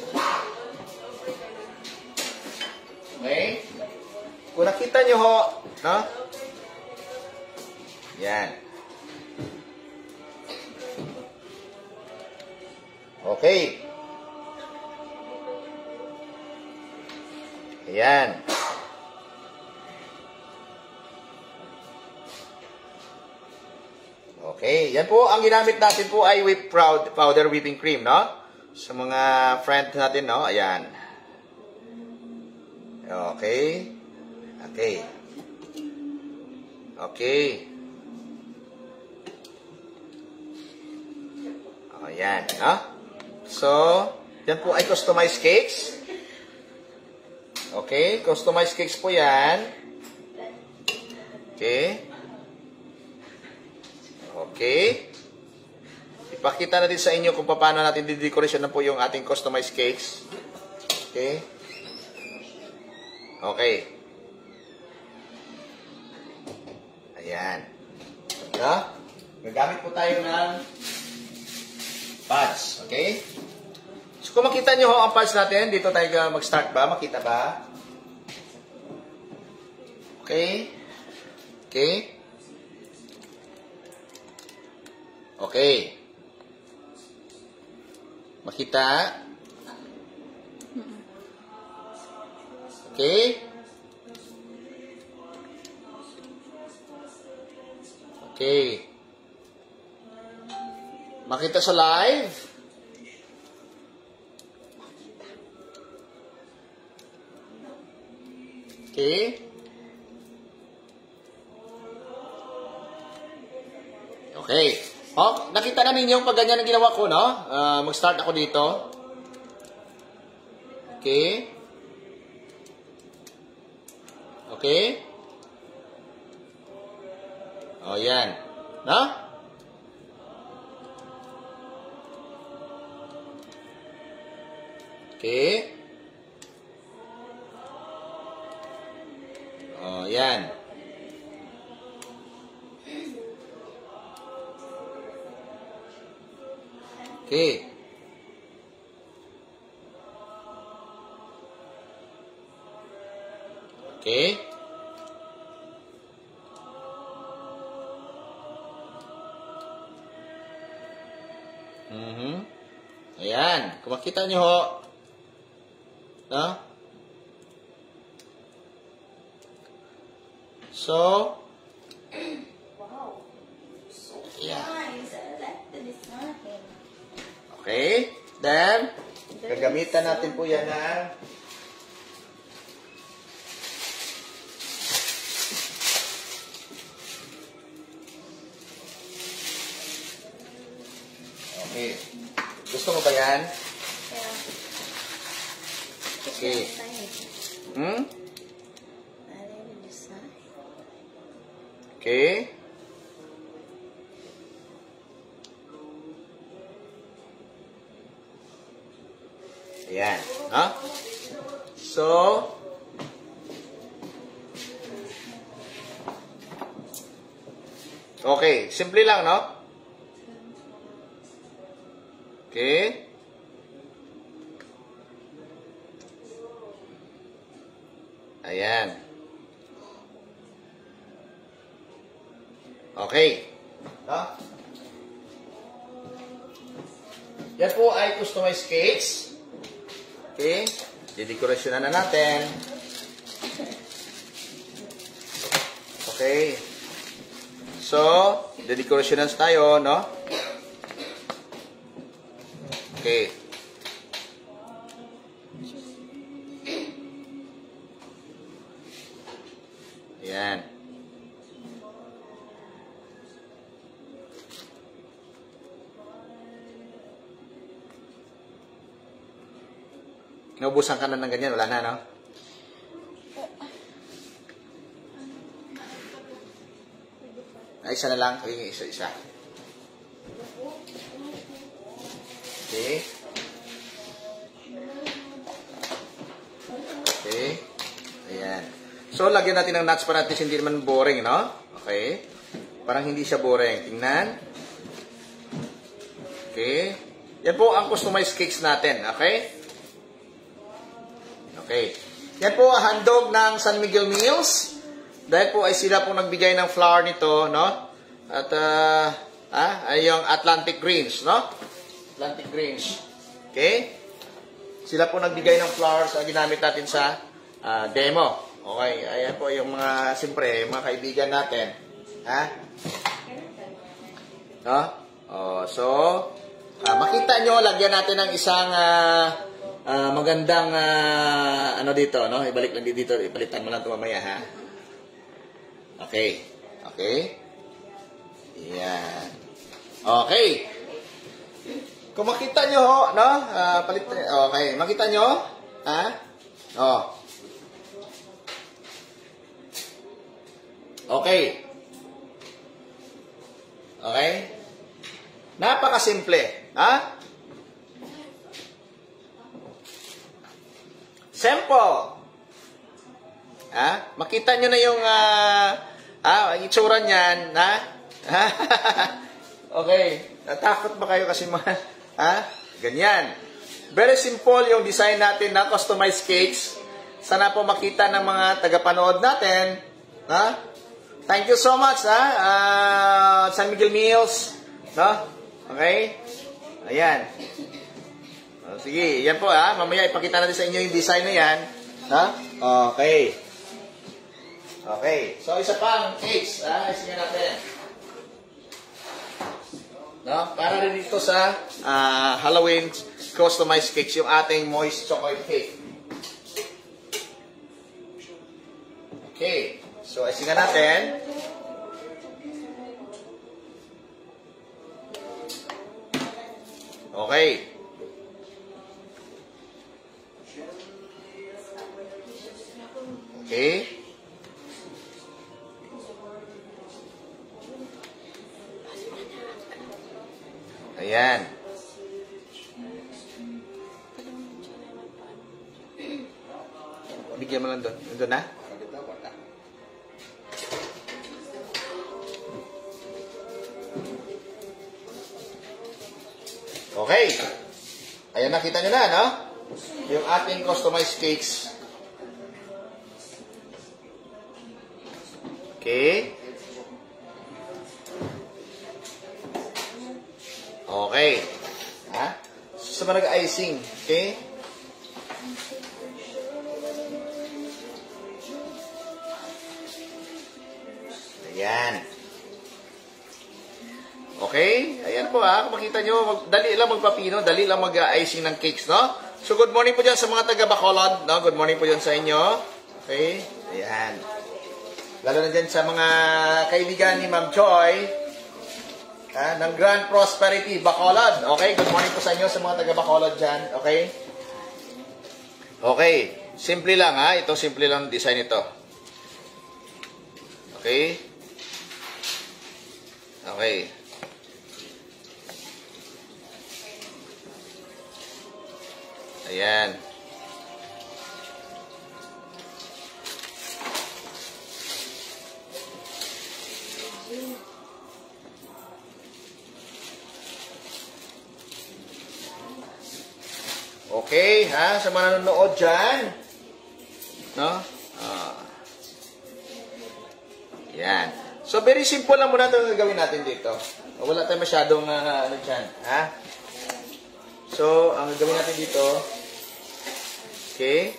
Okay. Kung nakita nyo ho, no? Ayan. Okay. Ayan. Okay. Yan po, ang ginamit natin po ay whipped powder whipping cream, no? Sa mga friends natin, no? Ayan. Okay. Okay. Okay. Ayan, no? So, yan po ay customized cakes. Okay, customized cakes po yan. Okay. Okay. Ipakita natin sa inyo kung paano natin didecoration na po yung ating customized cakes. Okay. Okay. Ayan. No? Gagamit po tayo ng pads. Okay? So, kung makita nyo ho ang pads natin, dito tayo mag-start ba? Makita ba? Okay? Okay? Okay. Makita? Okay? Okay. Makita sa live? Okay. Okay. Oh, nakita na ninyo pag ganyan ang ginawa ko, no? Uh, mag-start ako dito. Okay. Okay. Oh, yan. No? Okay. Oh, yan. Okay. Okay. Mhm. Ayan. Kung makita nyo ho. No? So, Wow. So yeah. nice. I like the design. Okay. Then, gagamitan natin po yan ng okay. Gusto mo ba yan? Yeah. Okay. Nice. Hmm? Not even decide. Okay. Ayan. No? So, okay. Simple lang, no? Okay. Ayan. Okay. No? Yan po ay customized cakes. Okay. Didekorasyonan na natin. Okay. So, didekorasyonan tayo, no? Okay. Ayan. Naubusan ka na ng ganyan, wala na, no? Ay, isa na lang. Ay, isa, isa. Okay. Okay. Ayan. So, lagyan natin ng nuts para natin hindi naman boring, no? Okay. Parang hindi siya boring. Tingnan. Okay. Yan po ang customized cakes natin. Okay? Okay. Yan po ang handog ng San Miguel Meals. Dahil po ay sila po nagbigay ng flour nito, no? At, uh, ah, ay yung Atlantic Greens, no? Atlantic Greens. Okay? Sila po nagbigay ng flour sa ginamit natin sa uh, demo. Okay? Ayan po yung mga, siyempre, mga kaibigan natin. Ha? No? Oh, so, uh, makita nyo, lagyan natin ng isang uh, uh, magandang, uh, ano dito, no? Ibalik lang dito, ipalitan mo lang ito mamaya, ha? Okay. Okay. Yan. Okay. Kung makita nyo, ho, no? Uh, palit, okay. Makita nyo? Ha? Oh. Okay. Okay? Napakasimple. Ha? Simple. Ha? Makita nyo na yung uh, ah, ang itsura niyan, ha? Okay. Natakot ba kayo kasi mga, ha? Ganyan. Very simple yung design natin na customized cakes. Sana po makita ng mga tagapanood natin. Ha? Thank you so much, ha? Uh, San Miguel Meals. No? Okay? Ayan. O, sige, yan po, ha? Mamaya ipakita natin sa inyo yung design na yan. Ha? Okay. Okay. So, isa pang cakes. Ha? Isingan natin. No? Para rin dito sa uh, Halloween customized cakes, yung ating moist chocolate cake. Okay. So, isingan natin. Okay. Okay. Ayan. Bigyan mo lang doon. Doon na? Okay. Ayan, nakita nyo na, no? Yung ating customized cakes. Okay. Okay. Ha? Sa mga nag-icing. Okay. Ayan. Okay? Ayan po, ha. Kung makita nyo, mag, dali lang magpapino, dali lang mag-icing ng cakes, no? So, good morning po dyan sa mga taga-Bacolod, no? Good morning po dyan sa inyo. Okay? Ayan. Lalo na dyan sa mga kaibigan ni Ma'am Joy, ha, ng Grand Prosperity, Bacolod. Okay? Good morning po sa inyo sa mga taga-Bacolod dyan. Okay? Okay. Simple lang ha. Ito, simple lang design ito. Okay? Okay. Ayan. Okay, ha? Sa mga nanonood dyan. No? Ah. Yan. So, very simple lang muna ito gagawin natin dito. Wala tayong masyadong uh, ano dyan. Ha? So, ang gagawin natin dito. Okay.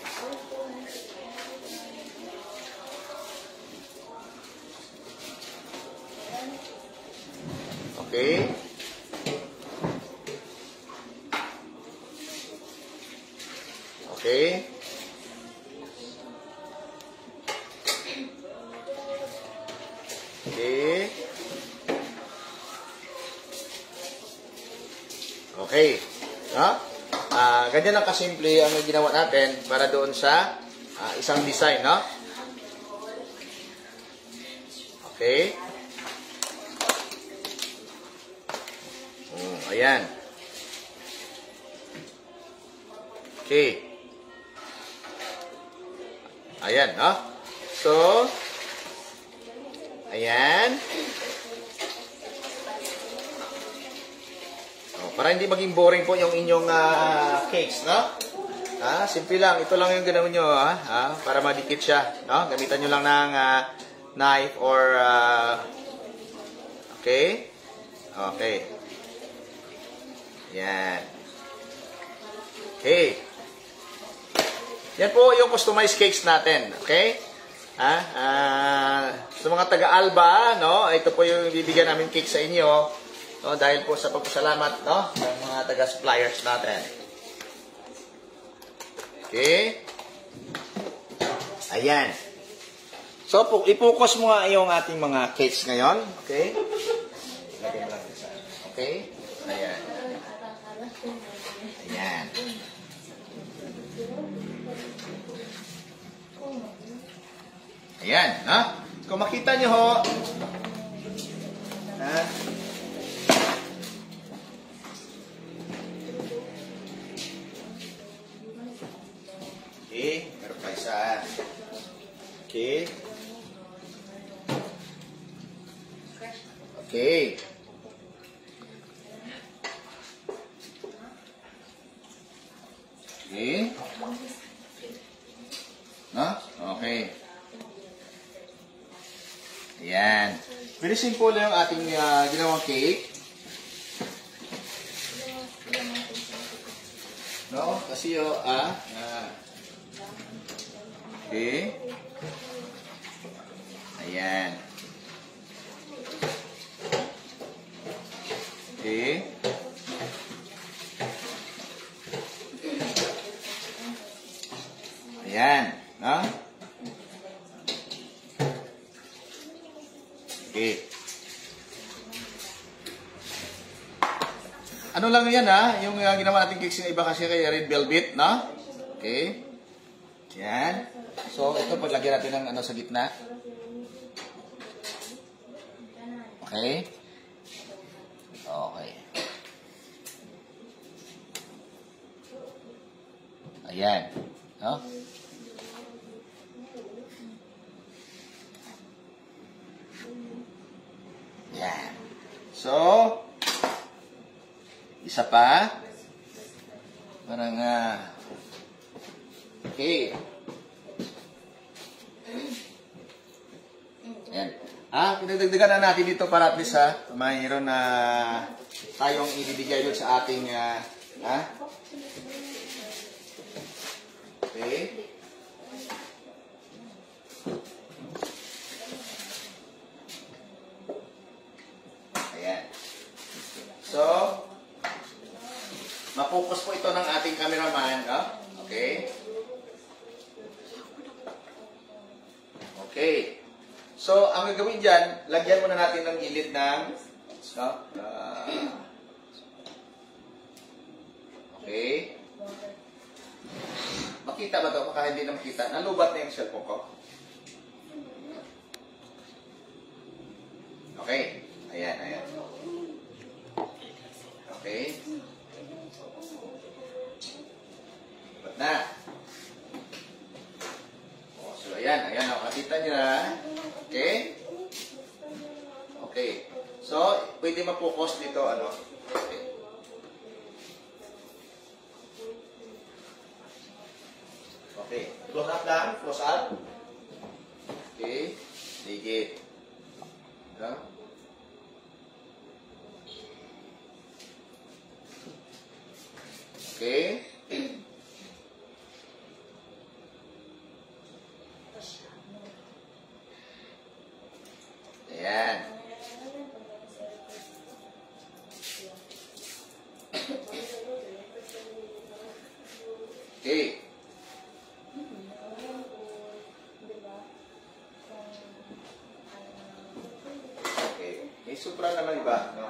Okay. Okay. Okay. Okay. No? Ah, ganyan lang kasimple ang ginawa natin para doon sa ah, isang design, no? Okay. Oh, ayan. Okay. Ayan, no? So, ayan. Oh, para hindi maging boring po yung inyong uh, cakes, no? Ah, simple lang. Ito lang yung gawin nyo, ha? Ah, para madikit siya, no? Gamitan nyo lang ng uh, knife or uh, okay? Okay. Yan. Okay. Yan po yung customized cakes natin. Okay? Ha? Uh, sa mga taga-Alba, no? Ito po yung bibigyan namin cake sa inyo. No? Dahil po sa pagpasalamat, no? Ng mga taga-suppliers natin. Okay? Ayan. So, i-focus mo nga yung ating mga cakes ngayon. Okay? Lagyan mo lang isa. Okay? Ayan. Ayan. Ayan, ha? Kung makita nyo ho, ha? Okay, meron pa isa. Okay. Okay. Okay. No? Okay. Ayan. Very simple yung ating uh, ginawang cake. No? Kasi yung, ah, ah. Okay. Ayan. Okay. Ayan. No? Okay. Ano lang yan ha? Yung uh, ginawa natin cakes na iba kasi kay red velvet, no? Okay. Yan. So, ito paglagyan natin ng ano sa gitna. Okay. Okay. Ayan. No? Yan. So, isa pa. Parang, uh, okay. Yan. Ah, pinagdagdagan na natin dito para at least ha, mayroon na tayong ibibigay doon sa ating, uh, ha? Okay. So, mapokus po ito ng ating cameraman, no? Okay? Okay. So, ang gagawin dyan, lagyan muna natin ng gilid ng, no? Uh, okay. Makita ba ito? Baka hindi na makita. Nalubat na yung cellphone ko. Okay. Ayan, ayan. Okay. Lubat na. O, so ayan, ayan. Nakakita nyo na. Okay. Okay. So, pwede ma-focus dito, ano? Okay. Okay. Close up lang. Close up. Okay. Digit. No? Okay. Ayan. Okay. Okay. May sobra naman iba, no?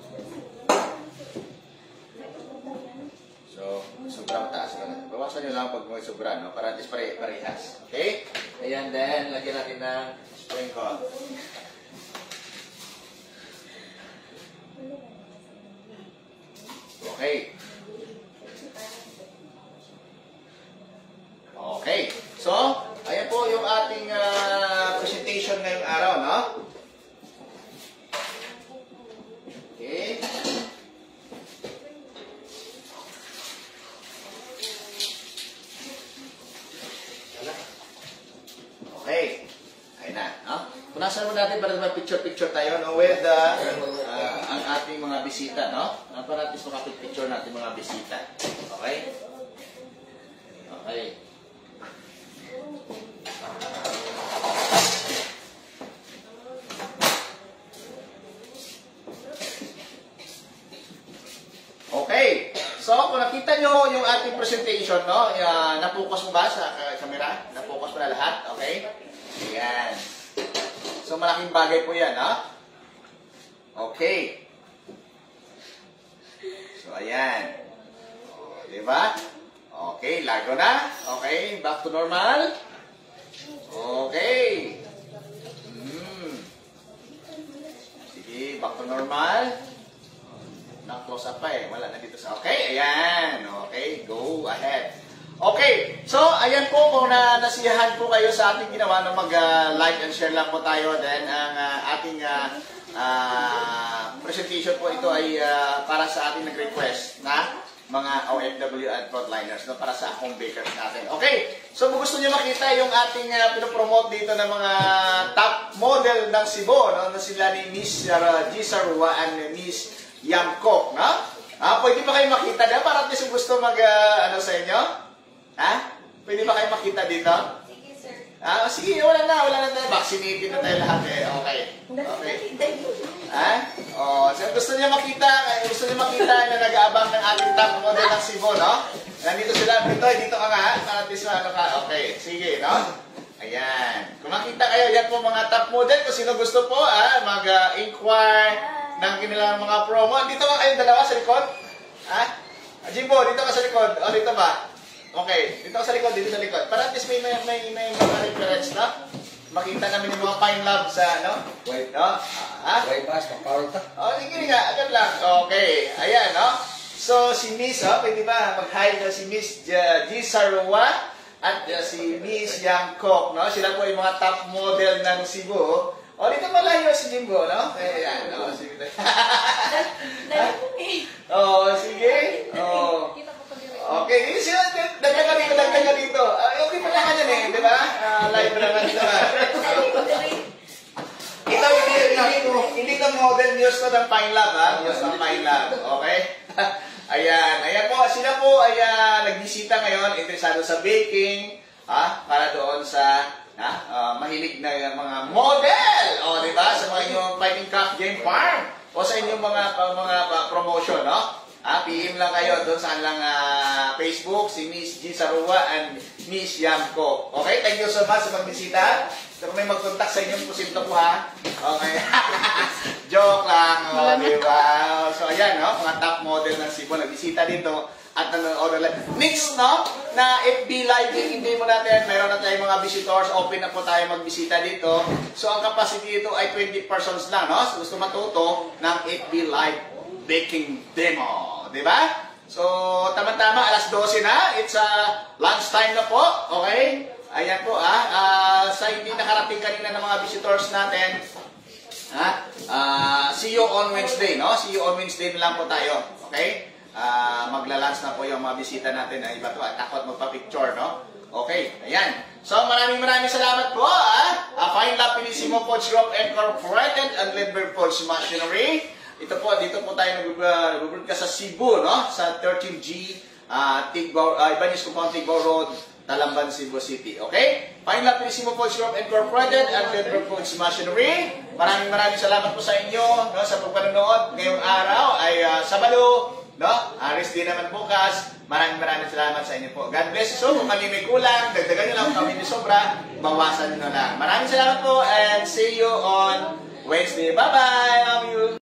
So, sobrang taas ka na. Bawasan nyo lang pag may sobra, no? Para at least pare parehas. Okay? Ayan, then, lagyan natin ng sprinkle. Okay. Okay. So, ayan po yung ating uh, presentation ngayong araw, no? Okay. Okay. Ayun na, no? Punasan mo natin para may picture-picture tayo, no? With uh, uh, ang ating mga bisita, no? Uh, para at least makapit-picture natin mga bisita. Okay? Okay. Okay. So, kung nakita nyo yung ating presentation, no? Uh, na-focus mo ba sa uh, camera? Na-focus mo na lahat? Okay? Ayan. So, malaking bagay po yan, ha? Okay. So, ayan. O, diba? Okay, lago na. Okay, back to normal. Okay. Hmm. Sige, back to normal. Na-close up pa eh. Wala na dito sa... Okay, ayan. Okay, go ahead. Okay, so ayan po kung na nasiyahan po kayo sa ating ginawa na mag-like uh, and share lang po tayo. Then ang uh, ating uh, uh, presentation po ito ay uh, para sa ating nag-request na mga O F W at frontliners, no, para sa home bakers natin. Okay, so kung gusto niyo makita yung ating uh, pinopromote dito ng mga top model ng Cebu, no, na sila ni Miss uh, G. Sarua and Miss Yam Kok, no? Ah, pwede ba kayo makita na para at least gusto mag uh, ano sa inyo? Ha? Pwede ba kayo makita dito? Sige, sir. Ah, sige, wala na, wala na tayo. Vaccinated na tayo lahat eh. Okay. Okay. Ha? Oh, so gusto niya makita, gusto niya makita na nag-aabang ng ating top model ng Cebu, no? Nandito sila, dito, dito ka nga, para at least ano ka. Okay, sige, no? Ayan. Kung makita kayo, yan po mga top model. Kung sino gusto po, ah, mag-inquire ng kanilang mga promo. Dito ka kayong dalawa sa likod? Ha? Jimbo, dito ka sa likod. O, dito ba? Okay, dito ka sa likod, dito sa likod. Para at least may, may, may, may mga reference, no? Makita namin yung mga Pine Lab sa, no? Wait, No? Ha? wait, mas, makawal ka. O, sige nga, agad lang. Okay, ayan, no? So, si Miss, oh, pwede ba mag-hi na si Miss G. Sarua at uh, si Miss Yam Kok, no? Sila po yung mga top model ng Cebu. O, dito malayo si Jimbo, no? Ayan, no? Sige. O, sige. O. Okay, hindi siya, dagdag ka dito, dagdag ka dito. Uh, okay pa lang yan eh, di ba? Uh, live naman ito. Ito, hindi, hindi, hindi ito model news na ng Pine Lab, ha? News ng Pine Lab, okay? Ayan, ayan po, sila po ay uh, nagbisita ngayon, interesado sa baking, ha? Para doon sa ha? Uh, mahilig na mga model, o di ba? Sa mga inyong Fighting Cock Game Farm, o sa inyong mga, uh, mga uh, promotion, no? Ah, P M lang kayo doon sa lang uh, Facebook, si Miss G. Sarua and Miss Yam Kok. Okay, thank you so much sa pagbisita. Pero may mag-contact sa inyong pusinto po ha. Okay. Joke lang, oh, di ba? So ayan, no? Mga top model ng Cebu, nagbisita dito at nanonood live. Next, no? Na F B Live yung hindi mo natin, meron na tayong mga visitors, open na po tayo magbisita dito. So ang capacity dito ay twenty persons lang, no? So gusto matuto ng F B Live baking demo, di ba? So tama-tama, alas dose na, it's uh, lunch time na po, okay? Ayan po, ah, uh, sa hindi nakarating kanina ng mga visitors natin, ha? Uh, see you on Wednesday, no? See you on Wednesday na lang po tayo, okay? Uh, maglalans na po yung mga bisita natin na iba to at takot magpa-picture, no? Okay, ayan. So maraming maraming salamat po, ah. Uh, Fine Love Pilissimo Foods Group Incorporated and Lidberg Foods Machinery. Ito po, dito po tayo nag-broadcast sa Cebu, no? Sa thirteen G, uh, Tigbaw, uh, Ibanez Compound, Tigbaw Road, Talamban, Cebu City, okay? Fine Love Pilissimo Foods Group Incorporated and Lidberg Foods Machinery. Maraming maraming salamat po sa inyo, no? Sa pagpanonood ngayong araw ay uh, Sabado, no? Aris din naman bukas. Maraming maraming salamat sa inyo po. God bless you. So, kung kami may kulang, dagdagan nyo lang. Kung kami may sobra, bawasan nyo na lang. Maraming salamat po and see you on Wednesday. Bye-bye!